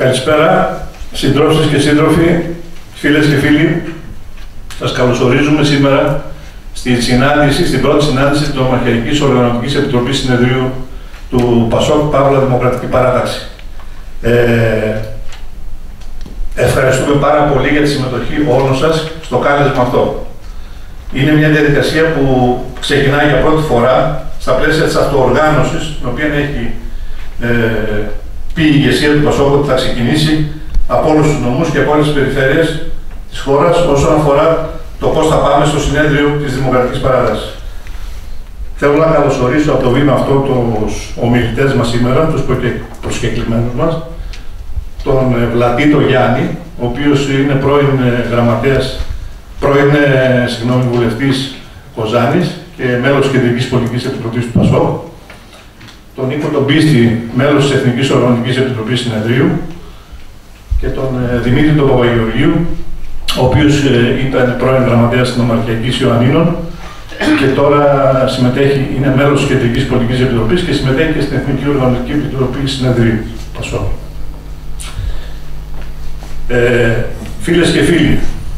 Καλησπέρα, συντρόφισσες και σύντροφοι, φίλες και φίλοι. Σας καλωσορίζουμε σήμερα στην πρώτη συνάντηση της Νομαρχιακής Οργανωτικής Επιτροπής Συνεδρίου του ΠΑΣΟΚ Παύλα Δημοκρατική Παράταξη. Ευχαριστούμε πάρα πολύ για τη συμμετοχή όλων σας στο κάλεσμα αυτό. Είναι μια διαδικασία που ξεκινάει για πρώτη φορά στα πλαίσια της αυτοοργάνωσης, την οποία έχει πει η ηγεσία του ΠΑΣΟΚ ότι θα ξεκινήσει από όλους τους νομούς και από όλες τις περιφέρειες της χώρας όσον αφορά το πώς θα πάμε στο συνέδριο της Δημοκρατικής Παράταξης. Θέλω να καλωσορίσω από το βήμα αυτό τους ομιλητές μας σήμερα, τους προσκεκλημένους μας, τον Βλατήτο Γιάννη, ο οποίος είναι πρώην βουλευτής Κοζάνης και μέλος Κεντρικής Πολιτικής Επιτροπής του ΠΑΣΟΚ, τον Νίκο τον Πίστη, μέλος της Εθνικής Οργανωτικής Επιτροπής Συνεδρίου, και τον Δημήτρη τον Παπαγεωργίου, ο οποίος ήταν πρώην γραμματέας της Νομαρχιακής Ιωαννίνων και τώρα είναι μέλος της Κεντρικής Πολιτικής Επιτροπής και συμμετέχει και στην Εθνική Οργανωτική Επιτροπή Συνεδρίου ΠΑΣΟΚ. Φίλες και φίλοι,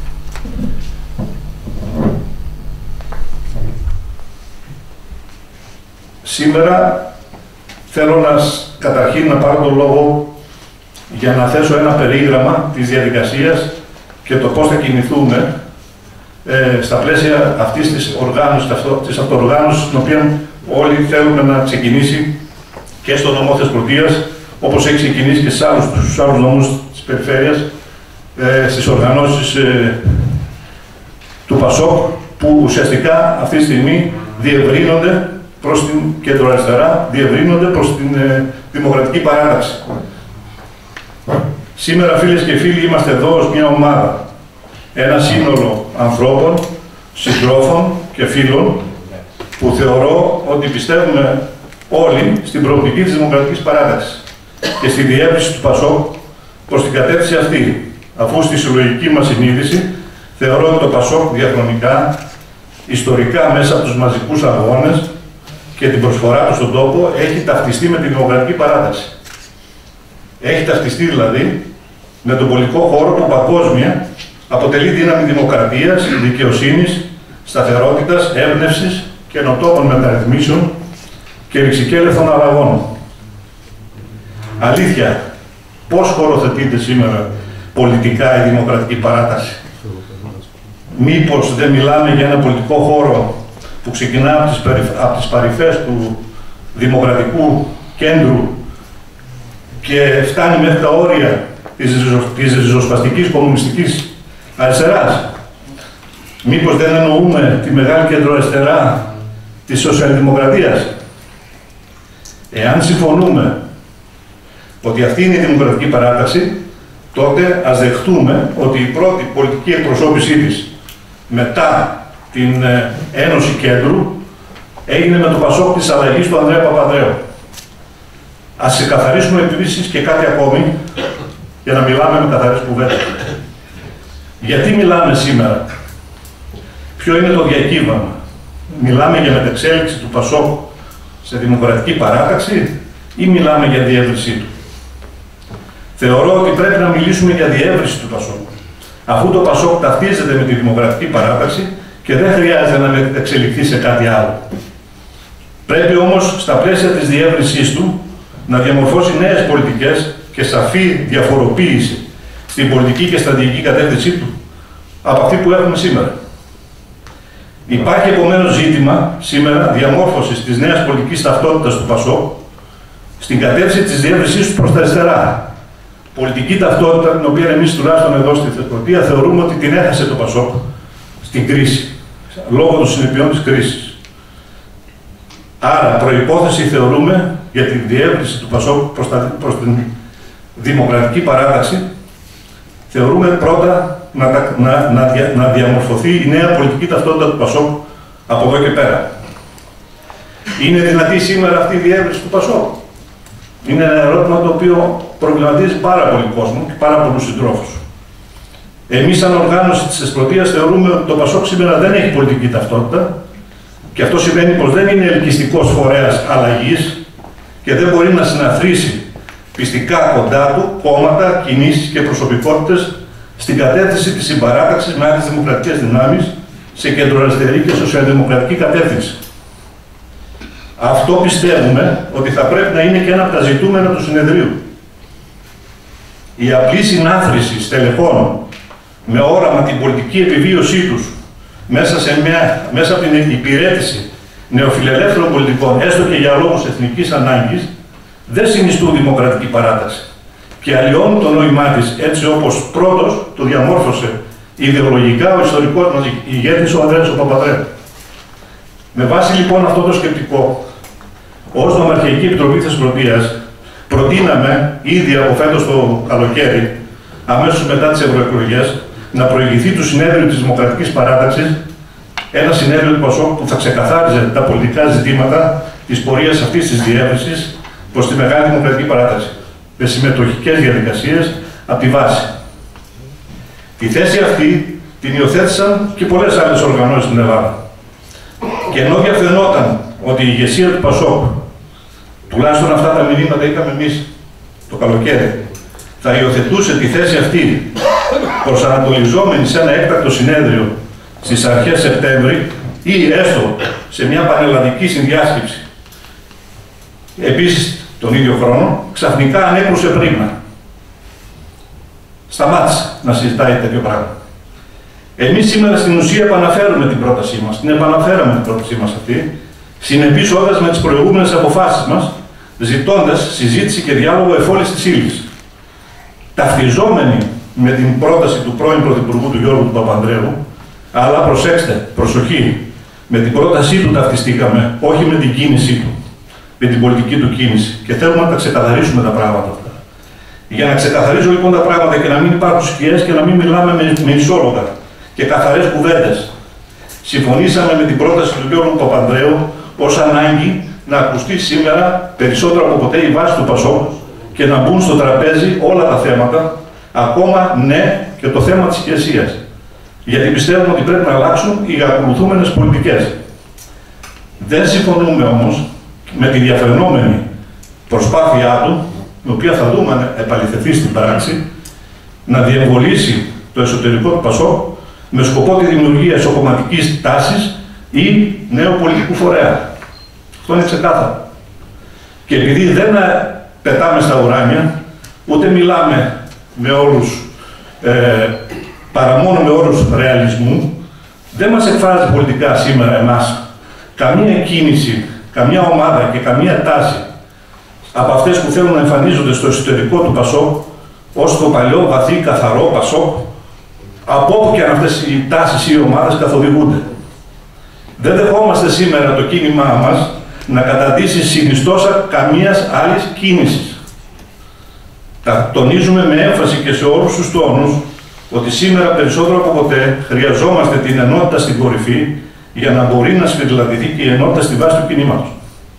σήμερα θέλω καταρχήν να πάρω τον λόγο για να θέσω ένα περίγραμμα της διαδικασίας και το πώς θα κινηθούμε στα πλαίσια αυτής της αυτοοργάνωσης, την οποία όλοι θέλουμε να ξεκινήσει και στο νομό Θεσπρωτείας, όπως έχει ξεκινήσει και στους άλλους νομούς της περιφέρειας, στις οργανώσεις του ΠΑΣΟΚ, που ουσιαστικά αυτή τη στιγμή διευρύνονται προς την κεντροαριστερά, διευρύνονται προς την Δημοκρατική Παράταξη. Σήμερα, φίλες και φίλοι, είμαστε εδώ ως μια ομάδα, ένα σύνολο ανθρώπων, συντρόφων και φίλων, που θεωρώ ότι πιστεύουμε όλοι στην προοπτική της Δημοκρατικής Παράταξης και στη διεύρυνση του ΠΑΣΟΚ προς την κατεύθυνση αυτή, αφού στη συλλογική μας συνείδηση θεωρώ ότι το ΠΑΣΟΚ διαχρονικά, ιστορικά, μέσα από τους μαζικούς αγώνες και την προσφορά του στον τόπο, έχει ταυτιστεί με τη Δημοκρατική Παράταξη. Έχει ταυτιστεί δηλαδή με τον πολιτικό χώρο που παγκόσμια αποτελεί δύναμη δημοκρατίας, δικαιοσύνης, σταθερότητας, έμπνευσης, καινοτόμων μεταρρυθμίσεων και ρηξικέλευθων αλλαγών. Αλήθεια, πώς χωροθετείται σήμερα πολιτικά η Δημοκρατική Παράταξη? Μήπως δεν μιλάμε για ένα πολιτικό χώρο που ξεκινά από τις παρυφές του δημοκρατικού κέντρου και φτάνει μέχρι τα όρια της ριζοσπαστικής κομμουνιστικής αριστεράς? Μήπως δεν εννοούμε τη μεγάλη κεντροαριστερά της σοσιαλδημοκρατίας? Εάν συμφωνούμε ότι αυτή είναι η Δημοκρατική Παράταξη, τότε ας δεχτούμε ότι η πρώτη πολιτική εκπροσώπησή της μετά την Ένωση Κέντρου έγινε με το ΠΑΣΟΚ της αλλαγής του Ανδρέα Παπανδρέου. Ας ξεκαθαρίσουμε επίσης και κάτι ακόμη, για να μιλάμε με καθαρές κουβέντες. Γιατί μιλάμε σήμερα? Ποιο είναι το διακύβαμα? Μιλάμε για μετεξέλιξη του ΠΑΣΟΚ σε Δημοκρατική Παράταξη ή μιλάμε για διεύρυνσή του? Θεωρώ ότι πρέπει να μιλήσουμε για διεύρυνση του ΠΑΣΟΚ, αφού το ΠΑΣΟΚ ταυτίζεται με τη Δημοκρατική Παράταξη και δεν χρειάζεται να μετεξελιχθεί σε κάτι άλλο. Πρέπει όμως στα πλαίσια της διεύρυνσής του να διαμορφώσει νέες πολιτικές και σαφή διαφοροποίηση στην πολιτική και στρατηγική κατεύθυνσή του από αυτή που έχουμε σήμερα. Υπάρχει επομένως ζήτημα σήμερα διαμόρφωσης της νέας πολιτικής ταυτότητας του ΠΑΣΟΚ στην κατεύθυνση της διεύρυνσής του προς τα αριστερά. Πολιτική ταυτότητα, την οποία εμείς τουλάχιστον εδώ στη Θεσπρωτεία θεωρούμε ότι την έχασε το ΠΑΣΟΚ στην κρίση, λόγω των συνεπειών της κρίσης. Άρα, προϋπόθεση θεωρούμε για τη διεύρυνση του ΠΑΣΟΚ προς την Δημοκρατική Παράταξη, θεωρούμε πρώτα να διαμορφωθεί η νέα πολιτική ταυτότητα του ΠΑΣΟΚ από εδώ και πέρα. Είναι δυνατή σήμερα αυτή η διεύρυνση του ΠΑΣΟΚ? Είναι ένα ερώτημα το οποίο προβληματίζει πάρα πολύ κόσμο και πάρα πολλούς συντρόφους. Εμείς, σαν οργάνωση της Θεσπρωτείας, θεωρούμε ότι το ΠΑΣΟΚ σήμερα δεν έχει πολιτική ταυτότητα και αυτό σημαίνει πως δεν είναι ελκυστικός φορέας αλλαγής και δεν μπορεί να συναθρήσει πιστικά κοντά του κόμματα, κινήσεις και προσωπικότητες στην κατεύθυνση της συμπαράταξης με άλλες δημοκρατικές δυνάμεις σε κεντροαριστερή και σοσιαλδημοκρατική κατεύθυνση. Αυτό πιστεύουμε ότι θα πρέπει να είναι και ένα από τα ζητούμενα του συνεδρίου. Η απλή συνάθρηση στελεχών με όραμα την πολιτική επιβίωσή τους μέσα από την υπηρέτηση νεοφιλελεύθερων πολιτικών, έστω και για λόγους εθνικής ανάγκης, δεν συνιστούν δημοκρατική παράταξη και αλλοιώνουν το νόημά της έτσι όπως πρώτος το διαμόρφωσε ιδεολογικά ο ιστορικός μας ηγέτης ο Ανδρέας ο Παπανδρέου. Με βάση λοιπόν αυτό το σκεπτικό, ως Νομαρχιακή Επιτροπή Θεσσαλονίκης προτείναμε ήδη από φέτος το καλοκαίρι, αμέσως μετά τις ευρωεκλογές, να προηγηθεί του συνέδριου της Δημοκρατικής Παράταξης ένα συνέδριο του ΠΑΣΟΚ που θα ξεκαθάριζε τα πολιτικά ζητήματα της πορείας αυτής της διεύρυνσης προς τη Μεγάλη Δημοκρατική Παράταξη, με συμμετοχικές διαδικασίες από τη βάση. Τη θέση αυτή την υιοθέτησαν και πολλές άλλες οργανώσεις στην Ελλάδα. Και ενώ διαφαινόταν ότι η ηγεσία του ΠΑΣΟΚ, τουλάχιστον αυτά τα μηνύματα είχαμε εμείς το καλοκαίρι, θα υιοθετούσε τη θέση αυτή προσανατολιζόμενη σε ένα έκτακτο συνέδριο στις αρχές Σεπτέμβρη ή έστω σε μια πανελλαδική συνδιάσκεψη επίσης τον ίδιο χρόνο, ξαφνικά ανέκρουσε πρίμνα. Σταμάτησε να συζητάει τέτοιο πράγμα. Εμείς σήμερα στην ουσία επαναφέραμε την πρότασή μας, την πρότασή μας αυτή, συνεπίσοντας με τις προηγούμενες αποφάσεις μας, ζητώντας συζήτηση και διάλογο εφόλης της ύλης. Ταυτιζόμενοι με την πρόταση του πρώην Πρωθυπουργού του Γιώργου του Παπανδρέου, αλλά προσέξτε, προσοχή, με την πρότασή του ταυτιστήκαμε, όχι με την κίνησή του, με την πολιτική του κίνηση. Και θέλουμε να τα ξεκαθαρίσουμε τα πράγματα αυτά. Για να ξεκαθαρίσω λοιπόν τα πράγματα και να μην υπάρχουν σκιές και να μην μιλάμε με ισόλογα και καθαρές κουβέντες, συμφωνήσαμε με την πρόταση του Γιώργου Παπανδρέου ως ανάγκη να ακουστεί σήμερα περισσότερο από ποτέ η βάση του ΠΑΣΟΚ και να μπουν στο τραπέζι όλα τα θέματα, ακόμα ναι και το θέμα της ηγεσίας. Γιατί πιστεύουμε ότι πρέπει να αλλάξουν οι ακολουθούμενες πολιτικές. Δεν συμφωνούμε όμως με τη διαφαινόμενη προσπάθειά του, η οποία θα δούμε αν επαληθευτεί στην πράξη, να διεμβολήσει το εσωτερικό του ΠΑΣΟΚ με σκοπό τη δημιουργία εσωκομματικής τάσης ή νέου πολιτικού φορέα. Αυτό είναι ξεκάθαρο. Και επειδή δεν πετάμε στα ουράνια, ούτε μιλάμε με όρους, παρά μόνο με όρους ρεαλισμού, δεν μας εκφράζει πολιτικά σήμερα εμάς καμία κίνηση, καμία ομάδα και καμία τάση από αυτές που θέλουν να εμφανίζονται στο εσωτερικό του ΠΑΣΟΚ ως το παλιό, βαθύ, καθαρό ΠΑΣΟΚ, από όπου και αν αυτές οι τάσεις ή οι ομάδες καθοδηγούνται. Δεν δεχόμαστε σήμερα το κίνημά μας να καταντήσει συνιστόσα καμίας άλλης κίνησης. Τα τονίζουμε με έμφαση και σε όλους τους τόνους ότι σήμερα περισσότερο από ποτέ χρειαζόμαστε την ενότητα στην κορυφή για να μπορεί να σφυριλατηθεί και η ενότητα στη βάση του κινήματος.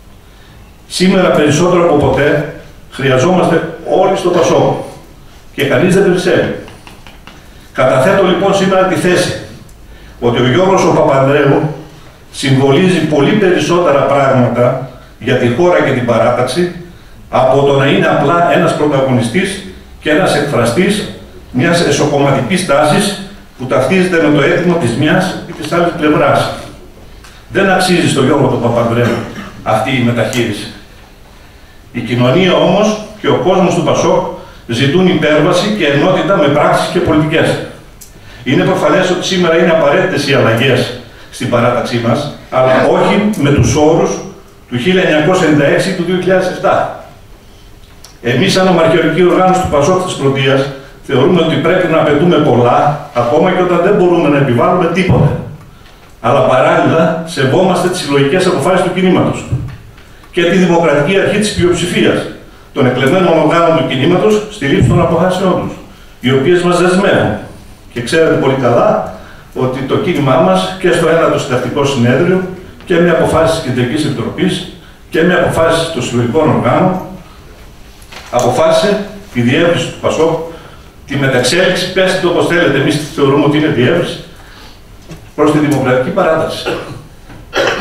Σήμερα περισσότερο από ποτέ χρειαζόμαστε όλοι στο ΠΑΣΟΚ και κανείς δεν περισσεύει. Καταθέτω λοιπόν σήμερα τη θέση ότι ο Γιώργος ο Παπανδρέου συμβολίζει πολύ περισσότερα πράγματα για τη χώρα και την παράταξη από το να είναι απλά ένας πρωταγωνιστής και ένας εκφραστής μιας εσωκομματικής τάσης που ταυτίζεται με το αίτημα της μιας ή της άλλης πλευράς. Δεν αξίζει στον Γιώργο του Παπανδρέου αυτή η μεταχείριση. Η κοινωνία όμως και ο κόσμος του ΠΑΣΟΚ ζητούν υπέρβαση και ενότητα με πράξεις και πολιτικές. Είναι προφανές ότι σήμερα είναι απαραίτητες οι αλλαγές στην παράταξή μας, αλλά όχι με τους όρους του 1996 του 2007. Εμείς, σαν ομαρχιωρική οργάνωση του ΠΑΣΟΚ της Πρωτείας, θεωρούμε ότι πρέπει να απαιτούμε πολλά, ακόμα και όταν δεν μπορούμε να επιβάλλουμε τίποτε. Αλλά παράλληλα σεβόμαστε τις συλλογικές αποφάσεις του κινήματος και τη δημοκρατική αρχή της πλειοψηφίας των εκλεγμένων οργάνων του κινήματος στη λήψη των αποφάσεών τους, οι οποίες μας δεσμεύουν. Και ξέρετε πολύ καλά ότι το κίνημά μας και στο ένατο συντακτικό συνέδριο και με αποφάσεις της Κεντρικής Επιτροπής και με αποφάσεις των συλλογικών οργάνων αποφάσισε τη διεύρυνση του ΠΑΣΟΚ, τη μεταξέλιξη, πέστε το όπως θέλετε, εμείς θεωρούμε ότι είναι διεύρυνση, προς τη δημοκρατική παράταξη.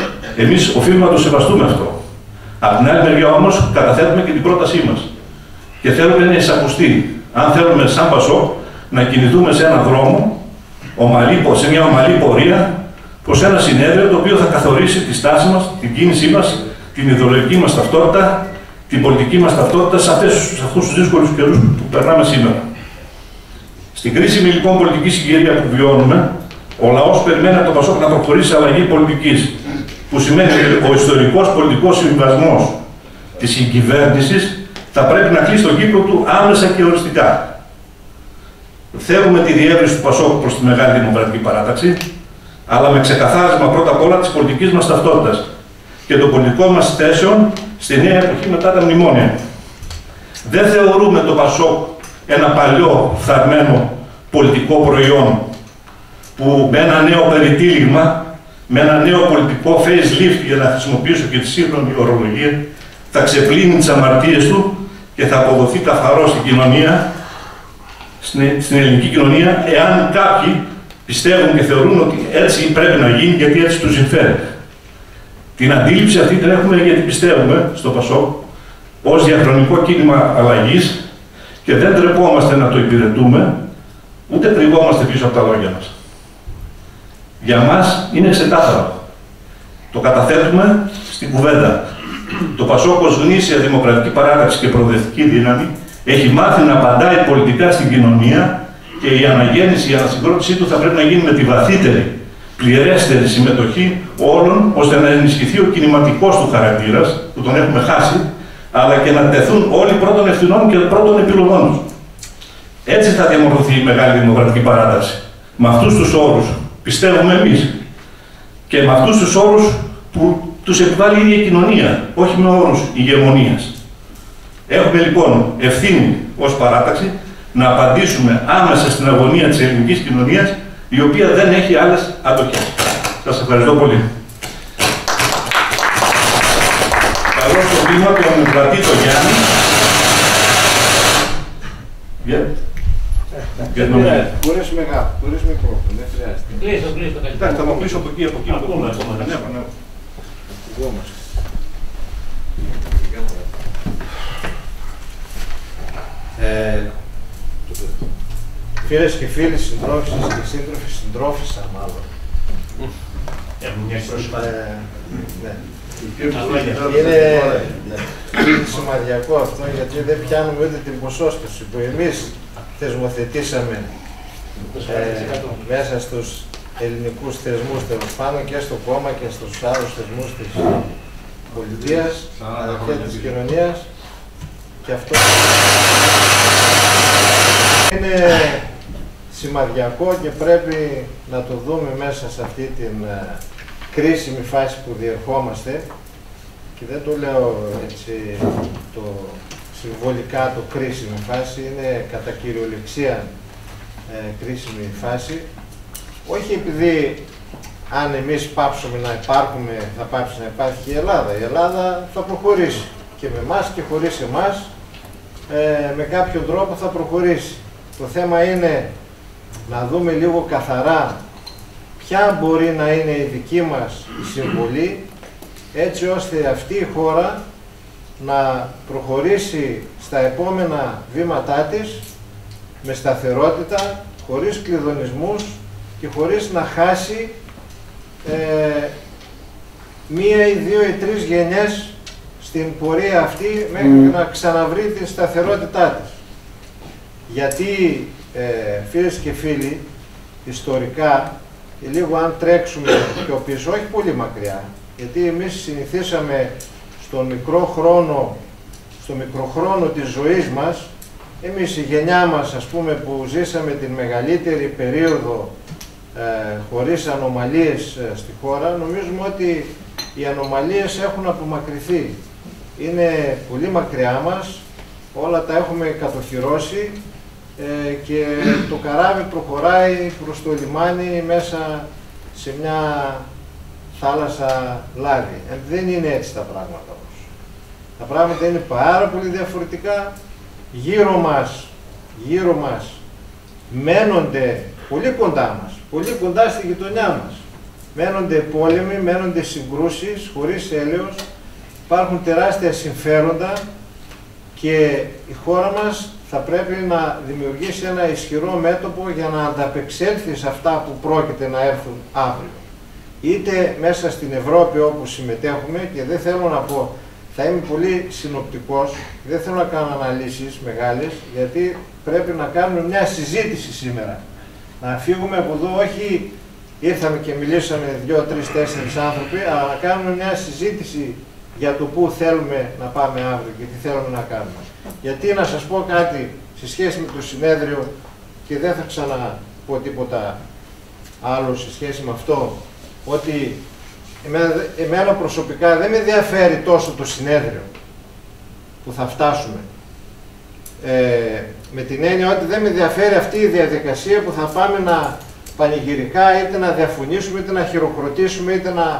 Εμείς οφείλουμε να το σεβαστούμε αυτό. Από την άλλη μεριά όμως καταθέτουμε και την πρότασή μας. και θέλουμε να εισακουστεί. Αν θέλουμε σαν Πασόκ να κινηθούμε σε έναν δρόμο, σε μια ομαλή πορεία, προς ένα συνέδριο το οποίο θα καθορίσει τη στάση μας, την κίνησή μας, την ιδεολογική μας ταυτότητα, την πολιτική μας ταυτότητα σε αυτούς τους δύσκολους καιρούς που περνάμε σήμερα. Στην κρίσιμη λοιπόν πολιτική συγκυρία που βιώνουμε, ο λαός περιμένει από το Πασόκ να προχωρήσει σε αλλαγή πολιτικής, που σημαίνει ότι ο ιστορικός πολιτικός συμβιβασμός της συγκυβέρνησης θα πρέπει να κλείσει τον κύκλο του άμεσα και οριστικά. Θέλουμε τη διεύρυνση του Πασόκ προς τη Μεγάλη Δημοκρατική Παράταξη, αλλά με ξεκαθάρισμα πρώτα απ' όλα της πολιτικής μας ταυτότητας και των πολιτικών μας θέσεων στη νέα εποχή μετά τα μνημόνια. Δεν θεωρούμε το Πασόκ ένα παλιό φθαρμένο πολιτικό προϊόν που με ένα νέο περιτύλιγμα, με ένα νέο πολιτικό facelift, για να χρησιμοποιήσω και τη σύγχρονη ορολογία, θα ξεπλύνει τις αμαρτίες του και θα αποδοθεί καθαρό στην κοινωνία, στην ελληνική κοινωνία, εάν κάποιοι πιστεύουν και θεωρούν ότι έτσι πρέπει να γίνει, γιατί έτσι τους συμφέρει. Την αντίληψη αυτή την έχουμε γιατί πιστεύουμε στο Πασόκ ως διαχρονικό κίνημα αλλαγής και δεν τρεπόμαστε να το υπηρετούμε, ούτε κρυβόμαστε πίσω από τα λόγια μας. Για μας είναι ξεκάθαρο. Το καταθέτουμε στην κουβέντα. Το Πασόκ ως γνήσια δημοκρατική παράταξη και προοδευτική δύναμη έχει μάθει να απαντάει πολιτικά στην κοινωνία και η αναγέννηση, η ανασυγκρότησή του θα πρέπει να γίνει με τη βαθύτερη, πληρέστερη συμμετοχή όλων, ώστε να ενισχυθεί ο κινηματικός του χαρακτήρας, που τον έχουμε χάσει, αλλά και να τεθούν όλοι πρώτων ευθυνών και πρώτων επιλογών τους. Έτσι θα διαμορφωθεί η Μεγάλη Δημοκρατική Παράταξη. Με αυτούς τους όρους πιστεύουμε εμείς και με αυτούς τους όρους που τους επιβάλλει η ίδια κοινωνία, όχι με όρους ηγεμονίας. Έχουμε λοιπόν ευθύνη ως παράταξη να απαντήσουμε άμεσα στην αγωνία της ελληνικής κοινωνίας, η οποία δεν έχει άλλες αντοχές. Σας ευχαριστώ πολύ. Καλώς το βήμα τον κρατεί το Γιάννη. Μπορείς μεγάλο, μπορείς μικρό, δεν χρειάζεται. Κλείστο, Εντάξει, θα μου πεις από εκεί, από εκεί. Φίλες και φίλοι, συντρόφισσες και σύντροφοι, συντρόφισσα μάλλον. Έχουμε μια πρόσφατα. Ναι. Είναι σημαντικό αυτό, γιατί δεν πιάνουμε ούτε την ποσόστοση που εμείς θεσμοθετήσαμε μέσα στους ελληνικούς θεσμούς, τέλος πάντων, και στο κόμμα και στους άλλους θεσμούς της πολιτείας, αλλά και της κοινωνίας. Και αυτό είναι σημαδιακό και πρέπει να το δούμε μέσα σε αυτή την κρίσιμη φάση που διερχόμαστε, και δεν το λέω έτσι συμβολικά το κρίσιμη φάση, είναι κατά κυριολεξία κρίσιμη φάση, όχι επειδή αν εμείς πάψουμε να υπάρχουμε θα πάψει να υπάρχει η Ελλάδα. Η Ελλάδα θα προχωρήσει και με εμάς και χωρίς εμάς, με κάποιο τρόπο θα προχωρήσει. Το θέμα είναι να δούμε λίγο καθαρά ποια μπορεί να είναι η δική μας συμβολή, έτσι ώστε αυτή η χώρα να προχωρήσει στα επόμενα βήματά της με σταθερότητα, χωρίς κλειδονισμούς και χωρίς να χάσει μία ή δύο ή τρεις γενιές στην πορεία αυτή μέχρι να ξαναβρει την σταθερότητά της. Γιατί, φίλες και φίλοι, ιστορικά, λίγο αν τρέξουμε πιο πίσω, όχι πολύ μακριά, γιατί εμείς συνηθίσαμε στο μικρό χρόνο της ζωής μας, εμείς η γενιά μας, ας πούμε, που ζήσαμε την μεγαλύτερη περίοδο χωρίς ανομαλίες στη χώρα, νομίζουμε ότι οι ανομαλίες έχουν απομακρυνθεί. Είναι πολύ μακριά μας, όλα τα έχουμε κατοχυρώσει και το καράβι προχωράει προς το λιμάνι μέσα σε μια θάλασσα λάδι. Δεν είναι έτσι τα πράγματα όμως. Τα πράγματα είναι πάρα πολύ διαφορετικά. Γύρω μας μένονται πολύ κοντά μας, πολύ κοντά στη γειτονιά μας. Μένονται πόλεμοι, μένονται συγκρούσεις χωρίς έλεος, υπάρχουν τεράστια συμφέροντα και η χώρα μας θα πρέπει να δημιουργήσει ένα ισχυρό μέτωπο για να ανταπεξέλθει σε αυτά που πρόκειται να έρθουν αύριο. Είτε μέσα στην Ευρώπη όπου συμμετέχουμε, και δεν θέλω να πω, θα είμαι πολύ συνοπτικός, δεν θέλω να κάνω αναλύσεις μεγάλες, γιατί πρέπει να κάνουμε μια συζήτηση σήμερα. Να φύγουμε από εδώ, όχι ήρθαμε και μιλήσαμε 2, 3, 4 άνθρωποι, αλλά να κάνουμε μια συζήτηση για το πού θέλουμε να πάμε αύριο και τι θέλουμε να κάνουμε. Γιατί να σας πω κάτι σε σχέση με το συνέδριο, και δεν θα ξαναπώ τίποτα άλλο σε σχέση με αυτό, ότι εμένα προσωπικά δεν με ενδιαφέρει τόσο το συνέδριο που θα φτάσουμε. Με την έννοια ότι δεν με ενδιαφέρει αυτή η διαδικασία που θα πάμε να πανηγυρικά είτε να διαφωνήσουμε, είτε να χειροκροτήσουμε, είτε να...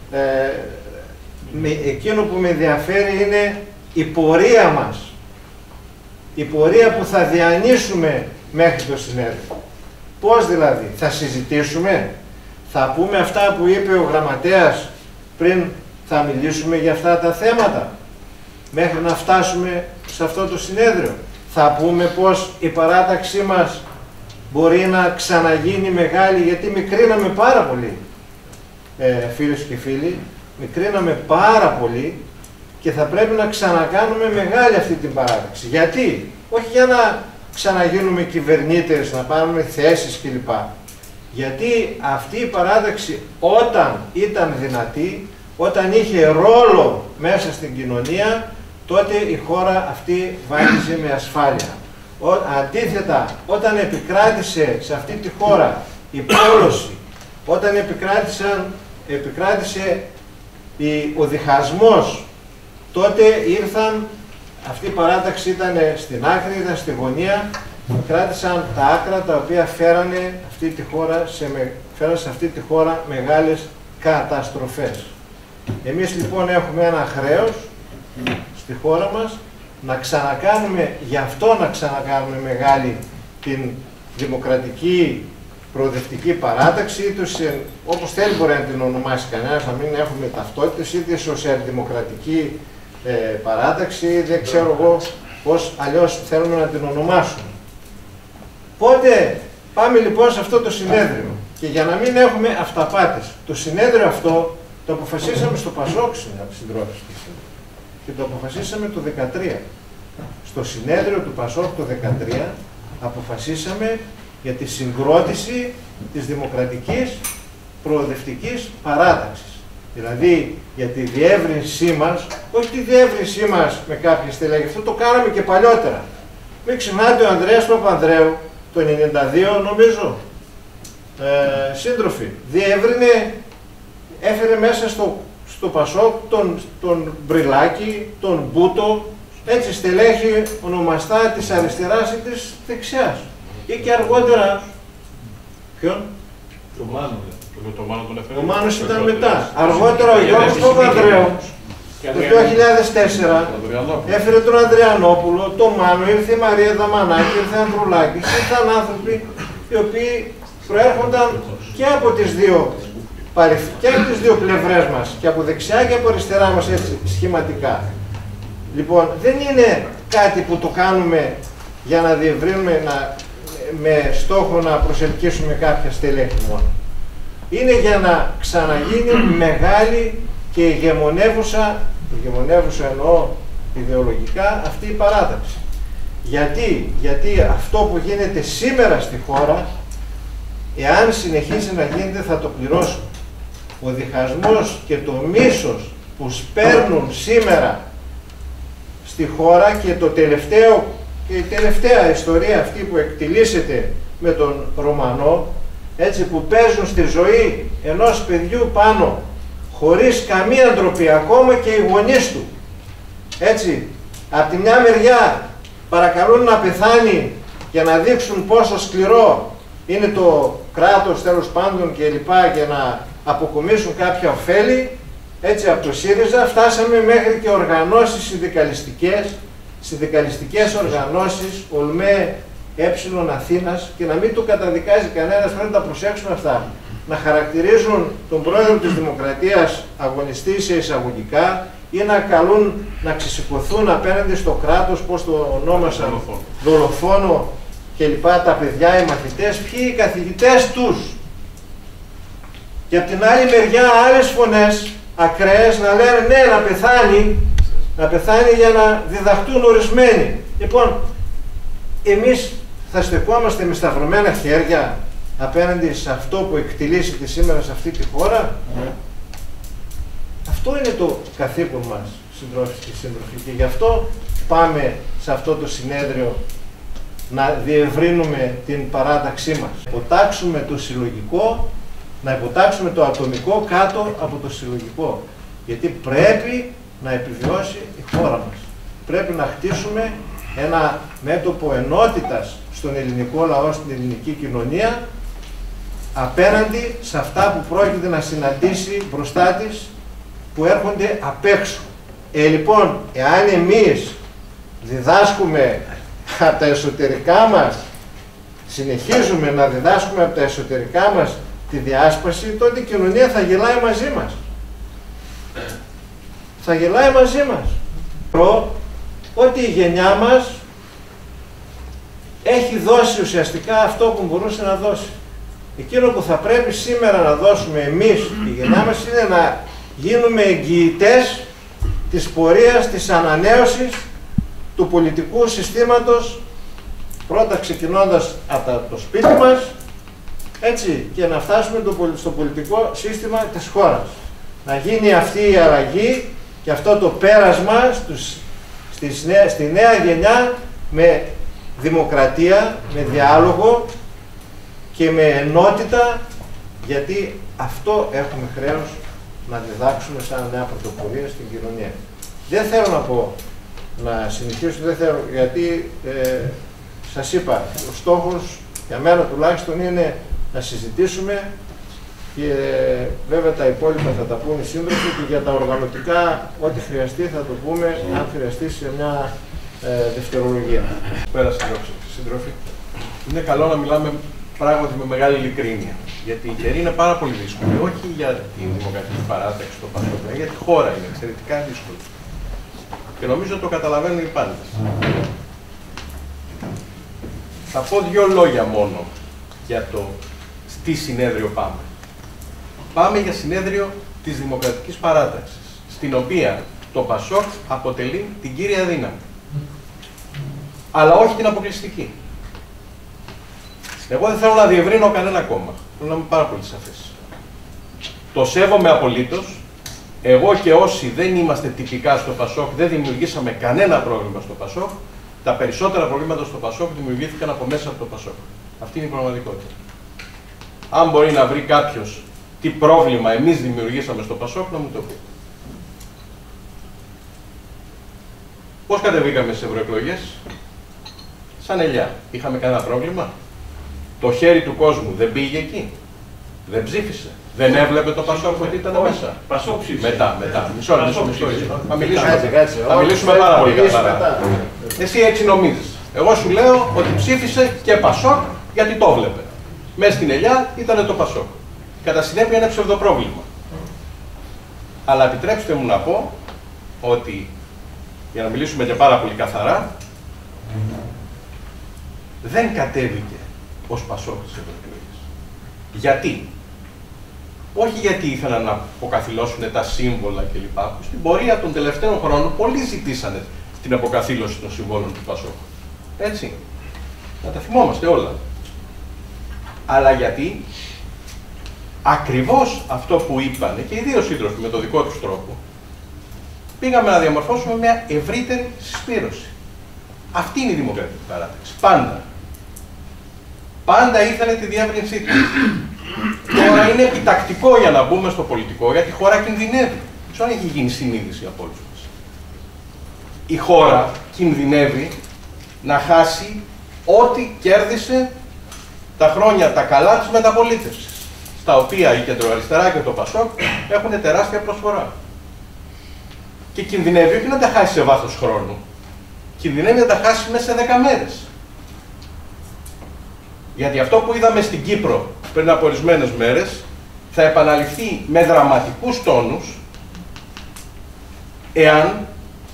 εκείνο που με ενδιαφέρει είναι η πορεία μας. Η πορεία που θα διανύσουμε μέχρι το συνέδριο. Πώς δηλαδή, θα συζητήσουμε, θα πούμε αυτά που είπε ο γραμματέας πριν, θα μιλήσουμε για αυτά τα θέματα μέχρι να φτάσουμε σε αυτό το συνέδριο. Θα πούμε πως η παράταξή μας μπορεί να ξαναγίνει μεγάλη, γιατί μικρύναμε πάρα πολύ, φίλες και φίλοι, μικρύναμε πάρα πολύ και θα πρέπει να ξανακάνουμε μεγάλη αυτή την παράταξη. Γιατί? Όχι για να ξαναγίνουμε κυβερνήτες, να πάρουμε θέσεις κλπ. Γιατί αυτή η παράταξη όταν ήταν δυνατή, όταν είχε ρόλο μέσα στην κοινωνία, τότε η χώρα αυτή βάγιζε με ασφάλεια. Αντίθετα, όταν επικράτησε σε αυτή τη χώρα η πόλωση, όταν επικράτησε ο διχασμός, τότε ήρθαν, αυτή η παράταξη ήταν στην άκρη, ήταν στη γωνία, κράτησαν τα άκρα τα οποία φέρανε σε αυτή τη χώρα μεγάλες καταστροφές. Εμείς λοιπόν έχουμε ένα χρέος στη χώρα μας να ξανακάνουμε, γι' αυτό να ξανακάνουμε μεγάλη την δημοκρατική προοδευτική παράταξη, όπως θέλει μπορεί να την ονομάσει κανένας, να μην έχουμε ταυτότητες, είτε σοσιαλδημοκρατική παράταξη, δεν ξέρω εγώ πώς αλλιώς θέλουμε να την ονομάσουμε. Πότε πάμε λοιπόν σε αυτό το συνέδριο, και για να μην έχουμε αυταπάτες, το συνέδριο αυτό το αποφασίσαμε στο Πασόκ, συντρόφοι, και το αποφασίσαμε το 2013. Στο συνέδριο του Πασόκ το 2013 αποφασίσαμε για τη συγκρότηση της δημοκρατικής προοδευτικής παράταξης. Δηλαδή για τη διεύρυνσή μας, όχι τη διεύρυνσή μας με κάποια στελέχη, αυτό το κάναμε και παλιότερα. Μην ξεχνάτε, ο Ανδρέας Παπανδρέου το 92 νομίζω, σύντροφοι, διεύρυνε, έφερε μέσα στο Πασόκ τον Μπριλάκη, τον Μπούτο, έτσι στελέχη ονομαστά της αριστεράς ή της δεξιάς. Ή και αργότερα, ποιον? Ο Μάνος ήταν μετά. Αργότερα ο Γιώργος Παπανδρέου, το 2004, έφερε τον Ανδριανόπουλο, τον Μάνο, ήρθε η Μαρία Δαμανάκη, ήρθε ο Ανδρουλάκης, ήρθαν άνθρωποι οι οποίοι προέρχονταν και από τις δύο πλευρές μας, και από δεξιά και από αριστερά μας, έτσι σχηματικά. Λοιπόν, δεν είναι κάτι που το κάνουμε για να διευρύνουμε, με στόχο να προσελκύσουμε κάποια στελέχη μόνο. Είναι για να ξαναγίνει μεγάλη και ηγεμονεύουσα εννοώ ιδεολογικά, αυτή η παράταξη. Γιατί αυτό που γίνεται σήμερα στη χώρα, εάν συνεχίσει να γίνεται, θα το πληρώσουμε. Ο διχασμός και το μίσος που σπέρνουν σήμερα στη χώρα, και η τελευταία ιστορία αυτή που εκτιλήσεται με τον Ρωμανό, έτσι, που παίζουν στη ζωή ενός παιδιού πάνω χωρίς καμία ντροπή, ακόμα και οι γονείς του, έτσι, από τη μια μεριά παρακαλούν να πεθάνει για να δείξουν πόσο σκληρό είναι το κράτος, τέλος πάντων, και λοιπά, για να αποκομίσουν κάποια ωφέλη. Έτσι, από το ΣΥΡΙΖΑ φτάσαμε μέχρι και οργανώσεις συνδικαλιστικές οργανώσεις, ΟΛΜΕ Αθήνας, και να μην το καταδικάζει κανένας, πρέπει να τα προσέξουμε αυτά. Να χαρακτηρίζουν τον πρόεδρο της Δημοκρατίας αγωνιστή σε εισαγωγικά, ή να καλούν να ξεσηκωθούν απέναντι στο κράτος, πώς το ονόμασαν, δολοφόνο κλπ. Τα παιδιά, οι μαθητές, ποιοι οι καθηγητές τους. Και από την άλλη μεριά άλλες φωνές ακραίες να λένε ναι, να πεθάνει για να διδαχτούν ορισμένοι. Λοιπόν, εμείς θα στεκόμαστε με σταυρωμένα χέρια απέναντι σε αυτό που εκτελήσεται σήμερα σε αυτή τη χώρα. Αυτό είναι το καθήκον μας, συντρόφοι και σύντροφοι, και γι' αυτό πάμε σε αυτό το συνέδριο να διευρύνουμε την παράταξή μας. Να υποτάξουμε το συλλογικό, να υποτάξουμε το ατομικό κάτω από το συλλογικό. Γιατί πρέπει να επιβιώσει η χώρα μας. Πρέπει να χτίσουμε ένα μέτωπο ενότητας στον ελληνικό λαό, στην ελληνική κοινωνία, απέναντι σε αυτά που πρόκειται να συναντήσει μπροστά της, που έρχονται απ' έξω. Λοιπόν, εάν εμείς διδάσκουμε από τα εσωτερικά μας, συνεχίζουμε να διδάσκουμε από τα εσωτερικά μας τη διάσπαση, τότε η κοινωνία θα γελάει μαζί μας. Θα γελάει μαζί μας. Ότι η γενιά μας έχει δώσει ουσιαστικά αυτό που μπορούσε να δώσει. Εκείνο που θα πρέπει σήμερα να δώσουμε εμείς, η γενιά μας, είναι να γίνουμε εγγυητές της πορείας, της ανανέωσης του πολιτικού συστήματος, πρώτα ξεκινώντας από το σπίτι μας, έτσι, και να φτάσουμε στο πολιτικό σύστημα της χώρας. Να γίνει αυτή η αλλαγή και αυτό το πέρασμα στη νέα γενιά με δημοκρατία, με διάλογο και με ενότητα, γιατί αυτό έχουμε χρέος να διδάξουμε σαν νέα πρωτοβουλία στην κοινωνία. Δεν θέλω να πω, να συνεχίσω, δεν θέλω, γιατί σας είπα, ο στόχος για μένα τουλάχιστον είναι να συζητήσουμε και βέβαια τα υπόλοιπα θα τα πούμε οι σύντροφοι, και για τα οργανωτικά ό,τι χρειαστεί θα το πούμε, αν χρειαστεί, σε μια δευτερολογία. Πέρα σύντροφοι. Είναι καλό να μιλάμε πράγματι με μεγάλη ειλικρίνεια. Γιατί η καιρή είναι πάρα πολύ δύσκολη. Όχι για την δημοκρατική παράταξη στο ΠΑΣΟΚ, για τη χώρα είναι εξαιρετικά δύσκολη. Και νομίζω ότι το καταλαβαίνουν οι πάντες. Θα πω δύο λόγια μόνο για το τι συνέδριο πάμε. Πάμε για συνέδριο της δημοκρατικής παράταξης, στην οποία το ΠΑΣΟΚ αποτελεί την κύρια δύναμη. Αλλά όχι την αποκλειστική. Εγώ δεν θέλω να διευρύνω κανένα κόμμα. Θέλω να είμαι πάρα πολύ σαφής. Το σέβομαι απολύτως. Εγώ και όσοι δεν είμαστε τυπικά στο ΠΑΣΟΚ, δεν δημιουργήσαμε κανένα πρόβλημα στο ΠΑΣΟΚ. Τα περισσότερα προβλήματα στο ΠΑΣΟΚ δημιουργήθηκαν από μέσα από το ΠΑΣΟΚ. Αυτή είναι η πραγματικότητα. Αν μπορεί να βρει κάποιος τι πρόβλημα εμείς δημιουργήσαμε στο ΠΑΣΟΚ, να μου το πει. Πώς κατεβήκαμε στις ευρωεκλογές? Σαν ελιά. Είχαμε κανένα πρόβλημα? Το χέρι του κόσμου δεν πήγε εκεί? Δεν ψήφισε? Δεν έβλεπε το ΠΑΣΟΚ ότι ήταν μέσα? ΠΑΣΟΚ ψήφισε. Μετά. Μισό. Θα μιλήσουμε πάρα πολύ καθαρά. Εσύ έτσι νομίζεις. Εγώ σου λέω ότι ψήφισε και ΠΑΣΟΚ γιατί το βλέπε. Μέσα στην ελιά ήταν το ΠΑΣΟΚ. Κατά συνέπεια είναι ψευδοπρόβλημα. Αλλά επιτρέψτε μου να πω ότι, για να μιλήσουμε και πάρα πολύ καθαρά, δεν κατέβηκε ως ΠΑΣΟΚ στις ευρωεκλογές. Γιατί? Όχι γιατί ήθελαν να αποκαθιλώσουν τα σύμβολα κλπ. Στην πορεία των τελευταίων χρόνων πολλοί ζητήσανε την αποκαθήλωση των συμβόλων του ΠΑΣΟΚ. Έτσι. Να τα θυμόμαστε όλα. Αλλά γιατί ακριβώς αυτό που είπανε και οι δύο σύντροφοι με το δικό τους τρόπο, πήγαμε να διαμορφώσουμε μια ευρύτερη συσπήρωση. Αυτή είναι η δημοκρατική παράταξη. Πάντα. Πάντα ήθελε τη διεύρυνσή του. Τώρα είναι επιτακτικό για να μπούμε στο πολιτικό, γιατί η χώρα κινδυνεύει. Δεν έχει γίνει συνείδηση από όλους μας. Η χώρα κινδυνεύει να χάσει ό,τι κέρδισε τα χρόνια τα καλά της μεταπολίτευσης, στα οποία η κεντροαριστερά και το ΠΑΣΟΚ έχουν τεράστια προσφορά. Και κινδυνεύει όχι να τα χάσει σε βάθος χρόνου, κινδυνεύει να τα χάσει μέσα σε 10 μέρες. Γιατί αυτό που είδαμε στην Κύπρο πριν από ορισμένες μέρες θα επαναληφθεί με δραματικούς τόνους εάν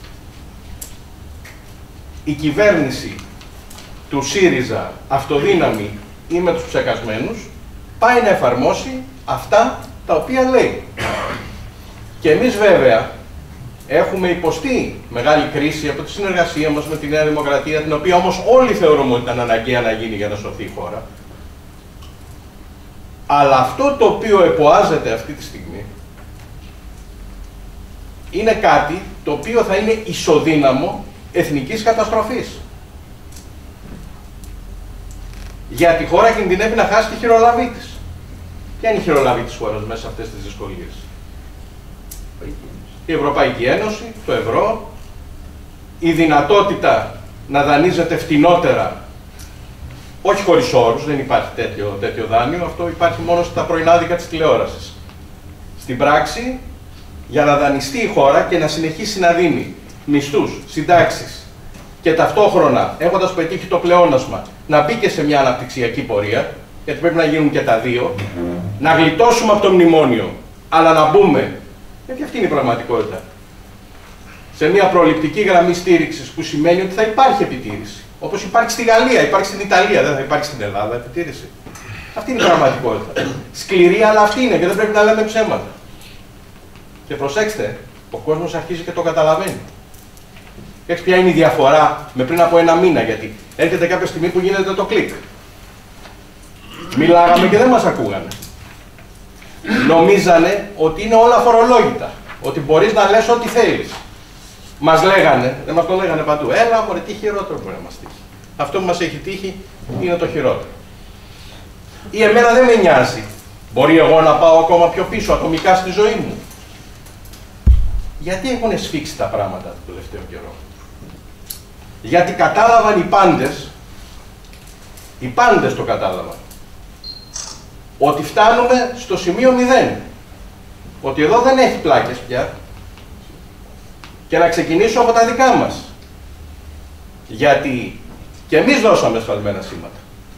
η κυβέρνηση του ΣΥΡΙΖΑ αυτοδύναμη ή με τους ψεκασμένους πάει να εφαρμόσει αυτά τα οποία λέει. Και εμείς βέβαια έχουμε υποστεί μεγάλη κρίση από τη συνεργασία μας με τη Νέα Δημοκρατία, την οποία όμως όλοι θεωρούμε ότι ήταν αναγκαία να γίνει για να σωθεί η χώρα. Αλλά αυτό το οποίο εποάζεται αυτή τη στιγμή είναι κάτι το οποίο θα είναι ισοδύναμο εθνικής καταστροφής. Γιατί η χώρα κινδυνεύει να χάσει τη χειρολαβή της. Ποια είναι η χειρολαβή της χώρας μέσα σε αυτές τις δυσκολίες? Η Ευρωπαϊκή Ένωση, το ευρώ, η δυνατότητα να δανείζεται φτηνότερα, όχι χωρίς όρους, δεν υπάρχει τέτοιο δάνειο, αυτό υπάρχει μόνο στα πρωινάδικα της τηλεόρασης. Στην πράξη, για να δανειστεί η χώρα και να συνεχίσει να δίνει μισθούς, συντάξεις και ταυτόχρονα, έχοντας πετύχει το πλεόνασμα, να μπει και σε μια αναπτυξιακή πορεία, γιατί πρέπει να γίνουν και τα δύο, να γλιτώσουμε από το μνημόνιο, αλλά να μπούμε, γιατί αυτή είναι η πραγματικότητα, σε μια προληπτική γραμμή στήριξης που σημαίνει ότι θα υπάρχει επιτήρηση. Όπως υπάρχει στη Γαλλία, υπάρχει στην Ιταλία, δεν θα υπάρχει στην Ελλάδα επιτήρηση. Αυτή είναι η πραγματικότητα. Σκληρή, αλλά αυτή είναι και δεν πρέπει να λέμε ψέματα. Και προσέξτε, ο κόσμος αρχίζει και το καταλαβαίνει. Έξι ποια είναι η διαφορά με πριν από ένα μήνα, γιατί έρχεται κάποια στιγμή που γίνεται το κλικ. Μιλάγαμε και δεν μας ακούγανε. Νομίζανε ότι είναι όλα φορολόγητα, ότι μπορείς να λες ό,τι θέλεις. Μας λέγανε, δεν μας το λέγανε παντού, έλα μωρέ, τι χειρότερο μπορεί να μας τύχει. Αυτό που μας έχει τύχει είναι το χειρότερο. Ή εμένα δεν με νοιάζει. Μπορεί εγώ να πάω ακόμα πιο πίσω, ατομικά στη ζωή μου. Γιατί έχουν σφίξει τα πράγματα το τελευταίο καιρό? Γιατί κατάλαβαν οι πάντες το κατάλαβαν, ότι φτάνουμε στο σημείο 0. Ότι εδώ δεν έχει πλάκες πια. Και να ξεκινήσω από τα δικά μας. Γιατί και εμείς δώσαμε σφαλμένα σήματα.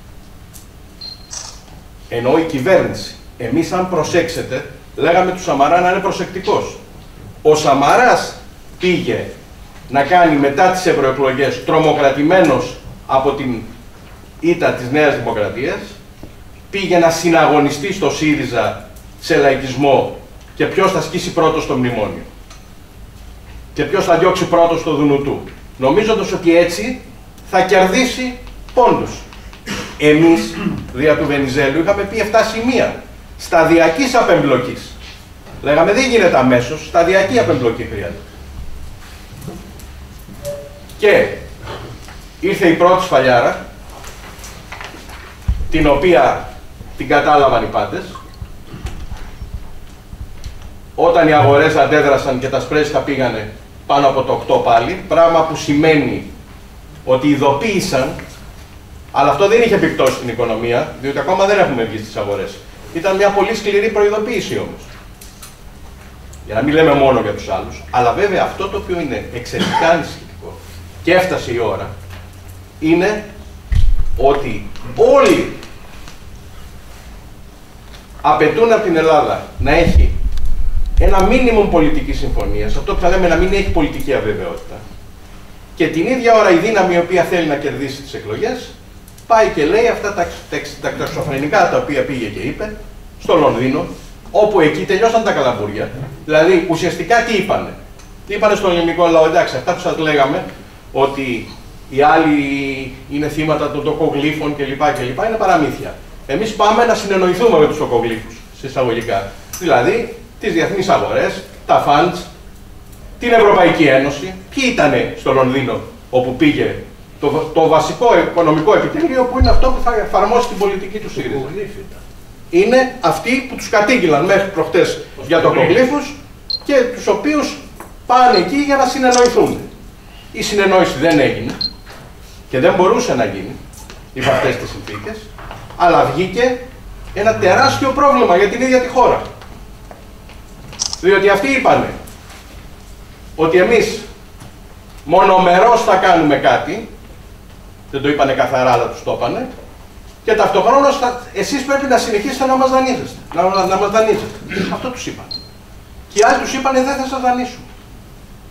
Ενώ η κυβέρνηση, εμείς αν προσέξετε, λέγαμε του Σαμαρά να είναι προσεκτικός. Ο Σαμαράς πήγε να κάνει μετά τις ευρωεκλογές, τρομοκρατημένος από την ήττα της Νέας Δημοκρατίας, πήγε να συναγωνιστεί στο ΣΥΡΙΖΑ σε λαϊκισμό και ποιος θα σκίσει πρώτος το μνημόνιο. Και ποιος θα διώξει πρώτος το Δουνουτού. Νομίζοντας ότι έτσι θα κερδίσει πόντους. Εμείς, δια του Βενιζέλου, είχαμε πει 7 σημεία σταδιακής απεμπλοκής. Λέγαμε δεν γίνεται αμέσως, σταδιακή απεμπλοκή χρειάζεται. Και ήρθε η πρώτη σφαλιάρα, την οποία την κατάλαβαν οι πάντες, όταν οι αγορές αντέδρασαν και τα σπρέστα πήγανε πάνω από το 8 πάλι, πράγμα που σημαίνει ότι ειδοποίησαν, αλλά αυτό δεν είχε επιπτώσει στην οικονομία, διότι ακόμα δεν έχουμε βγει στις αγορές. Ήταν μια πολύ σκληρή προειδοποίηση όμως. Για να μην λέμε μόνο για τους άλλους. Αλλά βέβαια αυτό το οποίο είναι εξαιρετικά ανησυχητικό και έφτασε η ώρα, είναι ότι όλοι απαιτούν από την Ελλάδα να έχει ένα μίνιμουμ πολιτικής συμφωνίας, αυτό που θα λέμε να μην έχει πολιτική αβεβαιότητα. Και την ίδια ώρα η δύναμη η οποία θέλει να κερδίσει τις εκλογές πάει και λέει αυτά τα εξωφρενικά τα οποία πήγε και είπε στο Λονδίνο, όπου εκεί τελειώσαν τα καλαμπούρια. Δηλαδή ουσιαστικά τι είπανε? Είπανε στον ελληνικό λαό, εντάξει, αυτά που σας λέγαμε, ότι οι άλλοι είναι θύματα των τοκογλύφων κλπ. Είναι παραμύθια. Εμείς πάμε να συνεννοηθούμε με τους τοκογλύφους, σε εισαγωγικά. Δηλαδή τις διεθνείς αγορές, τα funds, την Ευρωπαϊκή Ένωση. Ποιοι ήτανε στο Λονδίνο όπου πήγε το βασικό οικονομικό επιτελείο που είναι αυτό που θα εφαρμόσει την πολιτική του ΣΥΡΙΖΑ? Είναι αυτοί που τους κατήγγυλαν μέχρι προχτές για τοκογλύφους και τους οποίους πάνε εκεί για να συνεννοηθούν. Η συνεννόηση δεν έγινε και δεν μπορούσε να γίνει υπό αυτές τις συνθήκες, αλλά βγήκε ένα τεράστιο πρόβλημα για την ίδια τη χώρα. Διότι αυτοί είπανε ότι εμείς μονομερώς θα κάνουμε κάτι, δεν το είπανε καθαρά αλλά τους το είπανε, και ταυτοχρόνως εσείς πρέπει να συνεχίσετε να μας δανείζεστε. Να μας δανείζετε. Αυτό τους είπαν. Και οι άλλοι τους είπανε δεν θα σας δανείσουμε.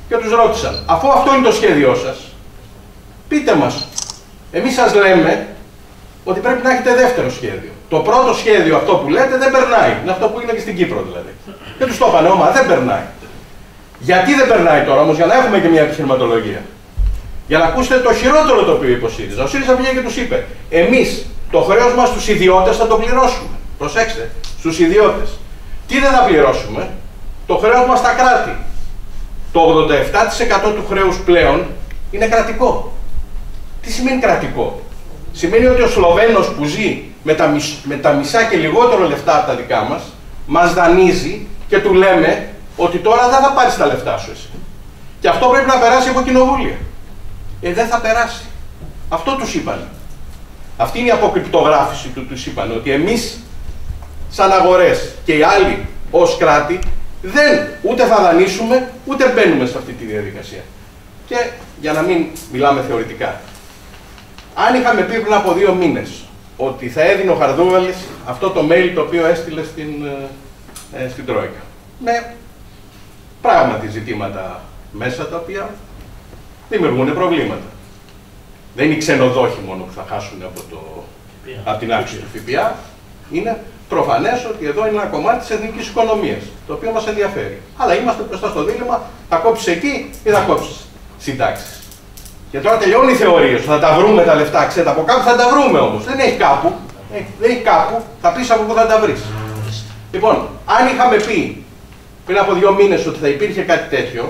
και τους ρώτησαν, αφού αυτό είναι το σχέδιό σας, πείτε μας, εμείς σας λέμε ότι πρέπει να έχετε δεύτερο σχέδιο. Το πρώτο σχέδιο, αυτό που λέτε, δεν περνάει. Είναι αυτό που είναι και στην Κύπρο δηλαδή. Και τους το είπανε, μα δεν περνάει. Γιατί δεν περνάει τώρα όμως, για να έχουμε και μια επιχειρηματολογία. Για να ακούσετε το χειρότερο το οποίο είπε ο ΣΥΡΙΖΑ. Ο ΣΥΡΙΖΑ πήγε και τους είπε, εμείς το χρέος μας στους ιδιώτες θα το πληρώσουμε. Προσέξτε, στους ιδιώτες. Τι δεν θα πληρώσουμε, το χρέος μας στα κράτη. Το 87% του χρέους πλέον είναι κρατικό. Τι σημαίνει κρατικό? Σημαίνει ότι ο Σλοβαίνος που ζει με τα μισά και λιγότερο λεφτά από τα δικά μας, μας δανείζει και του λέμε ότι τώρα δεν θα πάρεις τα λεφτά σου εσύ. Και αυτό πρέπει να περάσει από κοινοβούλια. Δεν θα περάσει. Αυτό τους είπαν. Αυτή είναι η αποκρυπτογράφηση του, τους είπαν, ότι εμείς σαν αγορές και οι άλλοι ως κράτη δεν ούτε θα δανείσουμε ούτε μπαίνουμε σε αυτή τη διαδικασία. Και για να μην μιλάμε θεωρητικά, αν είχαμε πει πριν από 2 μήνες ότι θα έδινε ο Χαρδούβαλης αυτό το mail το οποίο έστειλε στην Τρόικα, με πράγματι ζητήματα μέσα τα οποία δημιουργούν προβλήματα. Δεν είναι οι ξενοδόχοι μόνο που θα χάσουν από την αύξηση του ΦΠΑ. Είναι προφανές ότι εδώ είναι ένα κομμάτι της εθνικής οικονομίας, το οποίο μας ενδιαφέρει. Αλλά είμαστε μπροστά στο δίλημμα, θα κόψεις εκεί ή θα κόψεις συντάξεις. Και τώρα τελειώνει η θεωρία σου, θα τα βρούμε τα λεφτά, ξέρετε, από κάπου θα τα βρούμε όμως. Δεν έχει κάπου, δεν έχει κάπου, θα πεις από πού θα τα βρεις. Λοιπόν, αν είχαμε πει πριν από 2 μήνες ότι θα υπήρχε κάτι τέτοιο,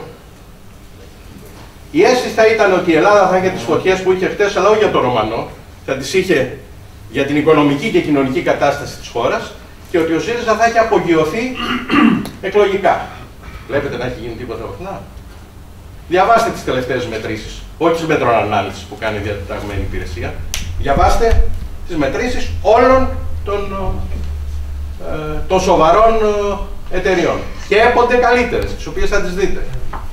η αίσθηση θα ήταν ότι η Ελλάδα θα είχε τις φωτιές που είχε χτες, αλλά όχι για το Ρωμανό, θα τις είχε για την οικονομική και κοινωνική κατάσταση της χώρας και ότι ο ΣΥΡΙΖΑ θα έχει απογειωθεί εκλογικά. Βλέπετε να έχει γίνει τίποτα από αυτά? Διαβάστε τις τελευταίες μετρήσεις, όχι τις μετροανάλυσης που κάνει η διατεταγμένη υπηρεσία. Διαβάστε τις μετρήσεις όλων των σοβαρών εταιριών. Και έπονται καλύτερες, τις οποίες θα τις δείτε.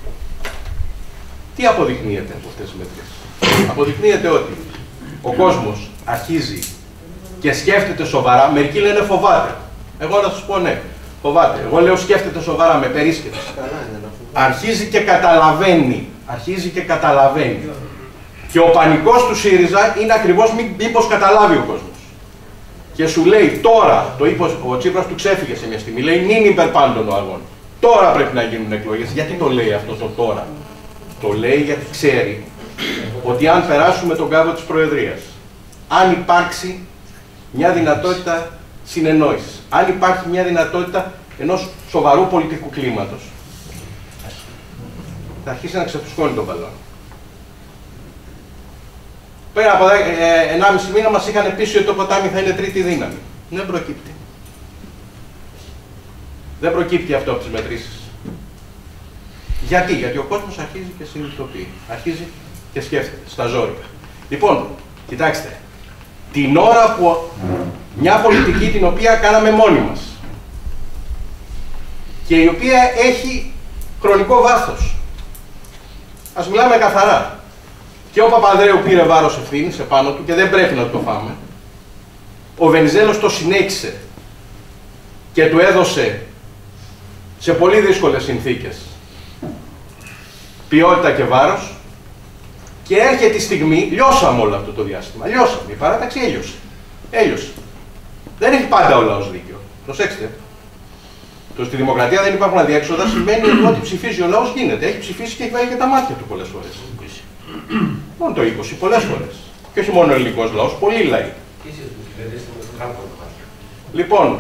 Τι αποδεικνύεται από αυτές τις μετρήσεις? Αποδεικνύεται ότι ο κόσμος αρχίζει και σκέφτεται σοβαρά. Μερικοί λένε φοβάται. Εγώ να σας πω ναι, φοβάται. Εγώ λέω σκέφτεται σοβαρά, με περίσκεψη. Αρχίζει και καταλαβαίνει. Αρχίζει και καταλαβαίνει. Και ο πανικός του ΣΥΡΙΖΑ είναι ακριβώς μήπως καταλάβει ο κόσμος. Και σου λέει τώρα, το είπε ο Τσίπρας, του ξέφυγε σε μια στιγμή, λέει νυν υπερπάντων ο αγών. Τώρα πρέπει να γίνουν εκλογές. Γιατί το λέει αυτό το τώρα? Το λέει γιατί ξέρει ότι αν περάσουμε τον κάβο της Προεδρίας, αν υπάρξει μια δυνατότητα συνεννόησης, αν υπάρχει μια δυνατότητα ενός σοβαρού πολιτικού κλίματος, θα αρχίσει να ξεφουσκώνει τον μπαλόν. Πριν από 1,5 μήνα μας είχαν πείσει ότι το ποτάμι θα είναι τρίτη δύναμη. Δεν προκύπτει. Δεν προκύπτει αυτό από τις μετρήσεις. Γιατί? Γιατί ο κόσμος αρχίζει και συνειδητοποιεί. Αρχίζει και σκέφτεται στα ζόρικα. Λοιπόν, κοιτάξτε. Την ώρα που μια πολιτική την οποία κάναμε μόνοι μας και η οποία έχει χρονικό βάθος. Ας μιλάμε καθαρά. Και ο Παπανδρέου πήρε βάρος ευθύνης επάνω του και δεν πρέπει να το φάμε. Ο Βενιζέλος το συνέχισε και του έδωσε σε πολύ δύσκολες συνθήκες ποιότητα και βάρος. Και έρχεται η στιγμή, λιώσαμε όλο αυτό το διάστημα. Λιώσαμε. Η παράταξη έλειωσε. Έλειωσε. Δεν έχει πάντα ο λαός δίκιο. Προσέξτε. Το στη δημοκρατία δεν υπάρχουν αδιέξοδα σημαίνει ότι ό,τι ψηφίζει ο λαός γίνεται. Έχει ψηφίσει και έχει βάλει και τα μάτια του πολλές φορές. Μόνο το 20, πολλές φορές. Και όχι μόνο ο ελληνικός λαός, πολλοί λαοί. Λοιπόν,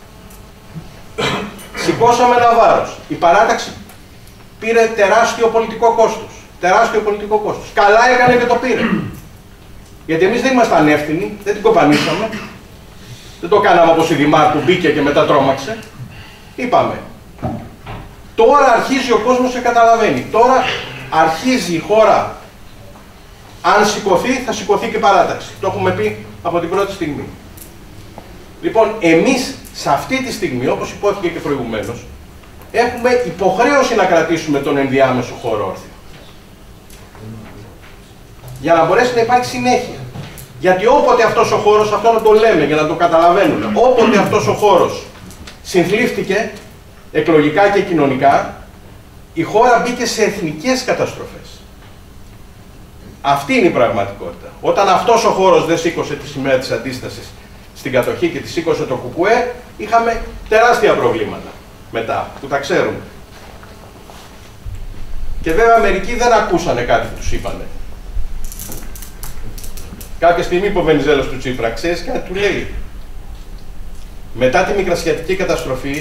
σηκώσαμε ένα βάρος. Η παράταξη πήρε τεράστιο πολιτικό κόστος. Τεράστιο πολιτικό κόστος. Καλά έκανε και το πήρε. Γιατί εμείς δεν ήμασταν ανεύθυνοι, δεν την κοπανίσαμε. Δεν το κάναμε όπως η Δημάρ που μπήκε και μετά τρόμαξε. Είπαμε. Τώρα αρχίζει ο κόσμος και καταλαβαίνει. Τώρα αρχίζει η χώρα. Αν σηκωθεί, θα σηκωθεί και παράταξη. Το έχουμε πει από την πρώτη στιγμή. Λοιπόν, εμείς σε αυτή τη στιγμή, όπως υπόθηκε και προηγουμένως, έχουμε υποχρέωση να κρατήσουμε τον ενδιάμεσο χώρο όρθιο. Για να μπορέσει να υπάρχει συνέχεια. Γιατί όποτε αυτός ο χώρος, αυτό να το λέμε για να το καταλαβαίνουμε, όποτε αυτός ο χώρος συνθλίφθηκε εκλογικά και κοινωνικά, η χώρα μπήκε σε εθνικές καταστροφές. Αυτή είναι η πραγματικότητα. Όταν αυτός ο χώρος δεν σήκωσε τη σημαία της αντίστασης στην κατοχή και τη σήκωσε το ΚΚΕ, είχαμε τεράστια προβλήματα μετά, που τα ξέρουμε. Και βέβαια μερικοί δεν ακούσανε κάτι που τους είπανε. Κάποια στιγμή είπε ο Βενιζέλος του Τσίπρα, ξέρεις κάτι, του λέει. Μετά τη μικρασιατική καταστροφή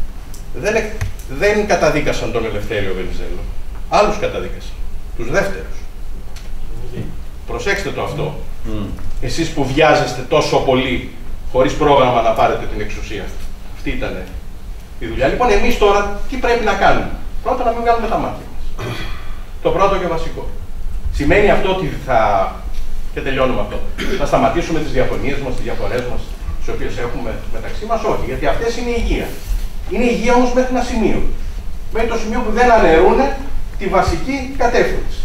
δεν καταδίκασαν τον Ελευθέριο Βενιζέλο. Άλλους καταδίκασαν. Τους δεύτερους. Προσέξτε το αυτό. Εσείς που βιάζεστε τόσο πολύ χωρίς πρόγραμμα να πάρετε την εξουσία. Αυτή ήταν η δουλειά. Λοιπόν, εμείς τώρα τι πρέπει να κάνουμε. Πρώτα να μην βγάλουμε τα μάτια μας. Το πρώτο και βασικό. Σημαίνει αυτό ότι θα... Και τελειώνουμε αυτό. Θα σταματήσουμε τις διαφωνίες μας, τις διαφορές μας, τις οποίες έχουμε μεταξύ μας. Όχι, γιατί αυτές είναι υγεία. Είναι υγεία όμως μέχρι ένα σημείο. Μέχρι το σημείο που δεν αναιρούν τη βασική κατεύθυνση.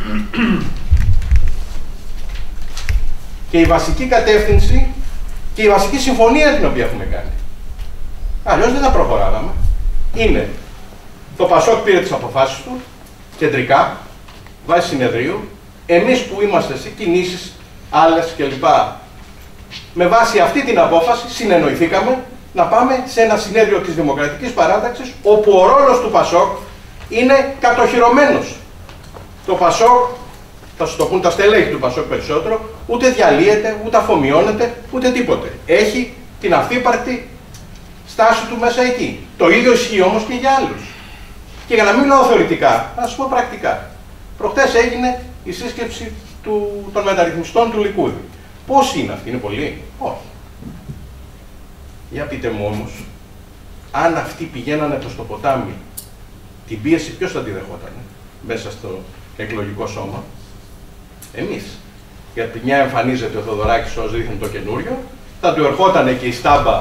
Και η βασική κατεύθυνση και η βασική συμφωνία την οποία έχουμε κάνει. Αλλιώς δεν θα προχωράγαμε. Είναι το Πασόκ πήρε τις αποφάσεις του, κεντρικά, βάσει συνεδρίου. Εμείς που είμαστε σε κινήσεις, άλλες κλπ. Με βάση αυτή την απόφαση συνεννοηθήκαμε να πάμε σε ένα συνέδριο της Δημοκρατικής Παράταξης, όπου ο ρόλος του Πασόκ είναι κατοχυρωμένος. Το Πασόκ, θα σου το πούν τα στελέχη του Πασόκ περισσότερο, ούτε διαλύεται, ούτε αφομοιώνεται, ούτε τίποτε. Έχει την αυθύπαρκτη στάση του μέσα εκεί. Το ίδιο ισχύει όμως και για άλλους. Και για να μην μιλάω θεωρητικά, να σας πω πρακτικά. Προχτές έγινε η σύσκεψη των μεταρρυθμιστών του Λικούδη. Πόσοι είναι αυτοί, είναι πολλοί? Όχι. Για πείτε μου όμως, αν αυτοί πηγαίνανε προς το ποτάμι, την πίεση ποιος θα τη δεχότανε μέσα στο εκλογικό σώμα? Εμείς. Γιατί μια εμφανίζεται ο Θοδωράκης ως δείχνει το καινούριο, θα του ερχότανε και η στάμπα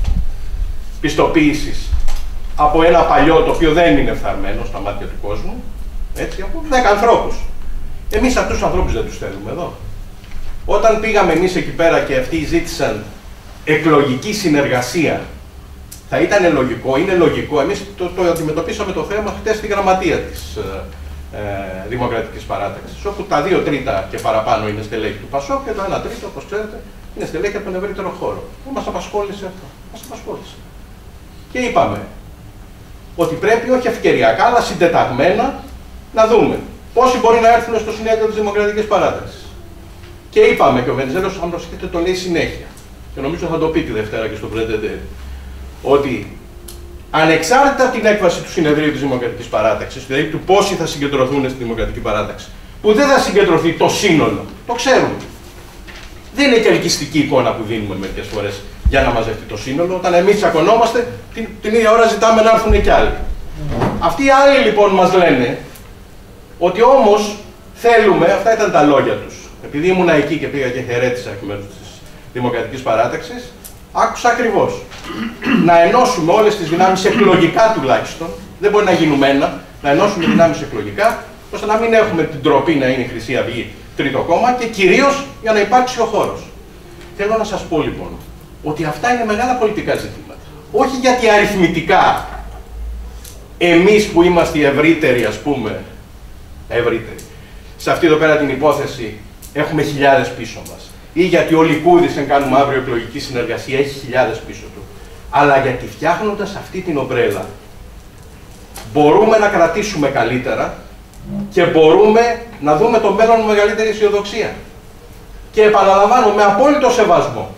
πιστοποίησης από ένα παλιό το οποίο δεν είναι φθαρμένο στα μάτια του κόσμου, έτσι, από 10 ανθρώπους. Εμείς αυτούς τους ανθρώπους δεν τους θέλουμε εδώ. Όταν πήγαμε εμείς εκεί πέρα και αυτοί ζήτησαν εκλογική συνεργασία, θα ήταν λογικό, είναι λογικό. Εμείς το αντιμετωπίσαμε το θέμα χτες στη γραμματεία της Δημοκρατικής Παράταξης, όπου τα 2 τρίτα και παραπάνω είναι στελέχη του Πασόκ και το 1 τρίτο, όπως ξέρετε, είναι στελέχη από τον ευρύτερο χώρο. Μας απασχόλησε αυτό. Μας απασχόλησε. Και είπαμε ότι πρέπει όχι ευκαιριακά, αλλά συντεταγμένα να δούμε πόσοι μπορεί να έρθουν στο συνέδριο της Δημοκρατικής Παράταξης. Και είπαμε, και ο Βενιζέλος, αν προσέχετε, το λέει συνέχεια, και νομίζω θα το πει τη Δευτέρα και στο Πρεντεντέρ, ότι ανεξάρτητα από την έκβαση του συνεδρίου της Δημοκρατικής Παράταξης, δηλαδή του πόσοι θα συγκεντρωθούν στη Δημοκρατική Παράταξη, που δεν θα συγκεντρωθεί το σύνολο, το ξέρουμε. Δεν είναι και ελκυστική εικόνα που δίνουμε μερικές φορές για να μαζευτεί το σύνολο, όταν εμείς τσακωνόμαστε, την ίδια ώρα ζητάμε να έρθουν και άλλοι. Αυτοί οι άλλοι λοιπόν μας λένε ότι όμως θέλουμε, αυτά ήταν τα λόγια τους, επειδή ήμουνα εκεί και πήγα και χαιρέτησα εκ μέρους της Δημοκρατικής Παράταξης, άκουσα ακριβώς. Να ενώσουμε όλες τις δυνάμεις εκλογικά τουλάχιστον, δεν μπορεί να γίνουμε ένα, να ενώσουμε δυνάμεις εκλογικά, ώστε να μην έχουμε την τροπή να είναι η Χρυσή Αυγή τρίτο κόμμα και κυρίως για να υπάρξει ο χώρος. Θέλω να σας πω λοιπόν ότι αυτά είναι μεγάλα πολιτικά ζητήματα. Όχι γιατί αριθμητικά εμείς που είμαστε οι ευρύτεροι, ας πούμε, ευρύτεροι, σε αυτή εδώ πέρα την υπόθεση έχουμε χιλιάδες πίσω μας. Ή γιατί ο Λικούδης, αν κάνουμε αύριο εκλογική συνεργασία, έχει χιλιάδες πίσω του. Αλλά γιατί φτιάχνοντας αυτή την ομπρέλα μπορούμε να κρατήσουμε καλύτερα και μπορούμε να δούμε το μέλλον με μεγαλύτερη αισιοδοξία. Και επαναλαμβάνω, με απόλυτο σεβασμό.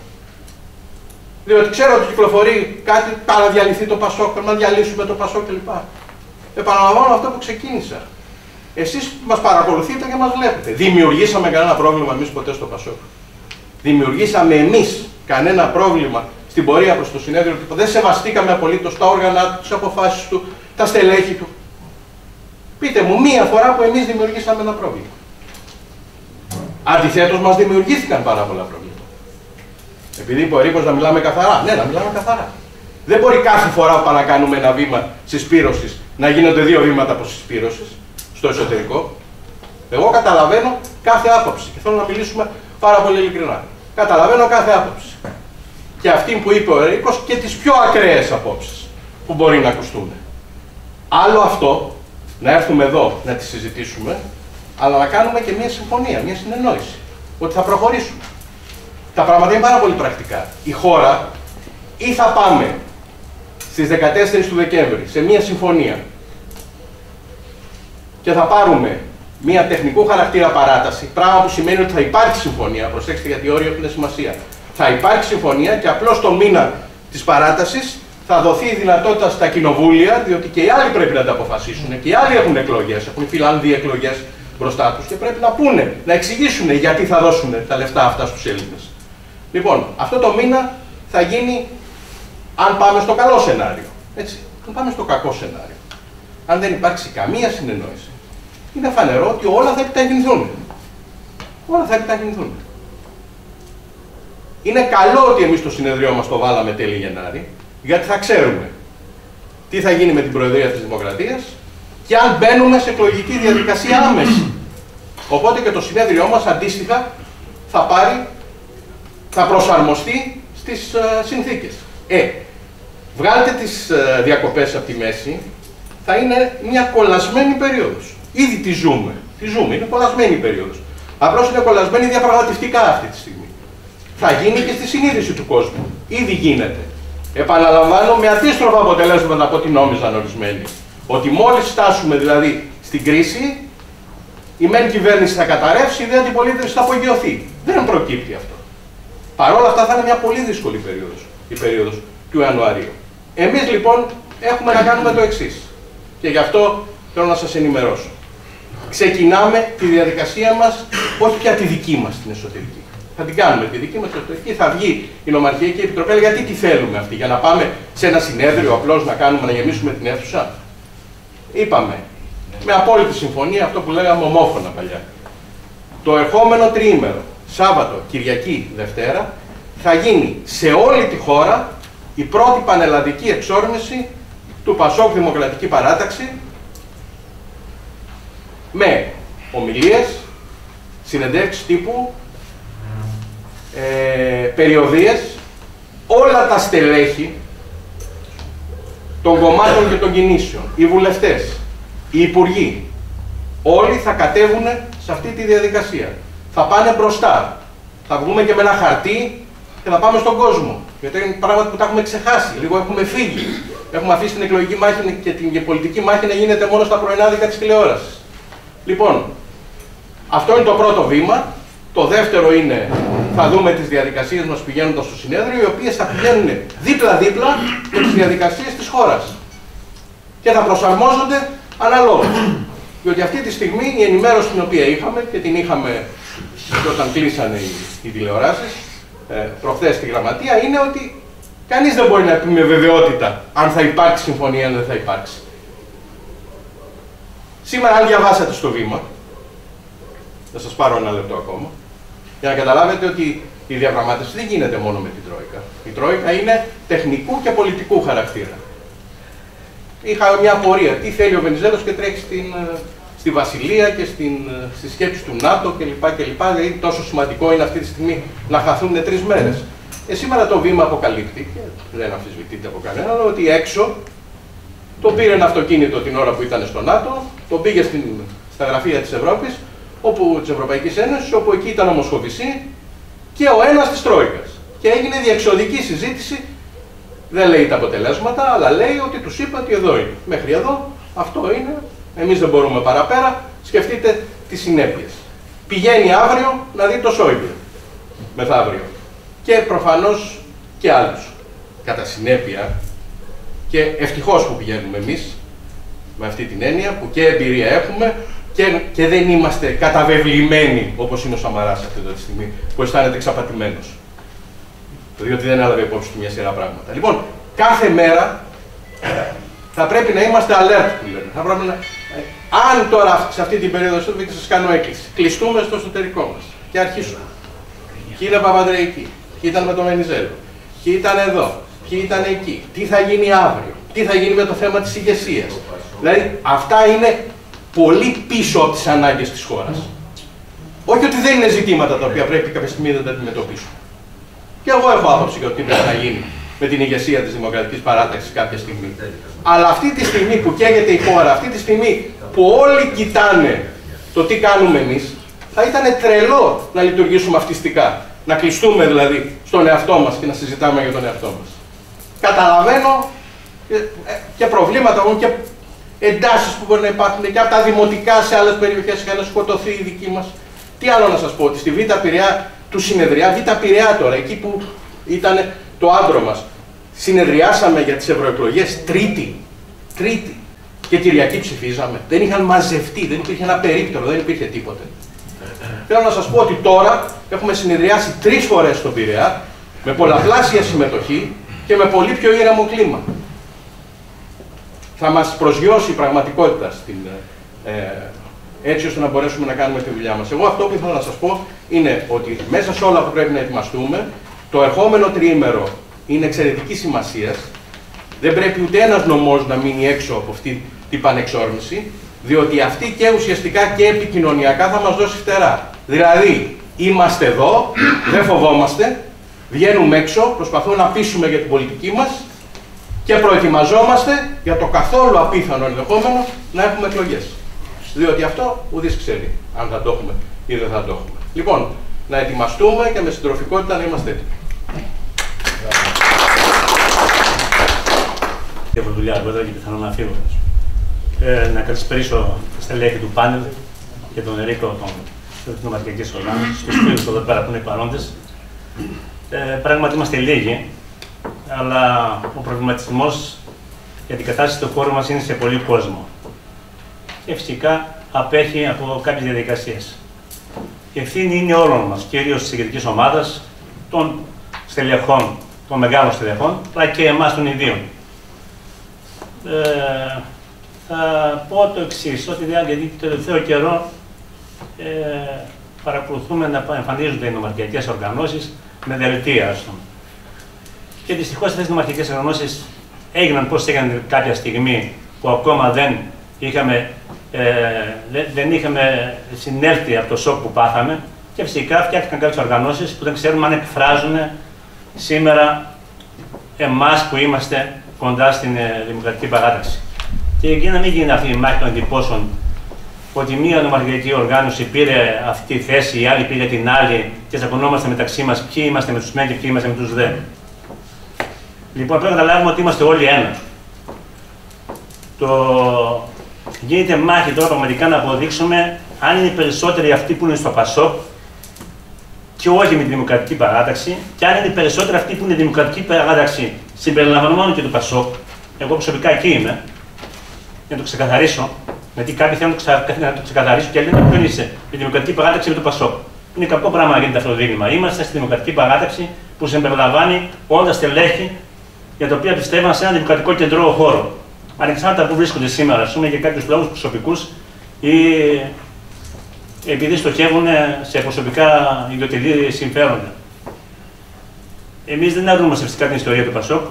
Διότι ξέρω ότι κυκλοφορεί κάτι, να διαλυθεί το Πασόκ, να διαλύσουμε το Πασόκ κλπ. Επαναλαμβάνω αυτό που ξεκίνησα. Εσείς μας παρακολουθείτε και μας βλέπετε. Δημιουργήσαμε κανένα πρόβλημα εμείς ποτέ στο Πασόκ? Δημιουργήσαμε εμείς κανένα πρόβλημα στην πορεία προς το συνέδριο? Δεν σεβαστήκαμε απολύτως τα όργανα του, τις αποφάσεις του, τα στελέχη του? Πείτε μου μία φορά που εμείς δημιουργήσαμε ένα πρόβλημα. Αντιθέτως, μας δημιουργήθηκαν πάρα πολλά προβλήματα. Επειδή είπε ο Ερίκος να μιλάμε καθαρά. Ναι, να μιλάμε καθαρά. Δεν μπορεί κάθε φορά που να κάνουμε ένα βήμα συσπήρωσης να γίνονται 2 βήματα από συσπήρωσης στο εσωτερικό. Εγώ καταλαβαίνω κάθε άποψη και θέλω να μιλήσουμε πάρα πολύ ειλικρινά. Καταλαβαίνω κάθε άποψη. Και αυτή που είπε ο Ερίκος και τις πιο ακραίες απόψεις που μπορεί να ακουστούν. Άλλο αυτό να έρθουμε εδώ να τη συζητήσουμε, αλλά να κάνουμε και μια συμφωνία, μια συνεννόηση. Ότι θα προχωρήσουμε. Τα πράγματα είναι πάρα πολύ πρακτικά. Η χώρα ή θα πάμε στις 14 του Δεκέμβρη σε μια συμφωνία και θα πάρουμε μια τεχνικού χαρακτήρα παράταση, πράγμα που σημαίνει ότι θα υπάρχει συμφωνία. Προσέξτε, γιατί οι όροι έχουν σημασία. Θα υπάρχει συμφωνία και απλώς το μήνα της παράτασης θα δοθεί η δυνατότητα στα κοινοβούλια, διότι και οι άλλοι πρέπει να τα αποφασίσουν και οι άλλοι έχουν εκλογές, έχουν Φιλανδοί εκλογές μπροστά τους και πρέπει να πούνε, να εξηγήσουν γιατί θα δώσουν τα λεφτά αυτά στους Έλληνες. Λοιπόν, αυτό το μήνα θα γίνει αν πάμε στο καλό σενάριο. Έτσι. Αν πάμε στο κακό σενάριο, αν δεν υπάρξει καμία συνεννόηση, είναι φανερό ότι όλα θα επιταχυνθούν. Όλα θα επιταχυνθούν. Είναι καλό ότι εμείς το συνεδριό μας το βάλαμε τέλη Γενάρη, γιατί θα ξέρουμε τι θα γίνει με την Προεδρία της Δημοκρατίας και αν μπαίνουμε σε εκλογική διαδικασία άμεση. Οπότε και το συνέδριό μας αντίστοιχα θα προσαρμοστεί στις συνθήκες. Βγάλτε τις διακοπές από τη μέση, θα είναι μια κολλασμένη περίοδος. Ήδη τη ζούμε. Είναι κολλασμένη περίοδος. Απλώς είναι κολλασμένη διαπραγματευτικά αυτή τη στιγμή. Θα γίνει και στη συνείδηση του κόσμου. Ήδη γίνεται. Επαναλαμβάνω, με αντίστροφα αποτελέσματα από ό,τι νόμιζαν ορισμένοι. Ότι μόλις φτάσουμε δηλαδή στην κρίση, η μεν κυβέρνηση θα καταρρεύσει, η δε αντιπολίτευση θα απογειωθεί. Δεν προκύπτει αυτό. Παρ' όλα αυτά θα είναι μια πολύ δύσκολη περίοδος, η περίοδος του Ιανουαρίου. Εμείς λοιπόν έχουμε να κάνουμε το εξής. Και γι' αυτό θέλω να σας ενημερώσω. Ξεκινάμε τη διαδικασία μας, όχι πια τη δική μας την εσωτερική. Θα την κάνουμε τη δική μας εσωτερική, θα βγει η Νομαρχιακή Επιτροπή, γιατί τι θέλουμε αυτή, για να πάμε σε ένα συνέδριο απλώς να γεμίσουμε την αίθουσα. Είπαμε, με απόλυτη συμφωνία, αυτό που λέγαμε ομόφωνα παλιά. Το ερχόμενο τριήμερο, Σάββατο, Κυριακή, Δευτέρα, θα γίνει σε όλη τη χώρα η πρώτη πανελλαδική εξόρμηση του Πασόκ Δημοκρατική Παράταξη, με ομιλίες, συνεντεύξεις τύπου, περιοδίες, όλα τα στελέχη των κομμάτων και των κινήσεων, οι βουλευτές, οι υπουργοί, όλοι θα κατέβουν σε αυτή τη διαδικασία. Θα πάνε μπροστά. Θα βγούμε και με ένα χαρτί και θα πάμε στον κόσμο. Γιατί είναι πράγματα που τα έχουμε ξεχάσει. Λίγο έχουμε φύγει. Έχουμε αφήσει την εκλογική μάχη και την πολιτική μάχη να γίνεται μόνο στα πρωινάδικα της τηλεόρασης. Λοιπόν, αυτό είναι το πρώτο βήμα. Το δεύτερο είναι, θα δούμε τις διαδικασίες μας πηγαίνοντας στο συνέδριο, οι οποίες θα πηγαίνουν δίπλα-δίπλα με τις διαδικασίες της χώρας. Και θα προσαρμόζονται αναλόγως. Διότι αυτή τη στιγμή η ενημέρωση την οποία είχαμε, και την είχαμε και όταν κλείσανε οι τηλεοράσεις, προχθές στη γραμματεία, είναι ότι κανείς δεν μπορεί να πει με βεβαιότητα αν θα υπάρξει συμφωνία ή αν δεν θα υπάρξει. Σήμερα, αν διαβάσατε στο βήμα, θα σας πάρω ένα λεπτό ακόμα, για να καταλάβετε ότι η διαπραγμάτευση δεν γίνεται μόνο με την Τρόικα. Η Τρόικα είναι τεχνικού και πολιτικού χαρακτήρα. Είχα μια απορία. Τι θέλει ο Βενιζέλος και τρέχει στη Βασιλεία και στη σκέψη του ΝΑΤΟ κλπ. Δηλαδή, τόσο σημαντικό είναι αυτή τη στιγμή να χαθούν 3 μέρες. Σήμερα το βήμα αποκαλύπτει, και δεν αμφισβητείται από κανέναν, ότι έξω τον πήρε ένα αυτοκίνητο την ώρα που ήταν στο ΝΑΤΟ, τον πήγε στα γραφεία της Ευρώπης, της Ευρωπαϊκής Ένωσης, όπου εκεί ήταν ο Μοσχοβησί και ο ένας της Τρόικας. Και έγινε διεξοδική συζήτηση. Δεν λέει τα αποτελέσματα, αλλά λέει ότι τους είπα ότι εδώ είναι. Μέχρι εδώ, αυτό είναι. Εμείς δεν μπορούμε παραπέρα. Σκεφτείτε τις συνέπειες. Πηγαίνει αύριο να δει το Σόιμπλε. Μεθαύριο. Και προφανώς και άλλους. Κατά συνέπεια, και ευτυχώς που πηγαίνουμε εμείς, με αυτή την έννοια, που και εμπειρία έχουμε και δεν είμαστε καταβεβλημένοι, όπως είναι ο Σαμαράς αυτή τη στιγμή, που αισθάνεται εξαπατημένος. Διότι δεν έλαβε υπόψη του μια σειρά πράγματα. Λοιπόν, κάθε μέρα θα πρέπει να είμαστε alert, που λένε. Θα πρέπει αν τώρα σε αυτή την περίοδο, και σας κάνω έκκληση, κλειστούμε στο εσωτερικό μας και αρχίσουμε. Ποιοι είναι Παπανδρεϊκοί, ποιοι ήταν με τον Βενιζέλο, ποιοι ήταν εδώ, ποιοι ήταν εκεί, τι θα γίνει αύριο, τι θα γίνει με το θέμα της ηγεσίας. Δηλαδή, αυτά είναι πολύ πίσω από τις ανάγκες της χώρας. Όχι ότι δεν είναι ζητήματα τα οποία πρέπει κάποια στιγμή να τα αντιμετωπίσουμε. Και εγώ έχω άποψη για τι πρέπει να γίνει με την ηγεσία της Δημοκρατικής Παράταξης κάποια στιγμή. Αλλά αυτή τη στιγμή που καίγεται η χώρα, αυτή τη στιγμή που όλοι κοιτάνε το τι κάνουμε εμείς, θα ήταν τρελό να λειτουργήσουμε αυτιστικά. Να κλειστούμε δηλαδή στον εαυτό μας και να συζητάμε για τον εαυτό μας. Καταλαβαίνω και προβλήματα και εντάσεις που μπορεί να υπάρχουν και από τα δημοτικά σε άλλες περιοχές για να σκοτωθεί η δική μας. Τι άλλο να σας πω, ότι στη Β' Πειραιά του συνεδριά, Β' Πειραιά τώρα, εκεί που ήταν το άντρο μας, συνεδριάσαμε για τις ευρωεκλογές Τρίτη και Κυριακή ψηφίζαμε. Δεν είχαν μαζευτεί, δεν υπήρχε ένα περίπτερο, δεν υπήρχε τίποτε. Θέλω να σας πω ότι τώρα έχουμε συνεδριάσει 3 φορές στον Πειραιά, με πολλαπλάσια συμμετοχή και με πολύ πιο ήρεμο κλίμα. Θα μας προσγειώσει η πραγματικότητα έτσι ώστε να μπορέσουμε να κάνουμε τη δουλειά μας. Εγώ αυτό που ήθελα να σας πω είναι ότι μέσα σε όλα που πρέπει να ετοιμαστούμε, το ερχόμενο τριήμερο είναι εξαιρετική σημασία. Δεν πρέπει ούτε ένας νομός να μείνει έξω από αυτή την πανεξόρμηση, διότι αυτή και ουσιαστικά και επικοινωνιακά θα μας δώσει φτερά. Δηλαδή, είμαστε εδώ, δεν φοβόμαστε, βγαίνουμε έξω, προσπαθούμε να πείσουμε για την πολιτική μας και προετοιμαζόμαστε για το καθόλου απίθανο ενδεχόμενο να έχουμε εκλογές. Διότι αυτό ουδής ξέρει αν θα το έχουμε ή δεν θα το έχουμε. Λοιπόν, να ετοιμαστούμε και με συντροφικότητα να είμαστε έτοιμοι. Έχω δουλειά εδώ και πιθανόν να φύγω. Να καλησπερίσω τα στελέχη του πάνελ και τον Ερίκο της Νομαρχιακής Οργάνωσης, τους φίλους εδώ πέρα που είναι παρόντες. Πράγματι είμαστε λίγοι, αλλά ο προβληματισμός για την κατάσταση του χώρου μας είναι σε πολύ κόσμο. Και φυσικά απέχει από κάποιες διαδικασίες. Η ευθύνη είναι όλων μας, κυρίως της ηγετικής ομάδας, των στελεχών, των μεγάλων στελεχών, αλλά και εμάς των ιδίων. Θα πω το εξής, ότι γιατί το τελευταίο καιρό παρακολουθούμε να εμφανίζονται οι νομαρχιακές οργανώσεις με δελτία, ας πούμε. Και δυστυχώς αυτές οι νομαρχιακές οργανώσεις έγιναν πώς έγιναν κάποια στιγμή που ακόμα δεν είχαμε συνέλθει από το σοκ που πάθαμε και φυσικά φτιάχτηκαν κάποιες οργανώσεις που δεν ξέρουμε αν εκφράζουν σήμερα εμάς που είμαστε κοντά στην Δημοκρατική Παράταξη. Και εκεί να μην γίνει αυτή η μάχη των εντυπώσεων ότι μία νομαρχιακή οργάνωση πήρε αυτή τη θέση, η άλλη πήρε την άλλη και τσακωνόμαστε μεταξύ μας ποιοι είμαστε με τους μεν και ποιοι είμαστε με τους δε. Λοιπόν, πρέπει να καταλάβουμε ότι είμαστε όλοι ένα. Γίνεται μάχη τώρα πραγματικά να αποδείξουμε αν είναι περισσότεροι αυτοί που είναι στο ΠΑΣΟΚ και όχι με τη Δημοκρατική Παράταξη, και αν είναι περισσότεροι αυτοί που είναι Δημοκρατική Παράταξη συμπεριλαμβανομένου και του ΠΑΣΟΚ. Εγώ προσωπικά εκεί είμαι, για να το ξεκαθαρίσω, γιατί κάποιοι θέλουν να το ξεκαθαρίσουν και λένε ποιο είσαι, η Δημοκρατική Παράταξη με το ΠΑΣΟΚ. Είναι κακό πράγμα να γίνεται αυτό το δίλημμα. Είμαστε στη Δημοκρατική Παράταξη που συμπεριλαμβάνει όλα τα στελέχη για τα οποία πιστεύαν σε ένα δημοκρατικό κεντρικό χώρο. Ανεξάρτητα που βρίσκονται σήμερα, ας πούμε, για κάποιους λόγους προσωπικούς ή επειδή στοχεύουν σε προσωπικά ιδιωτελή συμφέροντα. Εμείς δεν αρνούμαστε φυσικά την ιστορία του ΠΑΣΟΚ,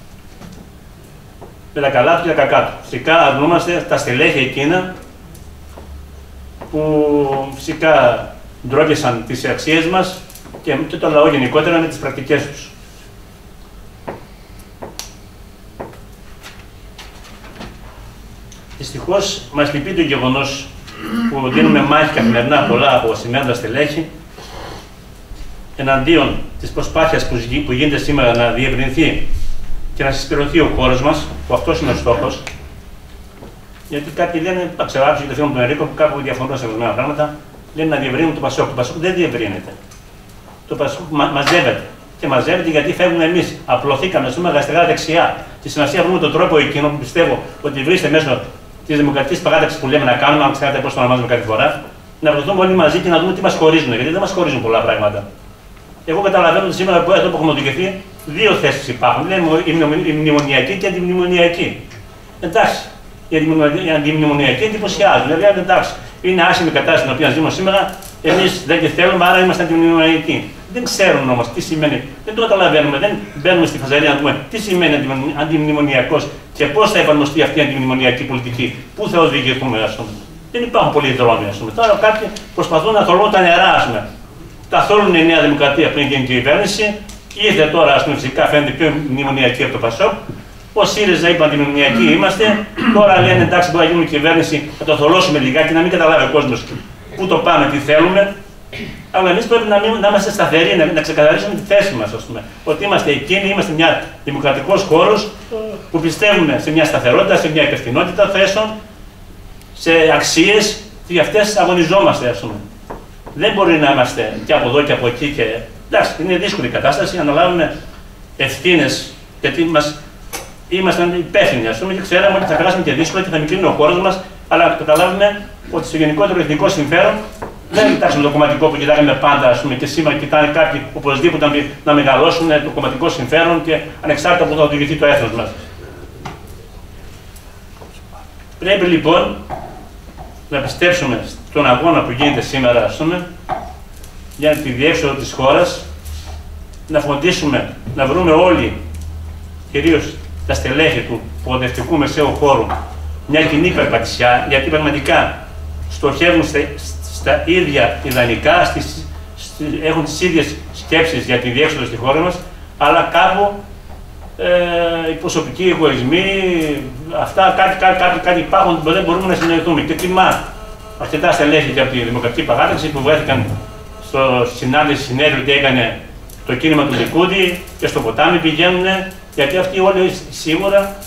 με τα καλά του και τα κακά του. Φυσικά αρνούμαστε τα στελέχη εκείνα που φυσικά ντρόπιασαν τις αξίες μας και το λαό γενικότερα με τις πρακτικές τους. Δυστυχώς μας λυπεί το γεγονός που δίνουμε μάχη καθημερινά πολλά από σημαίνοντα στελέχη εναντίον της προσπάθειας που γίνεται σήμερα να διευρυνθεί και να συσπηρωθεί ο χώρος μας, που αυτός είναι ο στόχος. Γιατί κάποιοι λένε, ξέρω, άκουσα και το φίλο μου τον Ερίκο, που κάπου διαφωνούν σε ορισμένα πράγματα, λένε να διευρύνουν το ΠΑΣΟΚ. Το ΠΑΣΟΚ δεν διευρύνεται. Το ΠΑΣΟΚ μαζεύεται. Και μαζεύεται γιατί φεύγουμε εμείς. Απλωθήκαμε, ας πούμε, αριστερά δεξιά. Τη σημασία βρούμε τον τρόπο εκείνο που πιστεύω ότι βρίσκεται μέσω της Δημοκρατικής Παράταξης που λέμε να κάνουμε, αν ξέρετε πώς το ονομάζουμε κάθε φορά, να βρεθούμε όλοι μαζί και να δούμε τι μας χωρίζουν. Γιατί δεν μας χωρίζουν πολλά πράγματα. Εγώ καταλαβαίνω ότι σήμερα εδώ που έχουμε οδηγηθεί, δύο θέσεις υπάρχουν. Λέμε η μνημονιακή και η αντιμνημονιακή. Εντάξει, η αντιμνημονιακή εντυπωσιάζει. Δηλαδή, εντάξει, είναι άσχημη η κατάσταση στην οποία ζούμε σήμερα, εμείς δεν τη θέλουμε, άρα είμαστε αντιμνημονιακοί. Δεν ξέρουν όμως τι σημαίνει, δεν το καταλαβαίνουμε, δεν μπαίνουμε στη φασαρία να πούμε τι σημαίνει αντιμνημονιακός και πώς θα εφαρμοστεί αυτή η αντιμνημονιακή πολιτική, πού θα οδηγηθούμε, ας πούμε. Δεν υπάρχουν πολλοί δρόμοι, ας πούμε. Τώρα κάποιοι προσπαθούν να θολώνουν τα νερά, ας πούμε. Τα θόλουν η Νέα Δημοκρατία πριν γίνει η κυβέρνηση, ήρθε τώρα, ας πούμε, φυσικά φαίνεται πιο μνημονιακή από το ΠΑΣΟΚ Ο ΣΥΡΙΖΑ είπαν αντιμνημονιακοί είμαστε, τώρα λένε εντάξει μπορεί να γίνουμε κυβέρνηση, θα το θολώσουμε λιγάκι, να μην καταλάβει ο κόσμος πού το πάμε, τι θέλουμε. Αλλά εμείς πρέπει να είμαστε σταθεροί, να ξεκαθαρίσουμε τη θέση μας, ας πούμε. Ότι είμαστε εκείνοι, είμαστε μια δημοκρατικός χώρος που πιστεύουμε σε μια σταθερότητα, σε μια υπευθυνότητα θέσεων, σε αξίες και για αυτές αγωνιζόμαστε, ας πούμε. Δεν μπορεί να είμαστε και από εδώ και από εκεί και. Εντάξει, είναι δύσκολη η κατάσταση, αναλάβουμε ευθύνες, γιατί ήμασταν υπεύθυνοι, ας πούμε, και ξέραμε ότι θα περάσουμε και δύσκολα και θα μικρύνει ο χώρος μας, αλλά καταλάβουμε ότι στο γενικότερο εθνικό συμφέρον δεν κοιτάξουμε το κομματικό που κοιτάγαμε πάντα, ας πούμε, και σήμερα κοιτάνε κάποιοι οπωσδήποτε να μεγαλώσουν το κομματικό συμφέρον και ανεξάρτητα που θα οδηγηθεί το έθνος μας. Πρέπει λοιπόν να πιστέψουμε στον αγώνα που γίνεται σήμερα, ας πούμε, για τη διέξοδο της χώρας, να φροντίσουμε να βρούμε όλοι, κυρίως τα στελέχη του προοδευτικού μεσαίου χώρου, μια κοινή περπατησιά, γιατί πραγματικά στοχεύουν στα ίδια ιδανικά, έχουν τις ίδιες σκέψεις για τη διέξοδο στη χώρα μας, αλλά κάπου οι προσωπικοί εγωισμοί, αυτά κάτι υπάρχουν που δεν μπορούμε να συνεννοηθούμε. Και τιμά αρκετά στελέχη και από τη Δημοκρατική Παράταξη που βρέθηκαν στο συνέδριο ότι έκανε το κίνημα του Λικούντι και στο ποτάμι πηγαίνουν, γιατί αυτοί όλοι σίγουρα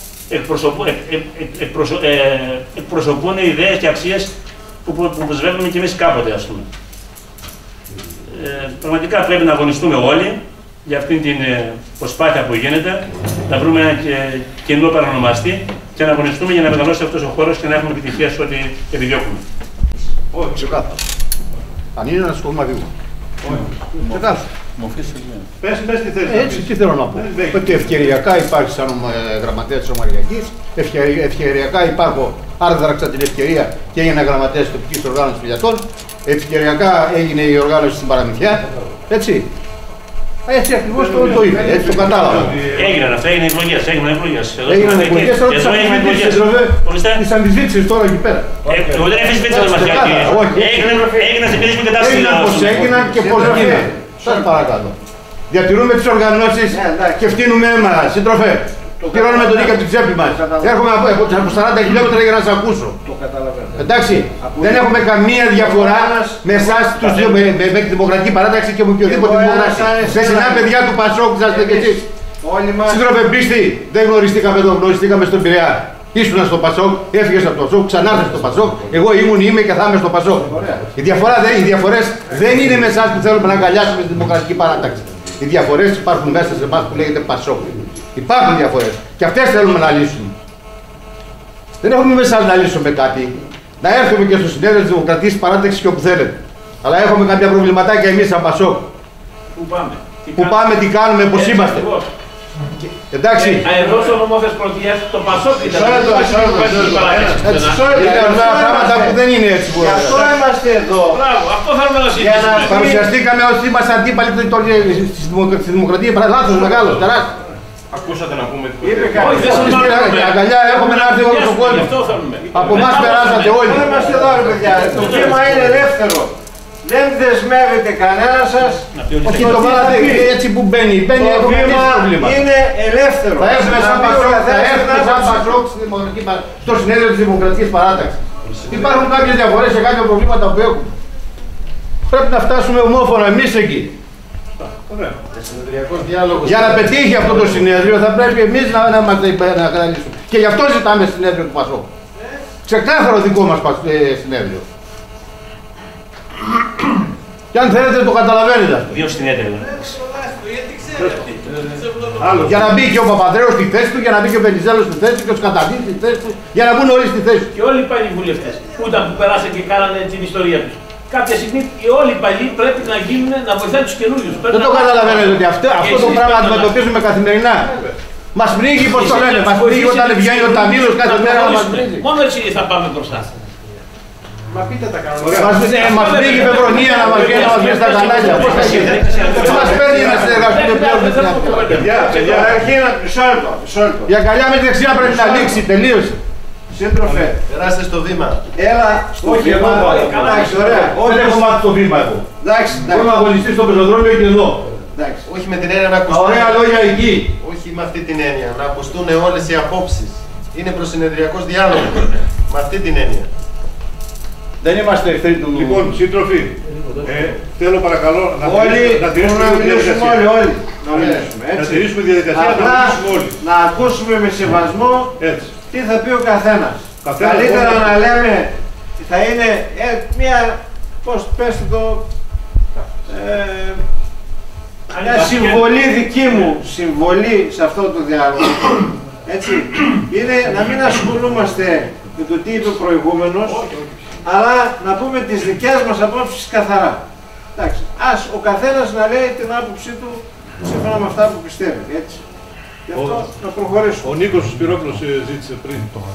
εκπροσωπούν ιδέες και αξίες που προσβεύουμε κι εμείς κάποτε, ας πούμε. Πραγματικά πρέπει να αγωνιστούμε όλοι για αυτήν την προσπάθεια που γίνεται, να βρούμε ένα κοινό παρανομαστή και να αγωνιστούμε για να μεγαλώσει αυτός ο χώρος και να έχουμε επιτυχία σε ό,τι επιδιώκουμε. Όχι, ξεκάθαρα. Αν είναι ένα σκοπματικό. Ξεκάθαρα. Πες τη θέση. Έτσι, τι θέλω να πω. Ότι ευκαιριακά υπάρχει σαν γραμματέας της Ομαριακής, ευκαιριακά υπάρχω, άρδραξα την ευκαιρία και έγινα γραμματέας της τοπικής οργάνωσης φυλιατών, ευκαιριακά έγινε η οργάνωση στην Παραμυθιά. Έτσι. Έτσι ακριβώς το είπε, έτσι το κατάλαβα. Έγιναν αυτά, έγιναν εκλογές. Έγιναν εκλογές, τώρα τις αντιζήτησες τώρα εκεί πέρα. Εγώ δεν αμφισβήτησα τα μαθιά. Έγιναν σε παιδίες που κατάσταση. Έγιναν πως έγιναν και πως έγιναν. Σας παρακαλώ. Διατηρούμε τις οργανώσεις και φτύνουμε αίμα, σύντροφε. Πληρώνουμε τον νίκη από την τσέπη μας. Έρχομαι από 40 χιλιόμετρα για να σας ακούσω. Το καταλαβαίνω. Εντάξει, δεν έχουμε καμία διαφορά με εσάς, με τη Δημοκρατική Παράταξη και με οποιοδήποτε δημοκράτη. Σε συνά παιδιά του Πασόκ, είσαστε κι εσείς. Σύντροφε πίστη, δεν γνωριστήκαμε εδώ, γνωριστήκαμε στον Πειραιά. Ήσουν στο Πασόκ, έφυγες από το Πασόκ, ξανάρθες στο Πασόκ. Εγώ ήμουν, είμαι και θα είμαι στο Πασόκ. Οι διαφορές δεν είναι με εσάς που θέλουμε να αγκαλιάσουμε τη Δημοκρατική Παράταξη. Οι διαφορές υπάρχουν μέσα σε εμάς που λέγεται Πασόκ. Υπάρχουν διαφορές και αυτές θέλουμε να λύσουμε. Δεν έχουμε με εσάς να λύσουμε κάτι. Να έρθουμε και στο συνέδριο της Δημοκρατικής Παράταξης και όπου θέλετε. Αλλά έχουμε κάποια προβληματάκια εμείς σαν Πασόκ. Πού πάμε, τι κάνουμε, πώς είμαστε. Εντάξει. Εδώ στο νομό Θεσπρωτείας το Πασόκ ήταν. Είναι αυτά πράγματα που δεν είναι έτσι. Γι' αυτό είμαστε εδώ. Μπράβο, αυτό θέλουμε να συζητήσουμε. Παρουσιαστήκαμε όσοι είμαστε αντίπαλοι στη Δημοκρατία. Λάθος μεγάλος, τεράστιο. Ακούσατε να πούμε την Όχι, δεν σας Η αγκαλιά έχουμε να έρθει όλο τον κόσμο. Από εμάς περάσατε όλοι. Δεν είμαστε εδώ, ρε παιδιά. Το βήμα είναι ελεύθερο. Δεν δεσμεύεται κανένα σας. Όχι, το βάλατε έτσι που μπαίνει. Μπαίνει, Το έχουμε βήμα πρόβλημα. είναι ελεύθερο. Θα έρθουμε σαν Πασόκ στο συνέδριο της Δημοκρατικής Παράταξης. Υπάρχουν κάποιες διαφορές σε κάποια προβλήματα που έχουμε. Πρέπει να φτάσουμε ομόφωνα εμείς εκεί. Για να πετύχει αυτό το συνέδριο θα πρέπει εμείς να μας καταλήξουμε. Και γι' αυτό ζητάμε συνέδριο του Πασόκ. Ξεκάθαρο δικό μας συνέδριο. Και αν θέλετε το καταλαβαίνετε αυτό. Δύο συνέδρια. Για να μπει και ο Παπανδρέος στη θέση του, για να μπει και ο Βενιζέλος στη θέση του και ο Σκαταδίτης στη θέση του, για να μπουν όλοι στη θέση του. Και όλοι οι παλιοί βουλευτές που ήταν που περάσαν και κάνανε την ιστορία τους. Κάποια στιγμή όλοι οι παλιοί πρέπει να γίνουν να βοηθάνε τους καινούριους. Δεν το καταλαβαίνετε ότι αυτό το πράγμα αντιμετωπίζουμε καθημερινά. Μας πνίγει, πώς το λένε, μας πνίγει όταν βγαίνει ο Ταμίλος κάθε μέρα να μας πνίγει. Μόνο έτσι θα πάμε μπροστά. Μα πείτε τα κανονικά. Μας πνίγει η Πευρονία να μας βγει στα κανάλια. Πώς θα γίνει. Δεν μας παίρνει να συνεργαστούμε πλέον με την αυτή. Η αγκαλιά με τη δεξιά πρέπει να λήξει, τελείωσε. Σύντροφε, περάστε στο βήμα. Έλα στο βήμα. Εντάξει, ωραία. Δεν έχω μάθει το βήμα εγώ. Εντάξει, Μπορούμε να αγωνιστεί στο πεζοδρόμιο και εδώ. εντάξει. Όχι με την έννοια να ακουστεί. Ωραία λόγια εκεί. Όχι με αυτή την έννοια, να ακουστούν όλες οι απόψεις. Είναι προσυνεδριακός διάλογος, με αυτή την έννοια. Δεν είμαστε εχθροί του... Λοιπόν, σύντροφοι, θέλω παρακαλώ να τηρήσουμε τη διαδικασία. Όλοι. Να τηρήσουμε τη διαδικασία, να μιλήσουμε όλοι. Να ακούσουμε με σεβασμό τι θα πει ο καθένας. Καθένας Καλύτερα να λέμε, θα είναι μια, πώς πέστε το, μια συμβολή δική μου, συμβολή σε αυτό το διάλογο. Έτσι, είναι να μην ασχολούμαστε με το τι είπε ο προηγούμενος, αλλά να πούμε τις δικές μας απόψεις καθαρά. Εντάξει, ας ο καθένας να λέει την άποψή του σύμφωνα με αυτά που πιστεύει, έτσι. Γι' αυτό να προχωρήσουμε. Ο Νίκος Σπυρόπουλος ζήτησε πριν.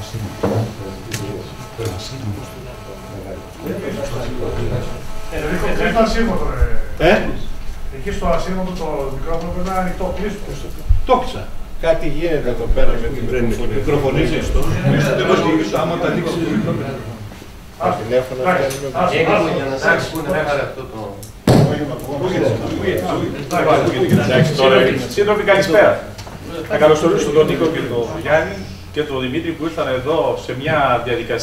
Εκεί στο ασύρματο το μικρόφωνο πρέπει να είναι ανοιχτό, κλείστο. Το έκλεισα. Κάτι γίνεται εδώ πέρα με την Μικροφωνίζει στο. Άμα τα ανοίξει. τηλέφωνα. Σύντροφοι, καλησπέρα. Να καλωσορίσω τον Νίκο και τον Γιάννη και τον Δημήτρη που ήρθαν εδώ σε μια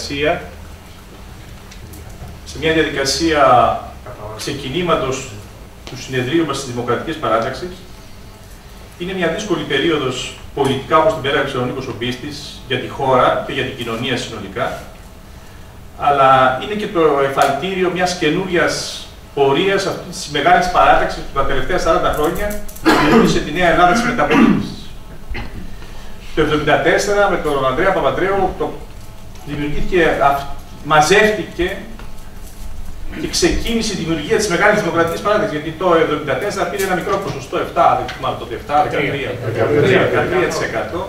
διαδικασία ξεκινήματος του συνεδρίου μας της Δημοκρατικής Παράταξης. Είναι μια δύσκολη περίοδος πολιτικά, όπως την πέρασε ο Νίκος ο Πίστης, για τη χώρα και για την κοινωνία συνολικά. Αλλά είναι και το εφαλτήριο μιας καινούριας πορείας αυτής της μεγάλης παράταξης που τα τελευταία 40 χρόνια δημιούργησε τη Νέα Ελλάδα της μεταπολίτευσης. Το 1974 με τον Ανδρέα Παπαντρέου μαζεύτηκε και ξεκίνησε η δημιουργία της μεγάλης δημοκρατικής παράταξης. Γιατί το 1974 πήρε ένα μικρό ποσοστό, 7, δεν θυμάμαι τότε, 13%.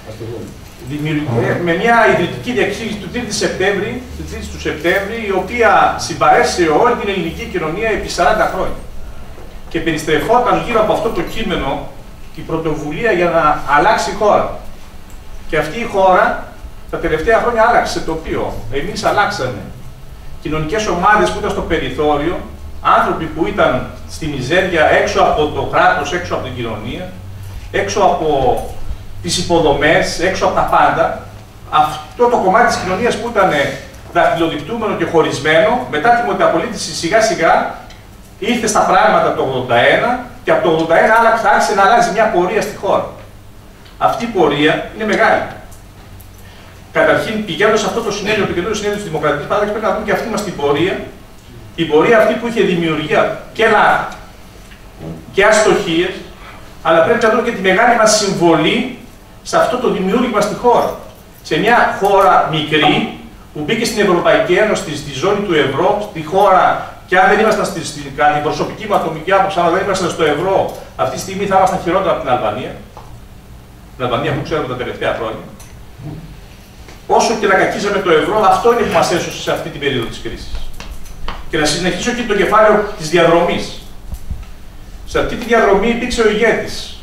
Με μια ιδρυτική διακήρυξη του 3 του Σεπτέμβρη, η οποία συμπαρέσυρε όλη την ελληνική κοινωνία επί 40 χρόνια. Και περιστρεφόταν γύρω από αυτό το κείμενο η πρωτοβουλία για να αλλάξει η χώρα. Και αυτή η χώρα τα τελευταία χρόνια άλλαξε τοπίο. Εμείς αλλάξαμε. Κοινωνικές ομάδες που ήταν στο περιθώριο, άνθρωποι που ήταν στη μιζέρια έξω από το κράτος, έξω από την κοινωνία, έξω από τις υποδομές, έξω από τα πάντα. Αυτό το κομμάτι της κοινωνίας που ήταν δαχτυλοδεικτούμενο και χωρισμένο, μετά τη μεταπολίτευση σιγά σιγά ήρθε στα πράγματα το 81 και από το 81 άρχισε να αλλάζει μια πορεία στη χώρα. Αυτή η πορεία είναι μεγάλη. Καταρχήν, πηγαίνοντας σε αυτό το συνέδριο, το καινούριο συνέδριο της Δημοκρατικής Παράταξης, πρέπει να δούμε και αυτή μας την πορεία. Η πορεία αυτή που είχε δημιουργία και αστοχίες, αλλά πρέπει να δούμε και τη μεγάλη μας συμβολή σε αυτό το δημιούργημα στη χώρα. Σε μια χώρα μικρή που μπήκε στην Ευρωπαϊκή Ένωση, στη ζώνη του ευρώ, στη χώρα, και αν δεν ήμασταν κατά την προσωπική μου ατομική άποψη, αν δεν ήμασταν στο ευρώ, αυτή τη στιγμή θα ήμασταν χειρότερα από την Αλβανία. Την Αλβανία που ξέρουμε τα τελευταία χρόνια. Όσο και να κακίζαμε το ευρώ, αυτό είναι που μας έσωσε σε αυτή την περίοδο της κρίσης. Και να συνεχίσω και το κεφάλαιο της διαδρομής. Σε αυτή τη διαδρομή υπήρξε ο ηγέτης.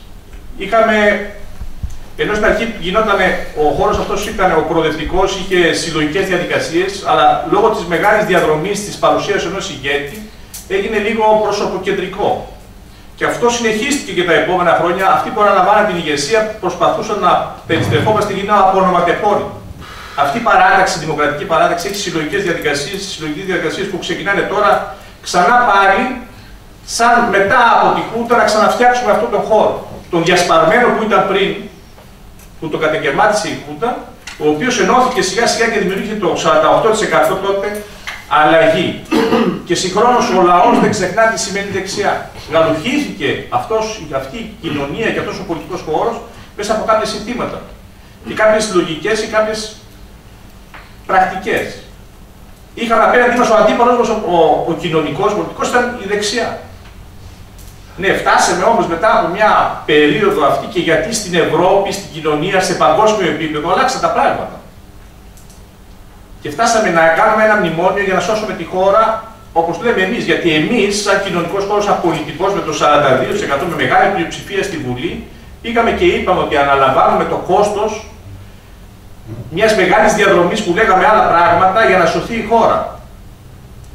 Ενώ στην αρχή ο χώρος αυτός ήταν ο προοδευτικός, είχε συλλογικές διαδικασίες, αλλά λόγω της μεγάλης διαδρομής της παρουσίας ενός ηγέτη έγινε λίγο προσωποκεντρικό. Και αυτό συνεχίστηκε και τα επόμενα χρόνια. Αυτοί που αναλαμβάναν την ηγεσία προσπαθούσαν να περιστρεφόμαστε γύρω από ονοματεπώνυμοι. Αυτή η παράταξη, η δημοκρατική παράταξη, έχει συλλογικές διαδικασίες που ξεκινάνε τώρα ξανά πάλι, σαν μετά από τη Χούντα, να ξαναφτιάξουμε αυτόν τον χώρο. Τον διασπαρμένο που ήταν πριν, που το κατεκαιρμάτισε η Χούντα, ο οποίος ενώθηκε σιγά σιγά και δημιουργήθηκε το 48% τότε αλλαγή. Και συγχρόνως ο λαός δεν ξεχνά τι σημαίνει δεξιά. Γαλουχήθηκε αυτή η κοινωνία και αυτός ο πολιτικός χώρος μέσα από κάποιες συνθήματα. Και κάποιες λογικές ή κάποιες πρακτικές. Είχαμε απέναντί μας ο αντίπαλος μας, ο κοινωνικός, πολιτικός, ήταν η δεξιά. Ναι, φτάσαμε όμως μετά από μια περίοδο αυτή και γιατί στην Ευρώπη, στην κοινωνία, σε παγκόσμιο επίπεδο αλλάξαν τα πράγματα. Και φτάσαμε να κάνουμε ένα μνημόνιο για να σώσουμε τη χώρα, όπως το λέμε εμείς. Γιατί εμείς, σαν κοινωνικός χώρος, σαν πολιτικός, με το 42% με μεγάλη πλειοψηφία στη Βουλή, πήγαμε και είπαμε ότι αναλαμβάνουμε το κόστος μιας μεγάλης διαδρομής που λέγαμε άλλα πράγματα για να σωθεί η χώρα.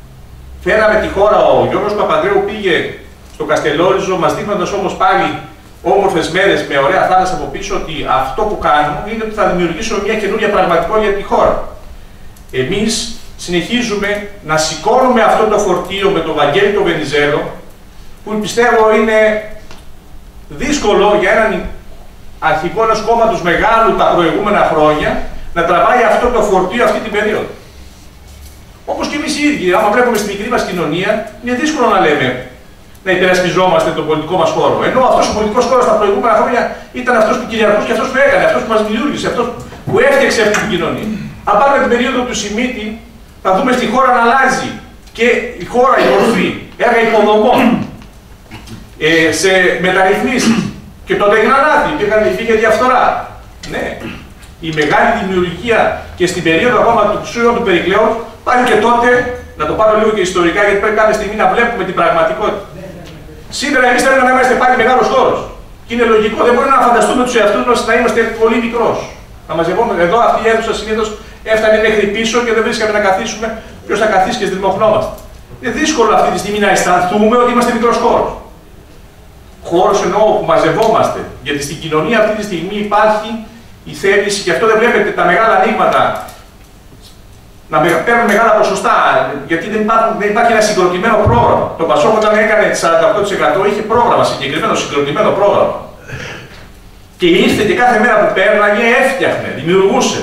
Φέραμε τη χώρα, ο Γιώργος Παπανδρέου πήγε στο Καστελόριζο, μας δείχνοντας όμως πάλι όμορφες μέρες με ωραία θάλασσα από πίσω, ότι αυτό που κάνουμε είναι ότι θα δημιουργήσουμε μια καινούργια πραγματικότητα για τη χώρα. Εμείς συνεχίζουμε να σηκώνουμε αυτό το φορτίο με τον Βαγγέλη τον Βενιζέλο, που πιστεύω είναι δύσκολο για έναν αρχηγό ενός κόμματος μεγάλου τα προηγούμενα χρόνια να τραβάει αυτό το φορτίο αυτή την περίοδο. Όπως και εμείς οι ίδιοι, άμα βλέπουμε στη μικρή μας κοινωνία, είναι δύσκολο να λέμε να υπερασπιζόμαστε τον πολιτικό μας χώρο. Ενώ αυτός ο πολιτικός χώρος τα προηγούμενα χρόνια ήταν αυτός που κυριαρχούσε και αυτός που έκανε, αυτός που μας δημιούργησε, αυτός που έφτιαξε αυτή την κοινωνία. Αν πάρουμε την περίοδο του Σιμίτη, θα δούμε στη χώρα να αλλάζει και η χώρα, η μορφή, έργα υποδομών, σε μεταρρυθμίσεις. Και τότε έγιναν λάθη, υπήρχε διαφθορά. Ναι. Η μεγάλη δημιουργία και στην περίοδο ακόμα του Ξούριου του Περικλέου, πάλι και τότε, να το πάρω λίγο και ιστορικά, γιατί πρέπει κάποια στιγμή να βλέπουμε την πραγματικότητα. Σήμερα εμείς θέλουμε να είμαστε πάλι μεγάλος χώρος. Και είναι λογικό, δεν μπορούμε να φανταστούμε τους εαυτούς μας να είμαστε πολύ μικρός. Να μαζευόμαστε. Εδώ αυτή η αίθουσα συνήθως έφτανε μέχρι πίσω και δεν βρίσκαμε να καθίσουμε. Ποιος θα καθίσει και στριμωχνόμαστε. Είναι δύσκολο αυτή τη στιγμή να αισθανθούμε ότι είμαστε μικρός χώρος. Χώρος εννοώ που μαζευόμαστε. Γιατί στην κοινωνία αυτή τη στιγμή υπάρχει η θέληση, και αυτό δεν βλέπετε τα μεγάλα ανοίγματα να παίρνουν μεγάλα ποσοστά, γιατί δεν υπάρχει ένα συγκροτημένο πρόγραμμα. Το Πασόκ όταν έκανε 48% είχε πρόγραμμα, συγκεκριμένο συγκροτημένο πρόγραμμα. Και ήρθε και κάθε μέρα που πέρναγε έφτιαχνε, δημιουργούσε.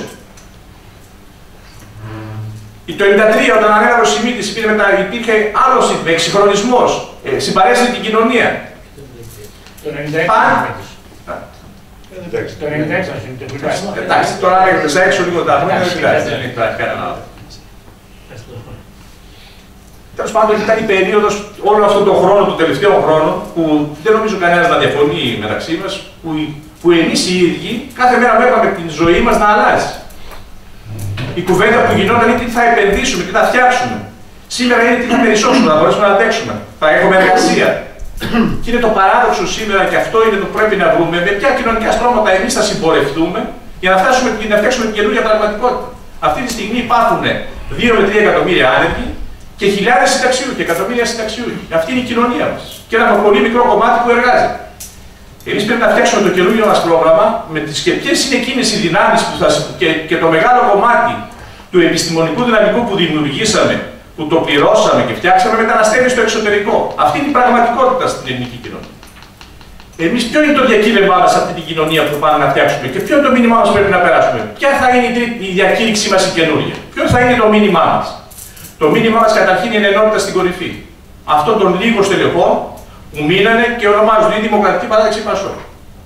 Το 1993 όταν ανέλαβε ο Σιμίτης υπήρχε άλλος εξυγχρονισμός, συμπαρέσυρε την κοινωνία. Το 96. Το 96. Εντάξει, τώρα λέγεται έξω λίγο τα χρόνια, δεν πειράζει, δεν υπάρχει κανένα άλλο. Τέλος πάντων, ήταν η περίοδος όλο αυτόν τον χρόνο, τον τελευταίο χρόνο, που δεν νομίζω κανένας να διαφωνεί μεταξύ μας, που εμείς οι ίδιοι κάθε μέρα βλέπαμε την ζωή μας να αλλάζει. Η κουβέντα που γινόταν είναι τι θα επενδύσουμε, τι θα φτιάξουμε. Σήμερα είναι τι θα περισσώσουμε, θα μπορέσουμε να αντέξουμε, θα έχουμε εργασία. Και είναι το παράδοξο σήμερα, και αυτό είναι το που πρέπει να βρούμε, με ποια κοινωνικά στρώματα εμείς θα συμπορευτούμε για να φτιάξουμε την καινούργια πραγματικότητα. Αυτή τη στιγμή υπάρχουν 2 με 3 εκατομμύρια άνεργοι και χιλιάδες συνταξιούχοι, εκατομμύρια συνταξιούχοι. Αυτή είναι η κοινωνία μας. Και ένα πολύ μικρό κομμάτι που εργάζεται. Εμείς πρέπει να φτιάξουμε το καινούργιο μας πρόγραμμα με τις και ποιες είναι εκείνες οι δυνάμεις και το μεγάλο κομμάτι του επιστημονικού δυναμικού που δημιουργήσαμε, που το πληρώσαμε και φτιάξαμε, μεταναστεύει στο εξωτερικό. Αυτή είναι η πραγματικότητα στην ελληνική κοινωνία. Εμείς ποιο είναι το διακύβευμά μας σε αυτή την κοινωνία που πάμε να φτιάξουμε και ποιο είναι το μήνυμά μας που πρέπει να περάσουμε. Ποια θα είναι η διακήρυξή μας η καινούργια. Ποιο θα είναι το μήνυμά μας. Το μήνυμά μας καταρχήν είναι ενότητα στην κορυφή. Αυτών των λίγων στελεχών που μείνανε και ονομάζονται η Δημοκρατική Παράταξη Πασόκ.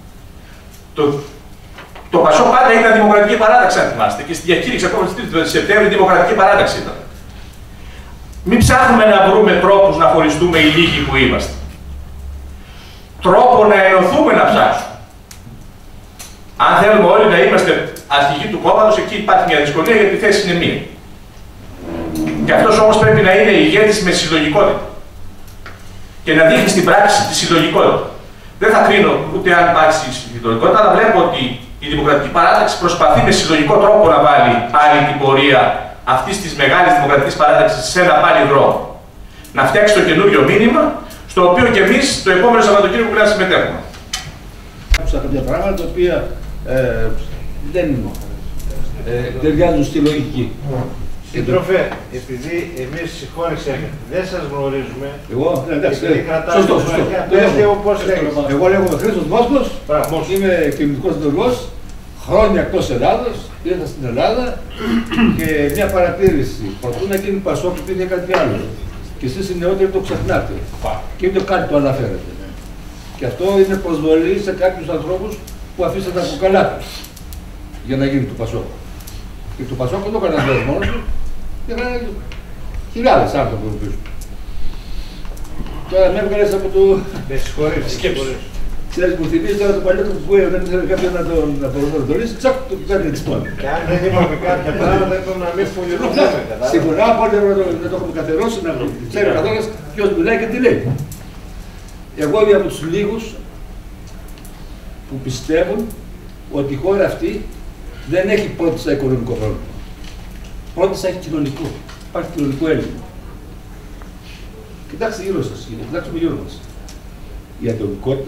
Το Πασόκ πάντα ήταν Δημοκρατική Παράταξη, αν θυμάστε, και στη διακήρυξη ακόμα στις 3 Σεπτέμβρη Δημοκρατική Παράταξη ήταν. Μην ψάχνουμε να βρούμε τρόπους να χωριστούμε οι λίγοι που είμαστε. Τρόπο να ενωθούμε να ψάξουμε. Αν θέλουμε όλοι να είμαστε αρχηγοί του κόμματος, εκεί υπάρχει μια δυσκολία γιατί η θέση είναι μία. Και αυτός όμως πρέπει να είναι ηγέτης με συλλογικότητα. Και να δείχνει στην πράξη τη συλλογικότητα. Δεν θα κρίνω ούτε αν υπάρξει συλλογικότητα, αλλά βλέπω ότι η Δημοκρατική Παράταξη προσπαθεί με συλλογικό τρόπο να βάλει πάλι την πορεία αυτή τη μεγάλη Δημοκρατική Παράταξη σε ένα πάλι δρόμο. Να φτιάξει το καινούριο μήνυμα, στο οποίο και εμείς το επόμενο Σαββατοκύριακο πρέπει να συμμετέχουμε. Άκουσα κάποια πράγματα τα οποία δεν ταιριάζουν στη λογική. Σύντροφε, επειδή εμείς συγχώρησα δεν σας γνωρίζουμε. Εγώ, εντάξει, σωστό. Εγώ λέγομαι Χρήστος Μόσχος, είμαι κοινωνικός λειτουργός, χρόνια εκτός Ελλάδος, ήρθα στην Ελλάδα και μια παρατήρηση. Προτού να γίνει Πασόκ υπήρχε κάτι άλλο. Και εσείς οι νεότεροι το ξεχνάτε. Και ούτε κάτι το αναφέρετε. Και αυτό είναι προσβολή σε κάποιους ανθρώπους που αφήσαν τα κουκαλά τους για να γίνει το Πασόκ. Και το Πασόκ δεν το έκανε μόνος του, είχαν χιλιάδες άνθρωποι από πίσω. Τώρα με έβγαλες από το... Με συγχωρείς. Ξέρεις, μου θυμίζει τώρα το παλιό του που δεν ήθελε κάποιον να το λύσει, τσακ, το κάνει της πόλης. Και αν δεν είπαμε κάποια πράγματα, είπαμε να μην φωλιωθούμε. Συμφωνώ, οπότε να το έχουμε καθερώσει, να ξέρει ο καθένας ποιος μιλάει και τι λέει. Εγώ είμαι από τους λίγους που πιστεύουν ότι η χώρα αυτή δεν έχει πρώτιστα οικονομικό πρόβλημα. Πρώτιστα έχει κοινωνικό. Υπάρχει κοινωνικό έλλειμμα. Κοιτάξτε γύρω σας, κοιτάξτε γύρω μας. Η ατομικότητα,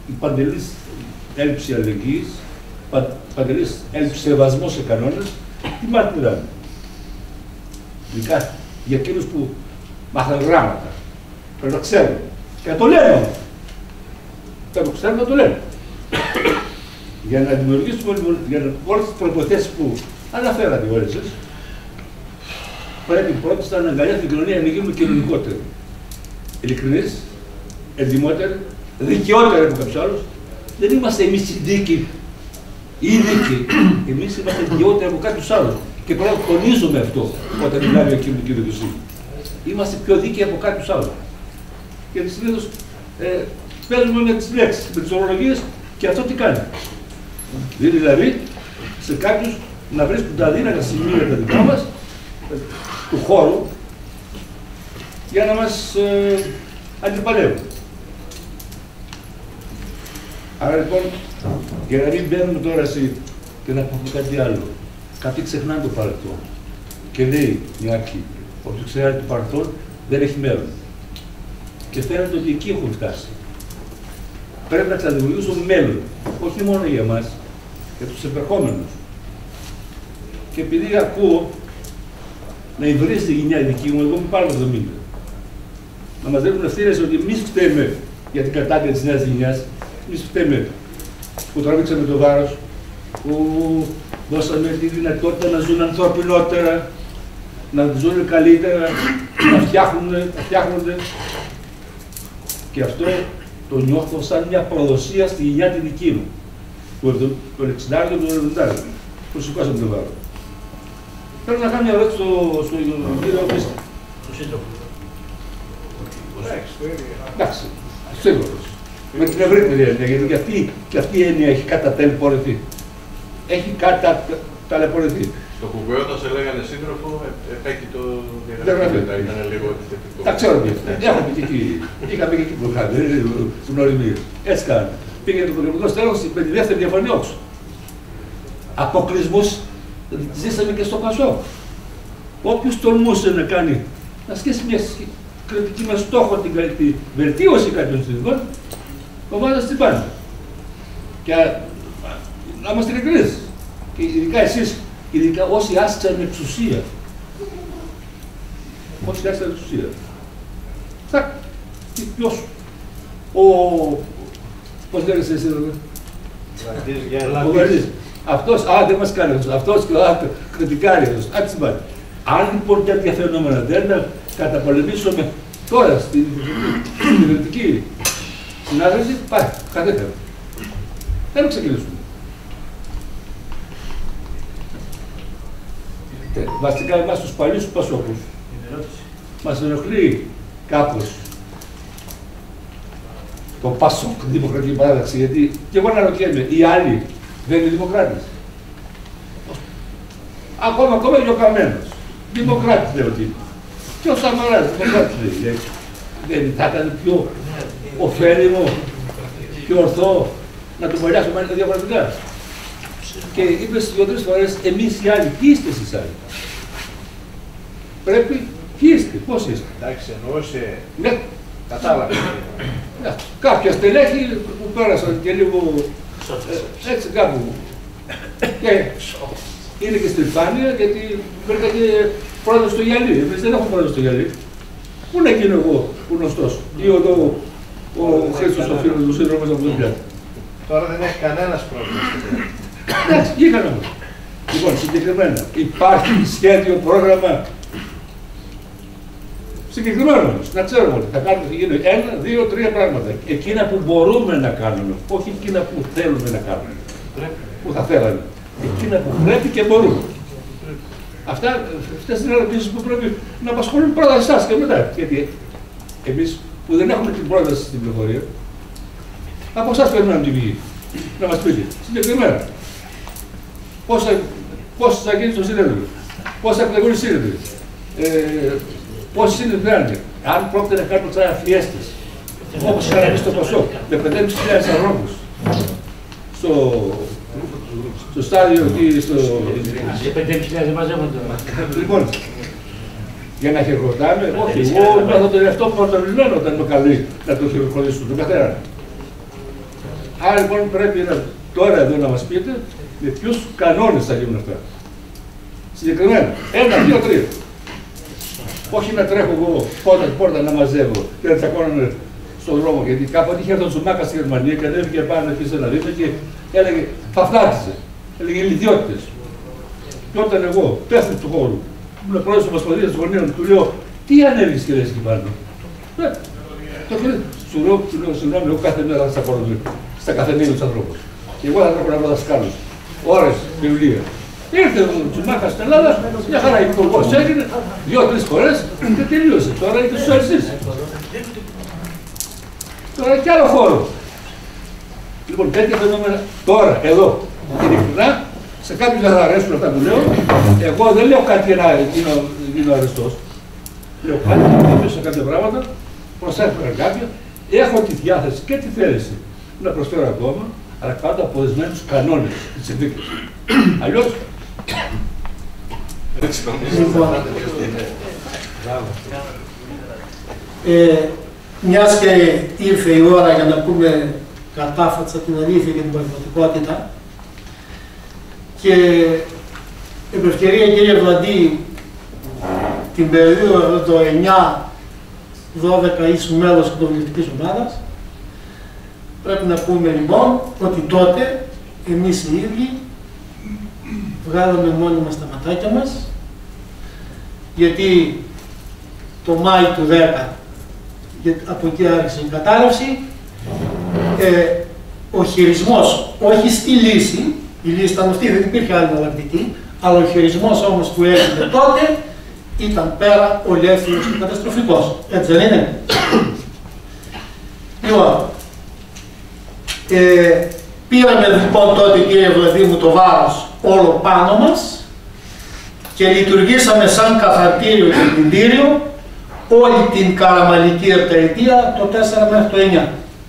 η παντελής έλλειψη αλληλεγγύης, παντελής έλλειψη σεβασμού σε κανόνες, τι μάρτυραν. Ειδικά για εκείνους που μάθαν γράμματα. Πρέπει να ξέρουν. Και να το λένε όμως. Θα το ξέρουν να το λένε. Για να δημιουργήσουμε όλες τις προϋποθέσεις που αναφέρατε όλες εσείς, πρέπει πρώτα να αγκαλιάσουμε την κοινωνία να γίνουμε κοινωνικότεροι. Ειλικρινείς, εντιμότεροι, δικαιότεροι από κάποιους άλλους. Δεν είμαστε εμείς οι δίκοι ή δίκοι. Εμείς είμαστε δικαιότεροι από κάποιους άλλους. Και πρέπει να τονίζουμε αυτό όταν μιλάμε για κοινωνική δικαιοσύνη. Είμαστε πιο δίκαιοι από κάποιους άλλους. Γιατί συνήθως παίζουμε με τις λέξεις, με τις ορολογίες και αυτό τι κάνει. Δηλαδή σε κάποιους να βρίσκουν τα αδύνατα σημεία τα δικά μας, του χώρου, για να μας αντιπαλεύουν. Άρα λοιπόν, για να μην μπαίνουμε τώρα και να πούμε κάτι άλλο. Κάποιοι ξεχνάνε το παρελθόν και λέει μια αρχή, ότι ξέρει το παρελθόν δεν έχει μέλλον. Και φαίνεται ότι εκεί έχουν φτάσει. Πρέπει να ξαναδημιουργήσουμε μέλλον, όχι μόνο για εμάς, για τους επερχόμενους. Και επειδή ακούω να υβρίζει η γενιά δική μου, εγώ είμαι πάνω από 70. Να μας δίνουν ευθύνες ότι εμείς φταίμε για την κατάγκη της νέας γενιάς, εμείς φταίμε που τραβήξαμε το βάρος, που δώσαμε τη δυνατότητα να ζουν ανθρώπινότερα, να ζουν καλύτερα, να φτιάχνονται. Και αυτό το νιώθω σαν μια προδοσία στη γενιά τη δική μου, τον 60 και τον 70, που σηκώσαμε το βάρος. Θέλω να κάνω μια ερώτηση στον κύριο Μίστη. Στον σύντροφο. Εντάξει, σύντροφος. Με την ευρύτερη έννοια, γιατί και αυτή η έννοια έχει κατατελεπωρηθεί. Έχει καταταλαιπωρηθεί. Στο κουκουέ όταν σε λέγανε σύντροφο, επέκει το διαγραφείο, ήταν λίγο επιθετικό. Τα ξέρω και αυτά. Έχουμε και εκεί. Είχαμε και εκεί που είχαμε, γνωριμοί. Έτσι κάναμε. Πήγε το κομμουνιστικό στέλος με τη δεύτερη διαφωνία όξου. Αποκλεισμούς ζήσαμε και στο Πασόκ. Όποιος τολμούσε να κάνει, να σκέσει μια κριτική με στόχο την βελτίωση κάποιων συνθηκών, κομμάτια στην πάντα. Και να είμαστε ειλικρινείς. Και ειδικά εσείς, ειδικά όσοι άσκησαν εξουσία. Όσοι άσκησαν εξουσία. Ποιος, πώς λέγεσαι εσύ εδώ. Ο Βαρδής. Αυτός, δεν μας κάνει αυτός και κριτικάρει αυτός. Έτσι πάει. Αν λοιπόν τέτοια φαινόμενα δεν τα καταπολεμήσουμε τώρα στην δημιουργική συνάδελφη, πάει, κατέφερα. Δεν να ξεκινήσουμε. Βασικά εμάς τους παλιούς Πασόκους μας ενοχλεί κάπως το Πασόκ, Δημοκρατική Παράταξη, γιατί και εγώ αναρωτιέμαι, οι άλλοι δεν είναι δημοκράτες. Ακόμα και ο Καμένος. Δημοκράτης λέει ότι. Και ο Σαμαράς, δημοκράτης λέει. Δεν θα ήταν πιο ωφέλιμο, πιο ορθό να τον παλιάσουμε διαφορετικά. Και είπες 2-3 φορές, εμείς οι άλλοι, ποιοι είστε εσείς άλλοι. Πρέπει, ποιοι είστε, πώς είστε. Εντάξει, εννοούσε. Ναι. Κατάλαβε. Κάποια στελέχη που πέρασαν και λίγο έτσι κάπου. Και είναι και στην Φάνεια, γιατί βρήκα και πρόεδρος στο γυαλί. Εμείς δεν έχουμε πρόεδρος στο γυαλί. Πού να γίνω εγώ γνωστός, ή εδώ ο Χρήστος ο φίλος του σύντροφος από τον Πιάτο. Τώρα δεν έχει κανένας πρόβλημα. Εντάξει, βγήκαν όμως. Λοιπόν, συγκεκριμένα, υπάρχει σχέδιο, πρόγραμμα. Συγκεκριμένο όμως, να ξέρουμε ότι θα κάνουμε 1, 2, 3 πράγματα. Εκείνα που μπορούμε να κάνουμε, όχι εκείνα που θέλουμε να κάνουμε. Που θα θέλαμε. Εκείνα που πρέπει και μπορούμε. Αυτές είναι ερωτήσεις που πρέπει να απασχολούν πρώτα εσάς και μετά. Γιατί εμείς που δεν έχουμε την πρόταση στην πληροφορία, από εσάς περιμένουμε την πηγή. Να μας πείτε συγκεκριμένα. Πώς θα γίνει στο σύνδεδριο, πώς θα εκλεγούν οι σύνδεδροι, πόσοι σύνδεδροι θα είναι, αν πρόκειται να κάνουμε ξανά φιέστες, όπως είχαμε εμείς στο Πασόκ, με 5.500 ανθρώπους στο στάδιο εκεί, στο... Σε 5.000 δεν μαζεύονται. Λοιπόν, για να χειροκροτάμε, όχι, εγώ νιώθω τον εαυτό μου πρωτοβουλημένο όταν με καλεί να το χειροκροτήσω, τον πατέρα. Άρα λοιπόν πρέπει τώρα εδώ να μας πείτε με ποιους κανόνες θα γίνουν αυτά. Συγκεκριμένα, 1, 2, 3. Όχι να τρέχω εγώ πόρτα να μαζεύω και να τσακώνομαι στον δρόμο. Γιατί κάποτε είχε έρθει ο Τσουμάκας στη Γερμανία και ανέβηκε πάνω εκεί σε ένα βήμα και έλεγε, φαφλάτιζε. Έλεγε ηλιδιότητες. Και όταν εγώ πέφτω του χώρου, ήμουν πρόεδρος της Ομοσπονδίας των Γονέων, του λέω, τι ανέβηκες και λες εκεί πάνω. Το φίλε, σου λέω, συγγνώμη, εγώ κάθε μέρα θα τσακώνω στα καθεμέλια τους ανθρώπους. Και εγώ θα τρέχω να βρω δασκάλους. Ώρες, βιβλία. Ήρθε ο Τσουμάκας στην Ελλάδα, μια χαρά υπουργός έγινε, 2-3 φορές και τελείωσε. Τώρα είναι σοσιαλιστής. Τώρα έχει άλλο χώρο. Λοιπόν, τέτοια φαινόμενα τώρα, εδώ, ειλικρινά, σε κάποιους δεν θα αρέσουν αυτά που λέω. Εγώ δεν λέω κάτι να γίνω αριστός. Λέω κάτι να δείξω σε κάποια πράγματα, προσέφερα κάποια, έχω τη διάθεση και τη θέληση να προσφέρω ακόμα, αλλά πάντα από ορισμένους κανόνες της συνθήκης. Αλλιώς. Μιας και ήρθε η ώρα για να πούμε κατάφατσα την αλήθεια και την πραγματικότητα και επ' ευκαιρία, κύριε Βλαντή, την περίοδο το 9-12 ήσουν μέλος της κοινοβουλευτικής ομάδας, πρέπει να πούμε λοιπόν ότι τότε εμείς οι ίδιοι βγάλαμε μόνοι μας τα ματάκια μας, γιατί το Μάη του 10 από εκεί άρχισε η κατάρρευση, ο χειρισμός, όχι στη λύση, η λύση ήταν αυτή, δεν υπήρχε άλλη εναλλακτική, αλλά ο χειρισμός όμως που έγινε τότε ήταν πέρα ολέθριος και καταστροφικός. Έτσι δεν είναι? Λοιπόν, πήραμε λοιπόν τότε, κύριε Βλαντή μου, το βάρος όλο πάνω μας και λειτουργήσαμε σαν καθαρτήριο και πλυντήριο όλη την καραμαλική επταετία, το 4 μέχρι το 9.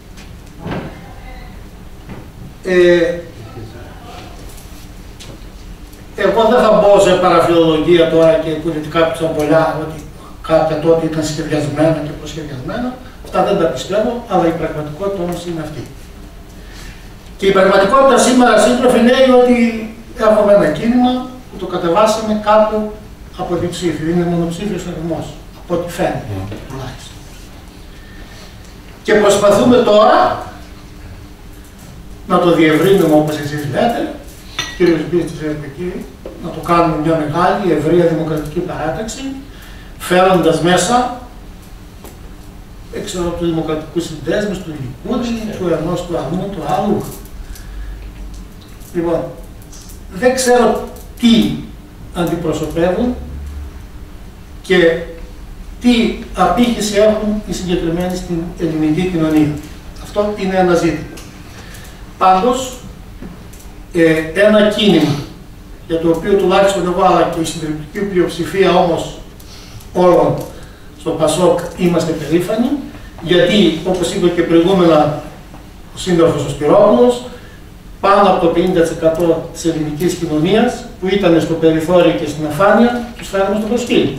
Εγώ δεν θα μπω σε παραφιλολογία τώρα και πολιτικά πιτσαμπολιά ότι κάποια τότε ήταν σχεδιασμένα και προσχεδιασμένα. Αυτά δεν τα πιστεύω, αλλά η πραγματικότητα όμως είναι αυτή. Και η πραγματικότητα σήμερα, σύντροφοι, λέει ότι έχουμε ένα κίνημα που το κατεβάσαμε κάτω από διψήφιο. Είναι μονοψήφιος αριθμός, από ό,τι φαίνεται τουλάχιστον. Και προσπαθούμε τώρα να το διευρύνουμε όπως εσείς λέτε, κύριος Μπίστης εκεί, να το κάνουμε μια μεγάλη, ευρεία δημοκρατική παράταξη, φέροντας μέσα έξω από τους δημοκρατικούς συνδέσμους, του Λικούδη, του ενός, του αλλού, του άλλου. Λοιπόν, δεν ξέρω τι αντιπροσωπεύουν και τι απήχηση έχουν οι συγκεκριμένοι στην ελληνική κοινωνία. Αυτό είναι ένα ζήτημα. Πάντως, ένα κίνημα για το οποίο τουλάχιστον εγώ αλλά και η συντριπτική πλειοψηφία όμως όλων στο Πασόκ είμαστε περήφανοι, γιατί όπως είπε και προηγούμενα ο σύντροφος ο Σπυρόπουλος, πάνω από το 50% της ελληνικής κοινωνίας που ήταν στο περιθώριο και στην αφάνεια τους φέραμε στο προσκήνιο.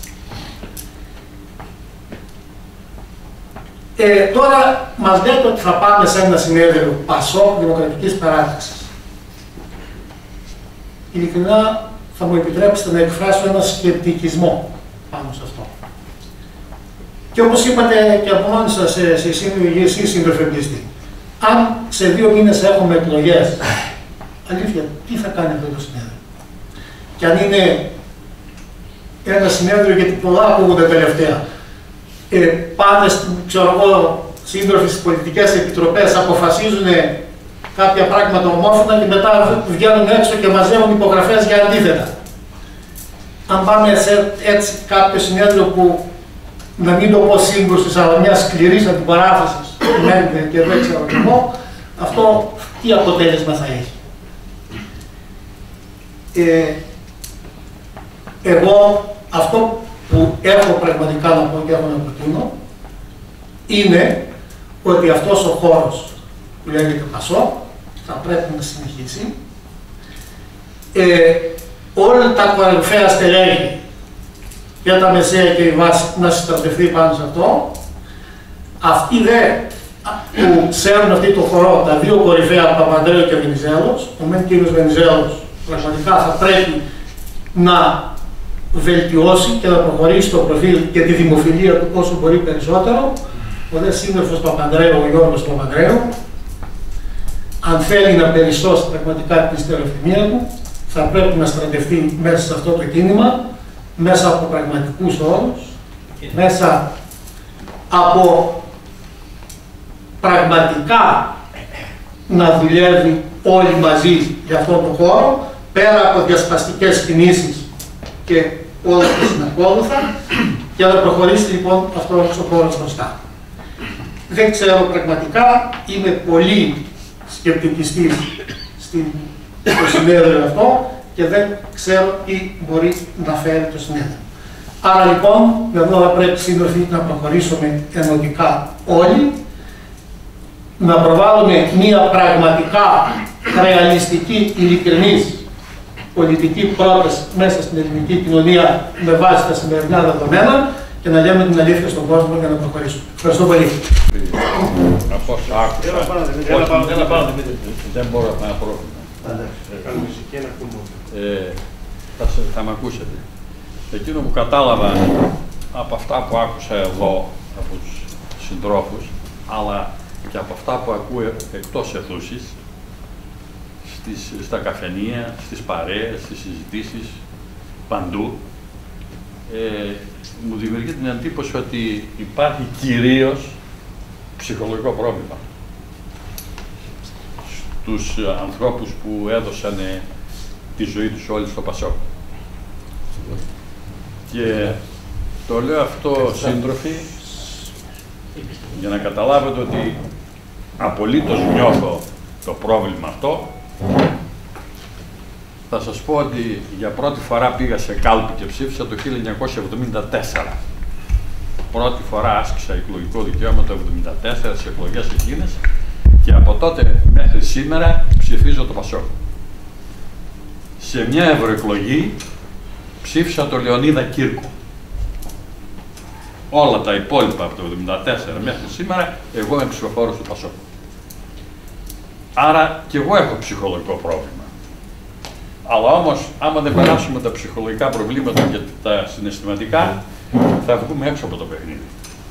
Τώρα μας λέτε ότι θα πάμε σε ένα συνέδριο Πασόκ Δημοκρατικής Παράταξης. Ειλικρινά θα μου επιτρέψετε να εκφράσω ένα σκεπτικισμό πάνω σε αυτό. Και όπως είπατε και από μόνοι σας εσείς σύντροφε Μπίστη, αν σε 2 μήνες έχουμε εκλογές, αλήθεια, τι θα κάνει αυτό το συνέδριο? Και αν είναι ένα συνέδριο, γιατί πολλά ακούγονται τελευταία, πάνε, ξέρω εγώ, σύντροφοι στις πολιτικές επιτροπές, αποφασίζουν κάποια πράγματα ομόφωνα και μετά βγαίνουν έξω και μαζεύουν υπογραφές για αντίθετα. Αν πάμε σε έτσι κάποιο συνέδριο που, να μην το πω σύγκρουσης, αλλά μια σκληρής αντιπαράθεσης, και δεν ξέρω και εγώ, αυτό τι αποτέλεσμα θα έχει? Εγώ αυτό που έχω πραγματικά να πω και έχω να προτείνω είναι ότι αυτός ο χώρος που λέγεται Πασόκ θα πρέπει να συνεχίσει. Όλα τα κορυφαία στελέχη για τα μεσαία και η βάση να συστατευτεί πάνω σε αυτό. Αυτοί δε που ξέρουν αυτή το χορό, τα δύο κορυφαία, Παπανδρέου και Βενιζέλος. Ο μεν κύριος Βενιζέλος πραγματικά θα πρέπει να βελτιώσει και να προχωρήσει το προφίλ και τη δημοφιλία του όσο μπορεί περισσότερο. Ο δε σύντροφος Παπανδρέου, ο Γιώργος Παπανδρέου, αν θέλει να περισσώσει πραγματικά την στερεοφημία του, θα πρέπει να στρατευτεί μέσα σε αυτό το κίνημα, μέσα από πραγματικούς όρους, μέσα από πραγματικά να δουλεύει όλοι μαζί για αυτόν τον χώρο, πέρα από διασπαστικές κινήσεις και όλα τα συνακόλουθα, για να προχωρήσει λοιπόν αυτός ο χώρος μπροστά. Δεν ξέρω πραγματικά, είμαι πολύ σκεπτικιστής στο συνέδριο αυτό και δεν ξέρω τι μπορεί να φέρει το συνέδριο. Άρα λοιπόν, εδώ θα πρέπει σύντροφοι να προχωρήσουμε ενωτικά όλοι, να προβάλλουμε μια πραγματικά ρεαλιστική, ειλικρινής πολιτική πρόταση μέσα στην ελληνική κοινωνία με βάση τα σημερινά δεδομένα και να λέμε την αλήθεια στον κόσμο για να προχωρήσουμε. Ευχαριστώ πολύ. Από όσα άκουσα, δεν μπορώ να κάνω πρόβλημα. Θα με ακούσετε. Εκείνο που κατάλαβα από αυτά που άκουσα εδώ από τους συντρόφους, αλλά και από αυτά που ακούω εκτός αιθούσης, στα καφενεία, στις παρέες, στις συζητήσεις, παντού, μου δημιουργεί την εντύπωση ότι υπάρχει κυρίως ψυχολογικό πρόβλημα στους ανθρώπους που έδωσαν τη ζωή τους όλοι στο Πασόκ. Και το λέω αυτό, σύντροφοι, για να καταλάβετε ότι απολύτως νιώθω το πρόβλημα αυτό. Θα σας πω ότι για πρώτη φορά πήγα σε κάλπη και ψήφισα το 1974. Πρώτη φορά άσκησα εκλογικό δικαίωμα το 1974 στις εκλογές εκείνες και από τότε μέχρι σήμερα ψηφίζω το Πασόκ. Σε μια ευρωεκλογή ψήφισα τον Λεωνίδα Κύρκο. Όλα τα υπόλοιπα από το 1974 μέχρι σήμερα εγώ είμαι ψηφοφόρος του Πασόκ. Άρα και εγώ έχω ψυχολογικό πρόβλημα. Αλλά όμως, άμα δεν περάσουμε τα ψυχολογικά προβλήματα και τα συναισθηματικά, θα βγούμε έξω από το παιχνίδι.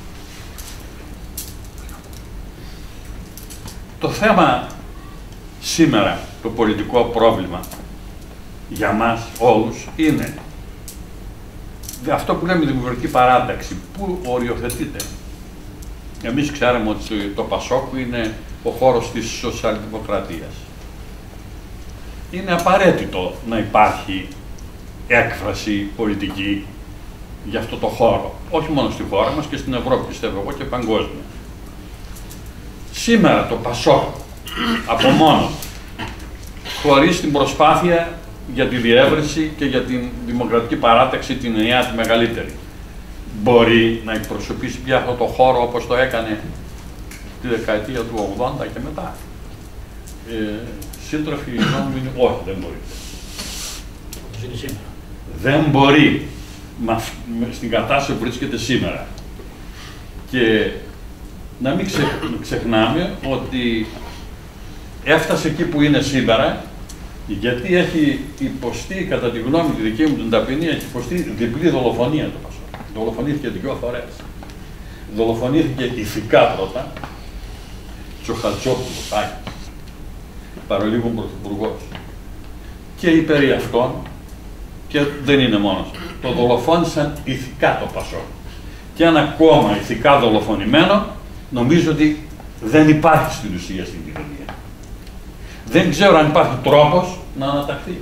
Το θέμα σήμερα, το πολιτικό πρόβλημα για μας όλους είναι αυτό που λέμε δημοκρατική παράταξη. Πού οριοθετείται. Εμείς ξέραμε ότι το Πασόκ είναι ο χώρος της σοσιαλδημοκρατίας. Είναι απαραίτητο να υπάρχει έκφραση πολιτική για αυτό το χώρο. Όχι μόνο στη χώρα μας και στην Ευρώπη, πιστεύω εγώ, και παγκόσμια. Σήμερα το Πασόκ από μόνο, χωρίς την προσπάθεια για τη διεύρυνση και για την δημοκρατική παράταξη, την νέα, τη μεγαλύτερη, μπορεί να εκπροσωπήσει πια αυτό το χώρο όπως το έκανε τη δεκαετία του 80 και μετά. Σύντροφοι, η γνώμη μου είναι όχι, δεν μπορεί. Δεν μπορεί στην κατάσταση που βρίσκεται σήμερα. Και να μην ξεχνάμε ότι έφτασε εκεί που είναι σήμερα, γιατί έχει υποστεί, κατά τη γνώμη τη δική μου την ταπεινή, έχει υποστεί διπλή δολοφονία το Πασόκ. Δολοφονήθηκε 2 φορές. Δολοφονήθηκε ηθικά πρώτα, Τσοχαλτσόπουλος, Άκης, παρολίγο πρωθυπουργός. Και περί αυτών, και δεν είναι μόνος, το δολοφόνησαν ηθικά το Πασόκ. Και ένα κόμμα ηθικά δολοφονημένο, νομίζω ότι δεν υπάρχει στην ουσία στην κοινωνία. Δεν ξέρω αν υπάρχει τρόπος να αναταχθεί.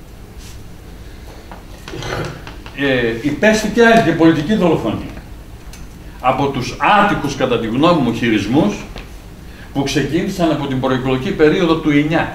Υπέστη άλλη και πολιτική δολοφονία. Από τους άτυχους, κατά τη γνώμη μου, χειρισμούς που ξεκίνησαν από την προεκλογική περίοδο του 9.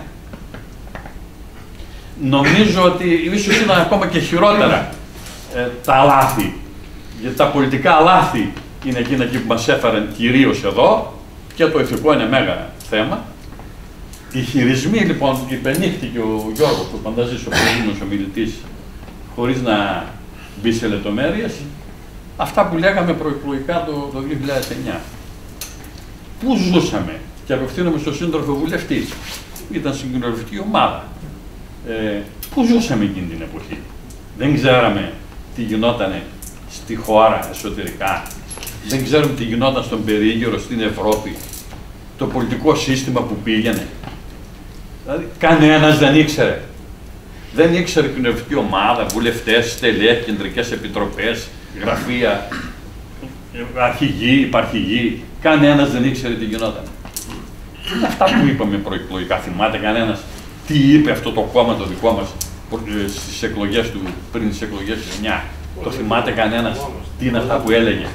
Νομίζω ότι ίσως ήταν ακόμα και χειρότερα τα λάθη, γιατί τα πολιτικά λάθη είναι εκείνα που μας έφεραν κυρίως εδώ και το ηθικό είναι μέγα θέμα. Οι χειρισμοί λοιπόν, υπενήχθηκε ο Γιώργος, ο Πανταζής, ο προηγούμενος ομιλητής, χωρίς να μπει σε λεπτομέρειες, αυτά που λέγαμε προεκλογικά το 2009. πού ζούσαμε, και απευθύνομαι στον σύντροφο βουλευτή, ήταν στην κοινοβουλευτική ομάδα. Πού ζούσαμε εκείνη την εποχή. Δεν ξέραμε τι γινόταν στη χώρα εσωτερικά. Δεν ξέρουμε τι γινόταν στον περίγυρο, στην Ευρώπη. Το πολιτικό σύστημα που πήγαινε. Δηλαδή, κανένας δεν ήξερε. Δεν ήξερε η κοινοβουλευτική ομάδα, βουλευτές, στελέχη, κεντρικές επιτροπές, γραφεία, αρχηγοί, υπαρχηγοί. Κανένας δεν ήξερε τι γινόταν. Είναι αυτά που είπαμε προεκλογικά. Θυμάται κανένας τι είπε αυτό το κόμμα το δικό μας στις εκλογές του, πριν τις εκλογές του 9. Το θυμάται κανένας τι είναι αυτά που έλεγε.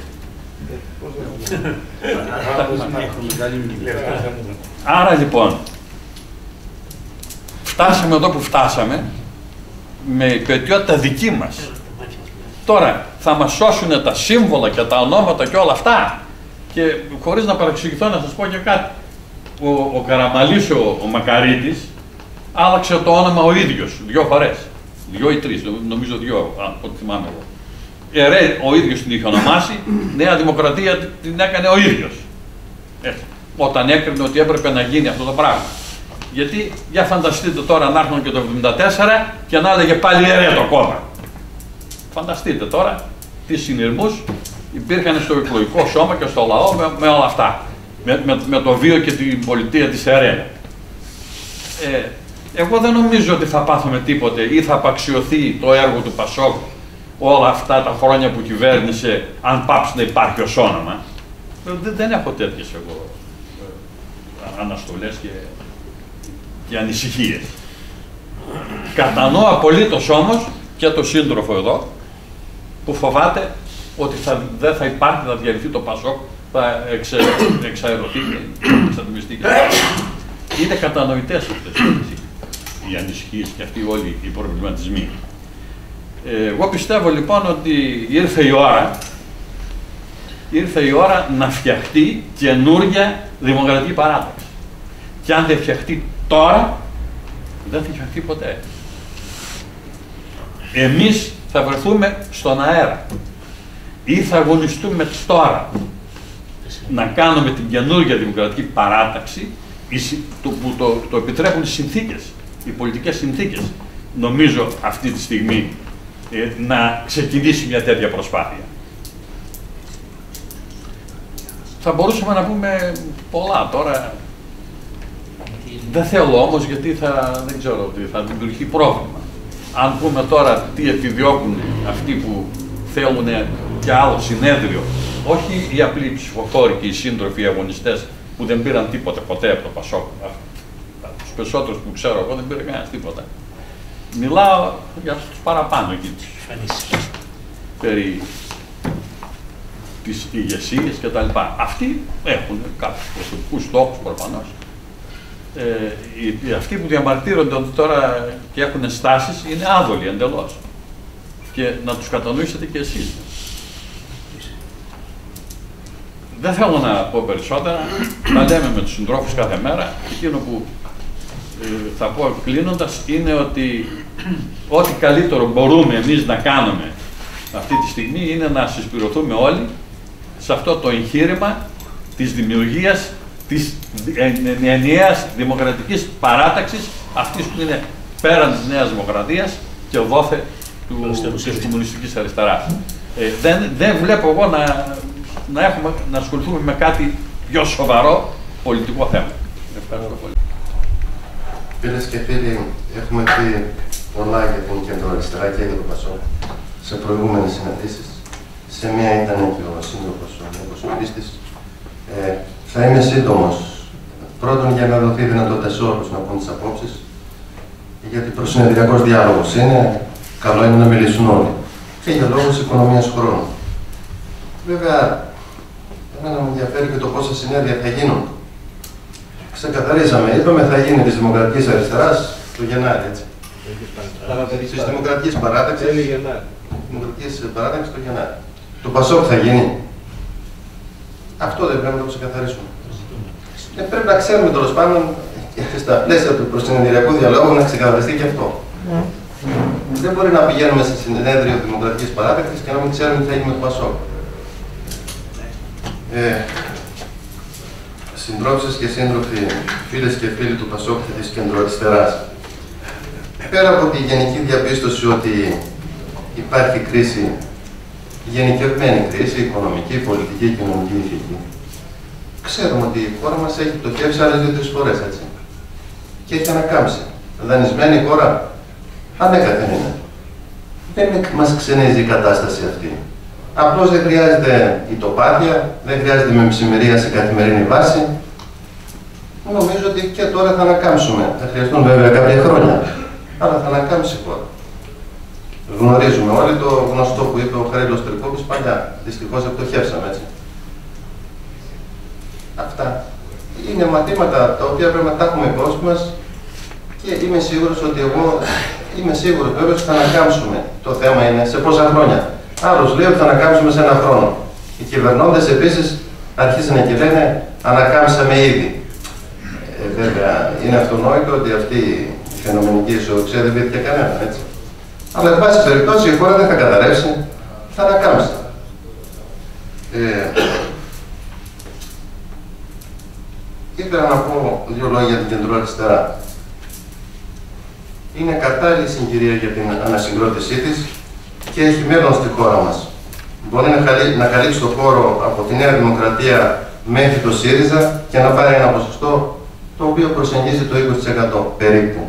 Άρα λοιπόν, φτάσαμε εδώ που φτάσαμε με υπετιότητα δική μας. Τώρα θα μας σώσουν τα σύμβολα και τα ονόματα και όλα αυτά. Και χωρίς να παρεξηγηθώ να σας πω και κάτι. Ο Καραμαλής, ο Μακαρίτης, άλλαξε το όνομα ο ίδιος 2 φορές. 2 ή 3, νομίζω 2, ό,τι θυμάμαι εγώ. Ο ίδιος την είχε ονομάσει, Νέα Δημοκρατία την έκανε ο ίδιος. Έτσι. Όταν έκρινε ότι έπρεπε να γίνει αυτό το πράγμα. Γιατί, για φανταστείτε τώρα να έρχονταν και το 1974 και να έλεγε πάλι το κόμμα. Φανταστείτε τώρα τι συνειρμούς υπήρχαν στο εκλογικό σώμα και στο λαό με όλα αυτά. Με το βίο και την πολιτεία της ΕΡΕ. Εγώ δεν νομίζω ότι θα πάθουμε τίποτε ή θα απαξιωθεί το έργο του Πασόκ όλα αυτά τα χρόνια που κυβέρνησε, αν πάψει να υπάρχει ως όνομα. Δεν έχω τέτοιες εγώ αναστολές και ανησυχίες. Κατανοώ απολύτως όμως και το σύντροφο εδώ που φοβάται ότι δεν θα υπάρχει, θα διαλυθεί το Πασόκ, θα εξαερωθεί και εξατομιστεί. Είναι κατανοητές αυτές οι ανησυχίες και αυτοί όλοι οι προβληματισμοί. Εγώ πιστεύω λοιπόν ότι ήρθε η ώρα να φτιαχτεί καινούργια δημοκρατική παράταξη. Και αν δεν φτιαχτεί τώρα, δεν θα φτιαχτεί ποτέ. Εμείς θα βρεθούμε στον αέρα ή θα αγωνιστούμε τώρα να κάνουμε την καινούργια δημοκρατική παράταξη που το επιτρέπουν οι συνθήκες, οι πολιτικές συνθήκες. Νομίζω αυτή τη στιγμή να ξεκινήσει μια τέτοια προσπάθεια. Θα μπορούσαμε να πούμε πολλά τώρα. Δεν θέλω όμως γιατί δεν ξέρω ότι θα δημιουργεί πρόβλημα. Αν πούμε τώρα τι επιδιώκουν αυτοί που θέλουν και άλλο συνέδριο, όχι οι απλοί ψηφοφόροι και οι σύντροφοι, οι αγωνιστές που δεν πήραν τίποτα ποτέ από το Πασόκ. Τους περισσότερους που ξέρω εγώ δεν πήρε κανένας τίποτα. Μιλάω για τους παραπάνω εκεί, περί της ηγεσίας και τα λοιπά. Αυτοί έχουν κάποιους προσωπικούς στόχους προφανώς. Αυτοί που διαμαρτύρονται ότι τώρα και έχουν στάσεις είναι άδολοι εντελώς. Και να τους κατανοήσετε και εσείς. Δεν θέλω να πω περισσότερα, τα λέμε με τους συντρόφους κάθε μέρα. Εκείνο που θα πω κλείνοντας είναι ότι ό,τι καλύτερο μπορούμε εμείς να κάνουμε αυτή τη στιγμή είναι να συσπηρωθούμε όλοι σε αυτό το εγχείρημα της δημιουργίας της ενιαίας δημοκρατικής παράταξης, αυτής που είναι πέραν της Νέας Δημοκρατίας και δόθε της κομμουνιστικής αριστεράς. Δεν βλέπω εγώ να ασχοληθούμε με κάτι πιο σοβαρό πολιτικό θέμα. Ευχαριστώ πολύ. Φίλες και φίλοι, έχουμε πει πολλά για την κεντροαριστερά και για το Πασόκ σε προηγούμενες συναντήσεις. Σε μία ήταν και ο σύντροφος ο Νίκος Χρήστης. Θα είμαι σύντομος. Πρώτον, για να δοθεί δυνατότητα σε όλους να πούν τις απόψεις, γιατί προσυνεδριακός διάλογος είναι, καλό είναι να μιλήσουν όλοι. Και για λόγους οικονομίας χρόνου. Βέβαια, εμένα με ενδιαφέρει και το πόσα συνέδρια θα γίνουν. Ξεκαθαρίσαμε, είπαμε θα γίνει της Δημοκρατικής Αριστεράς το Γενάρη, έτσι. Της Δημοκρατικής Παράταξης. Δημοκρατικής Παράταξης το Γενάρη. Το Πασόκ θα γίνει. Αυτό δεν πρέπει να το ξεκαθαρίσουμε. Πρέπει να ξέρουμε τέλος πάντων στα πλαίσια του προσυνεδριακού διαλόγου να ξεκαθαριστεί και αυτό. Δεν μπορεί να πηγαίνουμε σε συνέδριο Δημοκρατικής Παράταξης και να μην ξέρουμε τι θα γίνει με το Πασόκ. συντρόφισσες και σύντροφοι, φίλες και φίλοι του ΠΑΣΟΚ και της κεντροαριστεράς. Πέρα από τη γενική διαπίστωση ότι υπάρχει κρίση, γενικευμένη κρίση, οικονομική, πολιτική, κοινωνική, ηθική, ξέρουμε ότι η χώρα μας έχει πτωχεύσει άλλες 2-3 φορές, έτσι. Και έχει ανακάμψει. Δανεισμένη χώρα, ανέκαθεν είναι. Δεν μας ξενίζει η κατάσταση αυτή. Απλώς δεν χρειάζεται ητοπάθεια, δεν χρειάζεται με μισημερία σε καθημερινή βάση. Νομίζω ότι και τώρα θα ανακάμψουμε. Θα χρειαστούν βέβαια κάποια χρόνια, αλλά θα ανακάμψει η χώρα. Γνωρίζουμε όλοι το γνωστό που είπε ο Χαρίλος Τρικόπης παλιά. Δυστυχώς επτοχεύσαμε, έτσι. Αυτά είναι μαθήματα τα οποία πρέπει να τα έχουμε υπόψη μας και είμαι σίγουρος ότι είμαι σίγουρος βέβαια ότι θα ανακάμψουμε. Το θέμα είναι σε πόσα χρόνια. Άλλος λέει ότι θα ανακάμψουμε σε 1 χρόνο. Οι κυβερνώντες επίσης αρχίσανε και λένε ανακάμψαμε ήδη. Βέβαια είναι αυτονόητο ότι αυτή η φαινομενική ισορροπία δεν πήρε κανέναν, έτσι. Αλλά εν πάση περιπτώσει η χώρα δεν θα καταρρεύσει, θα ανακάμψει. Ήθελα να πω 2 λόγια για την κεντροαριστερά. Είναι κατάλληλη συγκυρία για την ανασυγκρότησή της και έχει μέλλον στη χώρα μας. Μπορεί να καλύψει το χώρο από τη Νέα Δημοκρατία μέχρι το ΣΥΡΙΖΑ και να πάρει ένα ποσοστό το οποίο προσεγγίζει το 20% περίπου.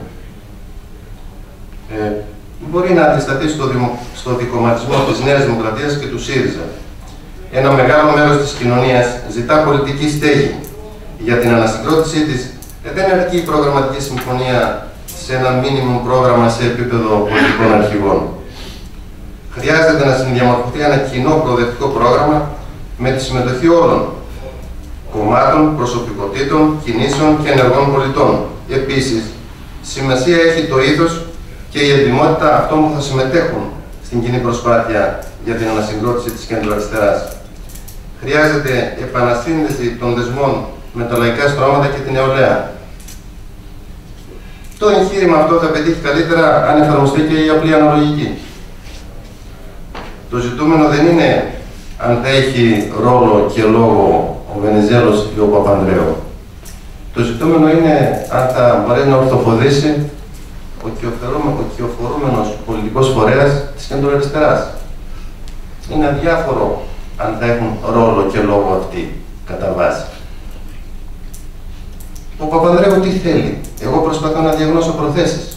Μπορεί να αντισταθεί στο δικομματισμό της Νέας Δημοκρατίας και του ΣΥΡΙΖΑ. Ένα μεγάλο μέρος της κοινωνίας ζητά πολιτική στέγη. Για την ανασυγκρότησή της δεν αρκεί η προγραμματική συμφωνία σε ένα μίνιμουμ πρόγραμμα σε επίπεδο πολιτικών αρχηγών. Χρειάζεται να συνδιαμορφωθεί ένα κοινό προοδευτικό πρόγραμμα με τη συμμετοχή όλων κομμάτων, προσωπικότητων, κινήσεων και ενεργών πολιτών. Επίσης, σημασία έχει το ήθος και η εντιμότητα αυτών που θα συμμετέχουν στην κοινή προσπάθεια για την ανασυγκρότηση της κεντροαριστεράς. Χρειάζεται επανασύνδεση των δεσμών με τα λαϊκά στρώματα και την νεολαία. Το εγχείρημα αυτό θα πετύχει καλύτερα αν εφαρμοστεί και η απλή αναλογική. Το ζητούμενο δεν είναι αν θα έχει ρόλο και λόγο ο Βενιζέλος ή ο Παπανδρέου. Το ζητούμενο είναι αν θα μπορέσει να ορθοποδήσει ο κυοφορούμενος πολιτικός φορέας της κεντροαριστεράς. Είναι αδιάφορο αν θα έχουν ρόλο και λόγο αυτοί κατά βάση. Ο Παπανδρέου τι θέλει? Εγώ προσπαθώ να διαγνώσω προθέσεις.